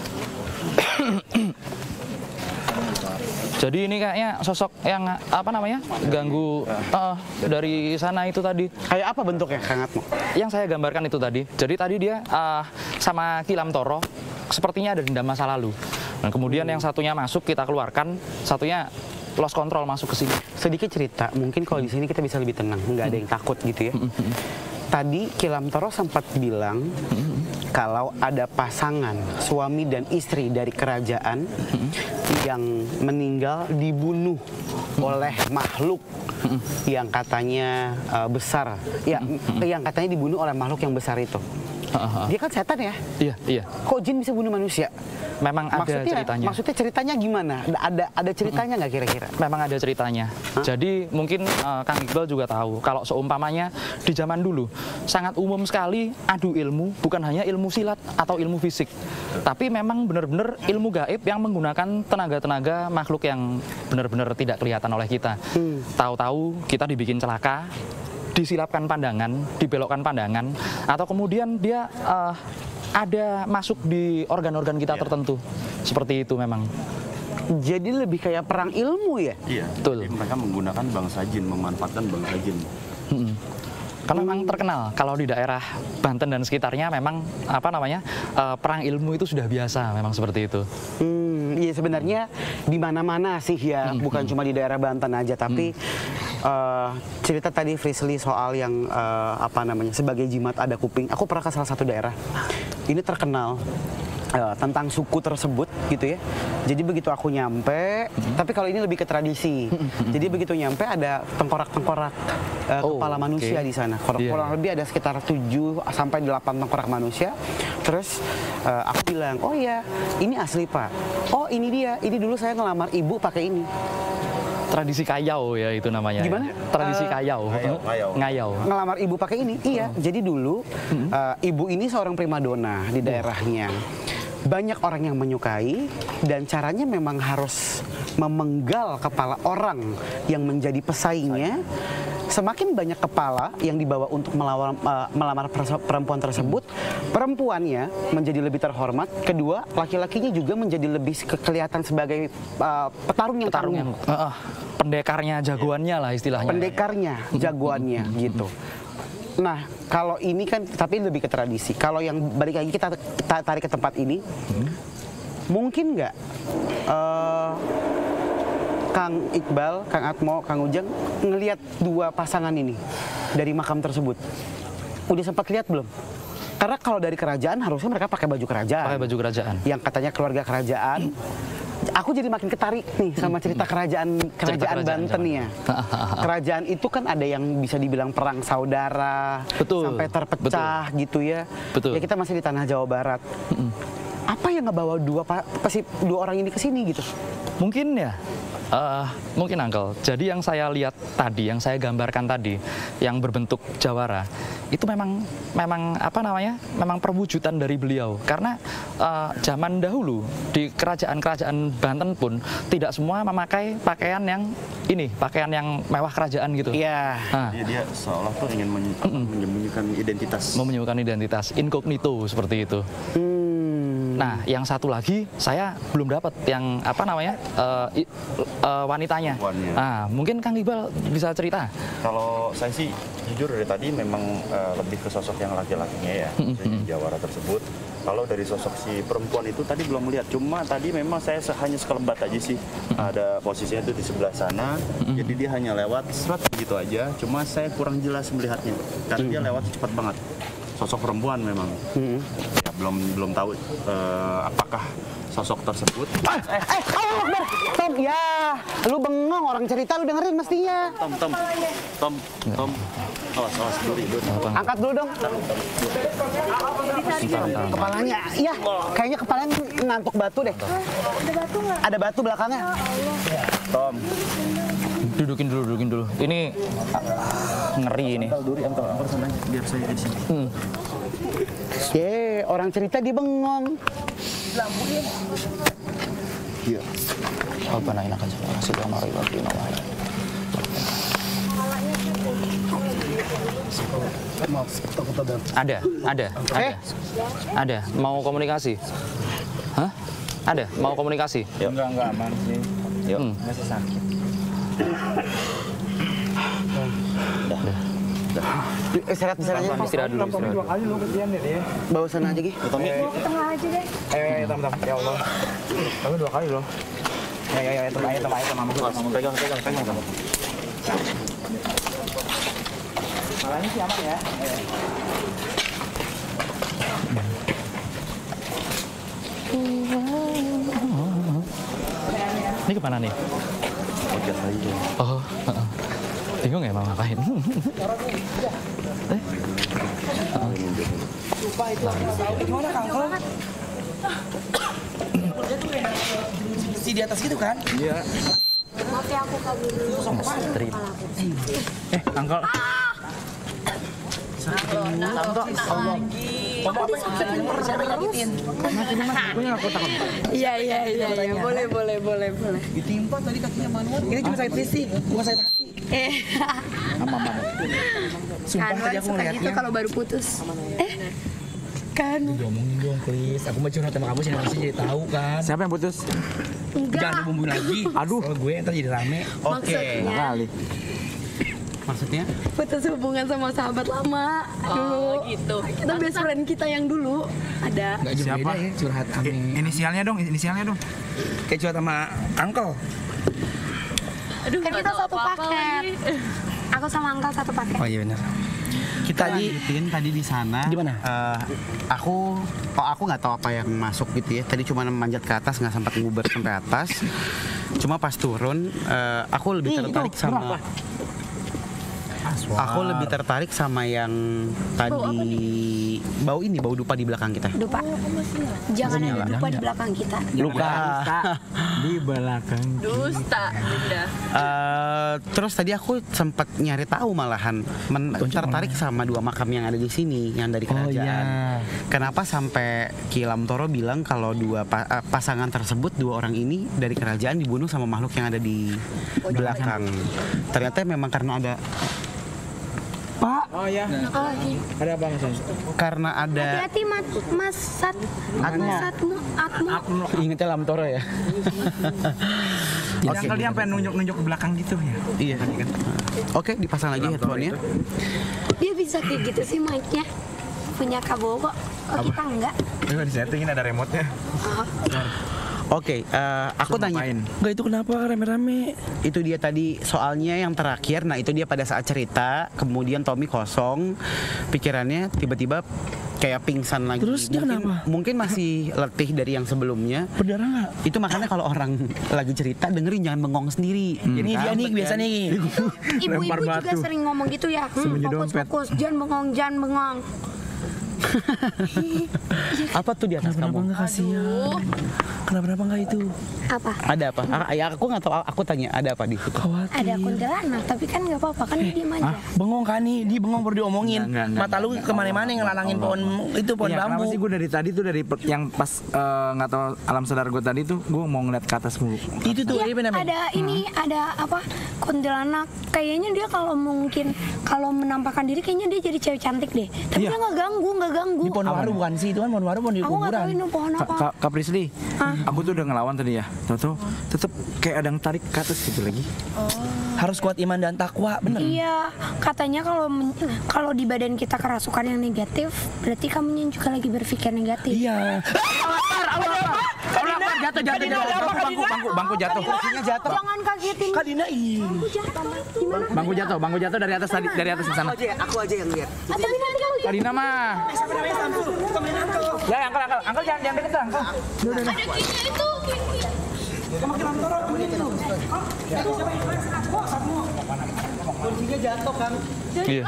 Jadi ini kayaknya sosok yang apa namanya ganggu uh, dari sana itu tadi. Kayak apa bentuknya, Kang Atmo? Yang saya gambarkan itu tadi. Jadi tadi dia uh, sama Kilam Toro sepertinya ada dendam masa lalu. Dan kemudian yang satunya masuk kita keluarkan, satunya lost control masuk ke sini. Sedikit cerita, mungkin kalau di sini kita bisa lebih tenang, nggak ada yang takut gitu ya. Tadi Kilam Toro sempat bilang kalau ada pasangan suami dan istri dari kerajaan yang meninggal dibunuh oleh makhluk yang katanya uh, besar, ya yang katanya dibunuh oleh makhluk yang besar itu. Dia kan setan ya? Iya, iya. Kok jin bisa bunuh manusia? Memang ada maksudnya, ceritanya. Maksudnya ceritanya gimana? Ada ada ceritanya nggak kira-kira? Memang ada ceritanya. Hah? Jadi mungkin uh, Kang Iqbal juga tahu kalau seumpamanya di zaman dulu sangat umum sekali adu ilmu, bukan hanya ilmu silat atau ilmu fisik, tapi memang benar-benar ilmu gaib yang menggunakan tenaga-tenaga makhluk yang benar-benar tidak kelihatan oleh kita. Hmm. Tahu-tahu kita dibikin celaka, disilapkan pandangan, dibelokkan pandangan, atau kemudian dia uh, ada masuk di organ-organ kita tertentu. Seperti itu memang. Jadi lebih kayak perang ilmu ya? Iya. Betul. Mereka menggunakan bangsa jin, memanfaatkan bangsa jin. Hmm. Karena memang terkenal kalau di daerah Banten dan sekitarnya memang apa namanya uh, perang ilmu itu sudah biasa, memang seperti itu. Hmm, iya sebenarnya di mana-mana sih ya, hmm. bukan hmm. cuma di daerah Banten aja, tapi hmm. uh, cerita tadi Frisly soal yang uh, apa namanya sebagai jimat ada kuping. Aku pernah ke salah satu daerah, ini terkenal. Uh, tentang suku tersebut gitu ya. Jadi begitu aku nyampe, mm-hmm. tapi kalau ini lebih ke tradisi. Mm-hmm. Jadi begitu nyampe ada tengkorak-tengkorak uh, oh, kepala manusia okay. di sana. Kurang yeah. lebih ada sekitar tujuh sampai delapan tengkorak manusia. Terus uh, aku bilang, "Oh iya, ini asli, Pak." "Oh, ini dia. Ini dulu saya ngelamar ibu pakai ini." tradisi kayau ya itu namanya. Gimana? Tradisi Uh, kayau. Ngayau. Ngayau. Ngelamar ibu pakai ini? Iya. Jadi dulu uh, ibu ini seorang primadona di daerahnya. Banyak orang yang menyukai dan caranya memang harus memenggal kepala orang yang menjadi pesaingnya. Semakin banyak kepala yang dibawa untuk melawar, uh, melamar perempuan tersebut, perempuannya menjadi lebih terhormat. Kedua, laki-lakinya juga menjadi lebih ke kelihatan sebagai uh, petarung yang Petarung yang uh, uh, pendekarnya, jagoannya lah istilahnya. Pendekarnya, jagoannya gitu. Nah, kalau ini kan tapi lebih ke tradisi. Kalau yang balik lagi kita tarik ke tempat ini, hmm. mungkin nggak uh, Kang Iqbal, Kang Atmo, Kang Ujang ngelihat dua pasangan ini dari makam tersebut? Udah sempat lihat belum? Karena kalau dari kerajaan harusnya mereka pakai baju kerajaan. Pakai baju kerajaan. Yang katanya keluarga kerajaan. Aku jadi makin ketarik nih sama cerita kerajaan kerajaan Banten ya. Kerajaan itu kan ada yang bisa dibilang perang saudara, betul, sampai terpecah betul. gitu ya. Betul. Ya kita masih di tanah Jawa Barat. Apa yang ngebawa dua pasti dua orang ini ke sini gitu? Mungkin ya. Uh, mungkin Uncle. Jadi yang saya lihat tadi, yang saya gambarkan tadi, yang berbentuk jawara, itu memang memang apa namanya? Memang perwujudan dari beliau. Karena uh, zaman dahulu di kerajaan-kerajaan Banten pun tidak semua memakai pakaian yang ini, pakaian yang mewah kerajaan gitu. Iya. Nah. Dia, dia seolah tuh ingin men menyembunyikan identitas. Menyembunyikan identitas, incognito seperti itu. Hmm. Nah, yang satu lagi saya belum dapat yang apa namanya uh, uh, wanitanya. Wannya. Nah, mungkin Kang Iqbal bisa cerita. Kalau saya sih jujur dari tadi memang uh, lebih ke sosok yang laki-lakinya ya, si jawara tersebut. Kalau dari sosok si perempuan itu tadi belum melihat. Cuma tadi memang saya hanya sekelebat aja sih. Ada posisinya itu di sebelah sana. Jadi dia hanya lewat serat gitu aja. Cuma saya kurang jelas melihatnya. Karena dia lewat cepat banget. Sosok perempuan memang. Hmm. Ya, belum belum tahu uh, apakah sosok tersebut. Eh, eh, oh, Akbar. Tom, ya, lu bengong orang cerita lu dengerin mestinya. Tom, Tom, Tom, Tom, awas, awas dulu, dulu. Angkat dulu dong. Kepalanya, iya, kayaknya kepalanya nantuk batu deh. Ada batu nggak? Ada batu belakangnya. Tom. Dudukin dulu, dudukin dulu. Ini ngeri ini. Duri, angkat, angkat sana, biar saya di sini. Hmm. Ye, orang cerita dia bengong. Iya. Rabbana innaka jami'un nasib wa maribadina wa Ada, ada, ada. Ada, mau komunikasi? Hah? Ada, mau komunikasi? Yuk. Enggak, enggak aman sih. Yuk. Hmm. Masih sakit. Udah. Udah. Istirahat di sana aja. Istirahat dulu, istirahat. Dua kali lo kesian deh dia. Bawa sana aja, Gi. Tengah aja deh. Ayo, ayo, tam, tam. Ya Allah. Kamu dua kali loh. Ya, ya, ya, itu, ayo, tam, ayo, tam, mama. Pegang, pegang, pegang, pegang. Malahnya sih aman ya. Ini kemana nih? Oke, aja. Oh, bingung ya mau ngapain? eh? Gimana Kang? Si di atas gitu kan? Iya. Maaf ya aku kabur dulu. Eh, Angkol. Iya iya iya iya boleh boleh boleh boleh. Ditimpa tadi kakinya manual. Ini cuma sakit fisik, bukan sakit hati. Eh. Mama mama. Sumpah tadi aku ngeliatnya. Itu kalau baru putus. Eh. Kan. Ngomongin dong please. Aku mau curhat sama kamu sih nanti jadi tahu kan. Siapa yang putus? Enggak. Jangan bumbuin lagi. Aduh. Kalau gue ntar jadi rame. Oke. Kali. Maksudnya? Putus hubungan sama sahabat lama dulu. Gitu. Kita best friend kita yang dulu ada. Gak jauh Siapa? beda ya curhat sama. Inisialnya dong, inisialnya dong. Kayak curhat sama Uncle. Aduh, kan kita satu paket. Aku sama Uncle satu paket. Oh iya benar. Kita Tadi- lanjutin tadi di sana. Di mana? eh, aku, oh aku nggak tahu apa yang masuk gitu ya. Tadi cuma manjat ke atas, nggak sempat nguber sampai atas. Cuma pas turun, eh, aku lebih tertarik sama. Aku lebih tertarik sama yang tadi bau ini, bau dupa di belakang kita. Dupa. Jangan ada dupa di belakang kita. Luka. Di belakang. Dusta, Dinda. Uh, terus tadi aku sempat nyari tahu malahan men- tertarik sama dua makam yang ada di sini yang dari kerajaan. Oh, iya. Kenapa sampai Ki Lamtoro bilang kalau dua pa- uh, pasangan tersebut, dua orang ini dari kerajaan dibunuh sama makhluk yang ada di belakang. Ternyata memang karena ada Pak. Oh ya. Oh, iya. Ada apa Mas? Hati-hati Karena ada Mas, Mas Sat, Atmo. Satmo, Atmo. Ingatnya Lamtoro ya. Jadi Uncle dia sampai nunjuk-nunjuk ke belakang gitu ya. Iya kan. Oke, dipasang lagi headphone-nya. Dia bisa kayak gitu sih mic-nya. Punya Kabobo, kok kita enggak? Ini disettingin ada remote-nya. Oke, uh, aku tanya. Enggak, itu kenapa rame-rame? Itu dia tadi soalnya yang terakhir. Nah itu dia pada saat cerita, kemudian Tommy kosong pikirannya, tiba-tiba kayak pingsan lagi. Terus dia mungkin, kenapa? mungkin masih letih dari yang sebelumnya. Berdarah nggak? Itu makanya kalau orang lagi cerita dengerin jangan bengong sendiri. Hmm. Ini dia nih biasa nih. Ibu-ibu juga sering ngomong gitu ya. Hmm, fokus-fokus, jangan bengong, jangan bengong. Apa tuh di atas Kenapa kamu? nggak kasihan? Kenapa-napa nggak itu? Apa? Ada apa? Ah, ya aku nggak tahu. Aku tanya ada apa di situ? Khawatir. Ada kuntilanak, tapi kan nggak apa-apa, kan dia diem aja. Bengong kan nih, dia bengong baru diomongin. Enggak, enggak, Mata lu kemana-mana ngelalangin pohon itu pohon Iya, bambu. kenapa sih gue dari tadi tuh dari per- yang pas eh, nggak tahu alam sadar gue tadi tuh gue mau ngeliat ke atas mulu. Itu tuh Iya, dia benar. ada ini, ada apa? Kuntilanak. Kayaknya dia kalau mungkin kalau menampakkan diri, kayaknya dia jadi cewek cantik deh. Tapi Iya. dia nggak ganggu, nggak ganggu. Di pohon waru bukan sih, itu kan pohon waru pohon di Aku nggak tahu kuburan. ini pohon Kak apa. Ka, Kak Prisli, aku tuh udah ngelawan tadi ya. Tahu-tahu tetep kayak ada yang tarik ke atas gitu lagi. Harus kuat iman dan takwa, bener. Iya, katanya kalau men- kalau di badan kita kerasukan yang negatif, berarti kamunya juga lagi berpikir negatif. Iya. Jatuh, jatuh, jatuh. Bangku, bangku, bangku jatuh. Kursinya jatuh. Jangan kagetin. Kak Dina, iya. Bangku jatuh. Gimana? Bangku jatuh, bangku jatuh dari atas tadi, dari atas ke sana. Aku aja, aku aja yang lihat. Ah, tapi nanti kamu Kak Dina mah. Ya, angkel, angkel, angkel jangan jangan deket, angkel. ada kayaknya itu. Kursinya jatuh kan? Iya.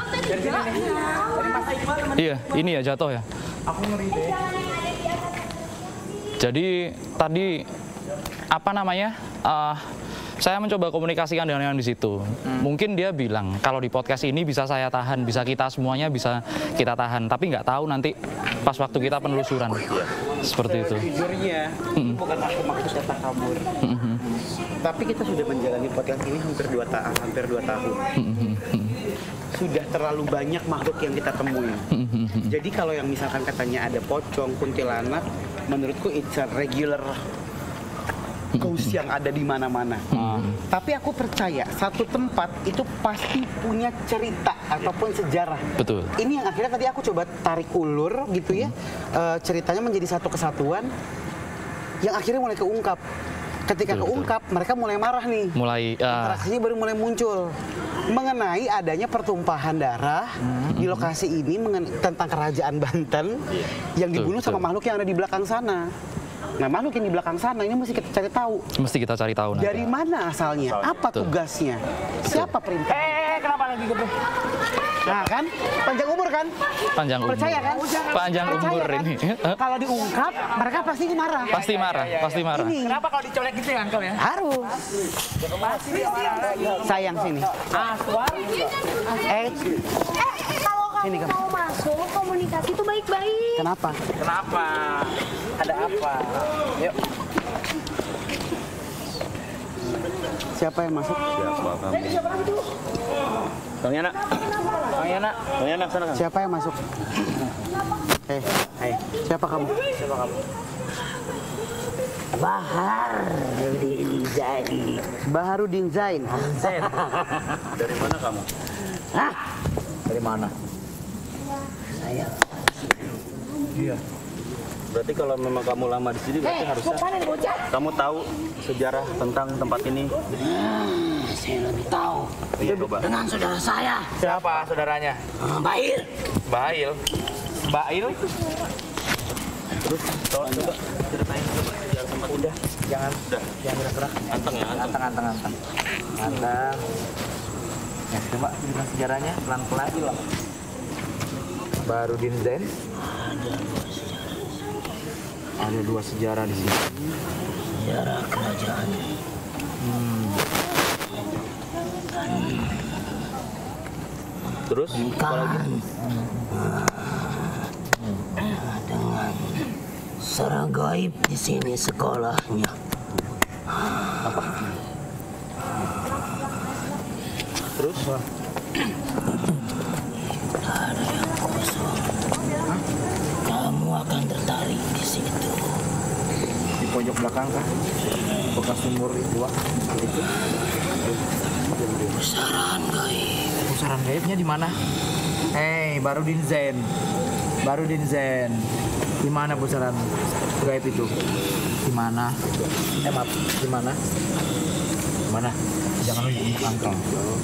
Iya, ini ya jatuh ya. Aku ngeri deh. Jadi tadi apa namanya? eh, saya mencoba komunikasikan dengan yang di situ. Mungkin dia bilang kalau di podcast ini bisa saya tahan, bisa kita semuanya bisa kita tahan. Tapi nggak tahu nanti pas waktu kita penelusuran. Seperti itu. Jujurnya, bukan aku maksud kata kabur. Tapi kita sudah menjalani podcast ini hampir dua tahun, hampir dua tahun. Sudah terlalu banyak makhluk yang kita temui. Jadi kalau yang misalkan katanya ada pocong, kuntilanak, menurutku it's a regular ghost yang ada di mana-mana. Tapi aku percaya satu tempat itu pasti punya cerita ataupun sejarah. Betul. Ini yang akhirnya tadi aku coba tarik ulur gitu ya. Eh, ceritanya menjadi satu kesatuan yang akhirnya mulai keungkap. Ketika Betul, keungkap, mereka mulai marah nih. Mulai uh, Interaksinya baru mulai muncul mengenai adanya pertumpahan darah di lokasi ini mengen- tentang kerajaan Banten yang dibunuh Betul, sama betul. makhluk yang ada di belakang sana. Nah, makhluk yang di belakang sana ini mesti kita cari tahu mesti kita cari tahu nanti. dari mana asalnya, apa Betul. tugasnya, siapa perintah. Eh, kenapa lagi gitu? Nah kan, panjang umur kan? Panjang umur. Percaya kan? Panjang Percaya umur kan? ini. Kalau diungkap, mereka pasti marah. Pasti marah, pasti marah. Ini Kenapa kalau dicolek gitu ya, angkel ya? harus. Sayang sini. Eh, Eh, kalau kamu Sini, Kak. mau masuk komunikasi itu baik-baik. kenapa? Kenapa? Ada apa? Yuk. Siapa yang masuk? Bang Yana. Bang Yana. Bang Yana, sana kan. Siapa yang masuk? Eh, hai. Siapa kamu? Siapa kamu? Baharudin Zain. Baharudin Zain. Zain. Dari mana kamu? Hah? Dari mana? Saya. Iya. Berarti kalau memang kamu lama di sini berarti harusnya kamu tahu sejarah tentang tempat ini. Saya lebih tahu. Iya, coba. Dengan saudara saya, Siapa saudaranya? eh, Bail. Bail. Bail. Terus coba coba ceritain coba sejarah tempat ini. Udah, jangan Udah. jangan gerak-gerak. Anteng ya, anteng. Anteng, anteng, anteng. Anteng. Ya, coba cerita sejarahnya pelan-pelan. Barudin Zain. Ada dua sejarah di sini. Sejarah kerajaan. Hmm. Terus apa lagi? Dengan secara gaib di sini sekolahnya. Apa? Terus? Ada yang kosong. Kamu akan tertarik di situ. Di pojok belakang kah? Bekas sumur itu, itu. Pusaran gaib. Pusaran gaibnya di mana? Hei, Barudin Zain. Barudin Zain. Di mana pusaran gaib itu? Di mana? Eh, maaf, di mana? Di mana? Jangan lu di belakang.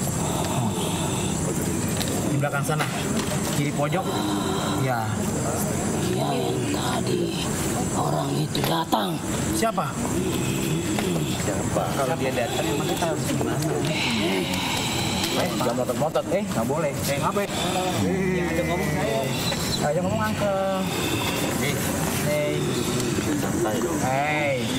Di belakang sana. Kiri pojok. Ya. Yang tadi orang itu datang. Siapa? Siapa? Kalau dia datang emang kita harus gimana? Eh, jangan motot-motot. Eh, nggak boleh. Eh, ngapain? Eh, ajak ngomong saya. Ajak ngomong angkel. Hei. Hei. Hei.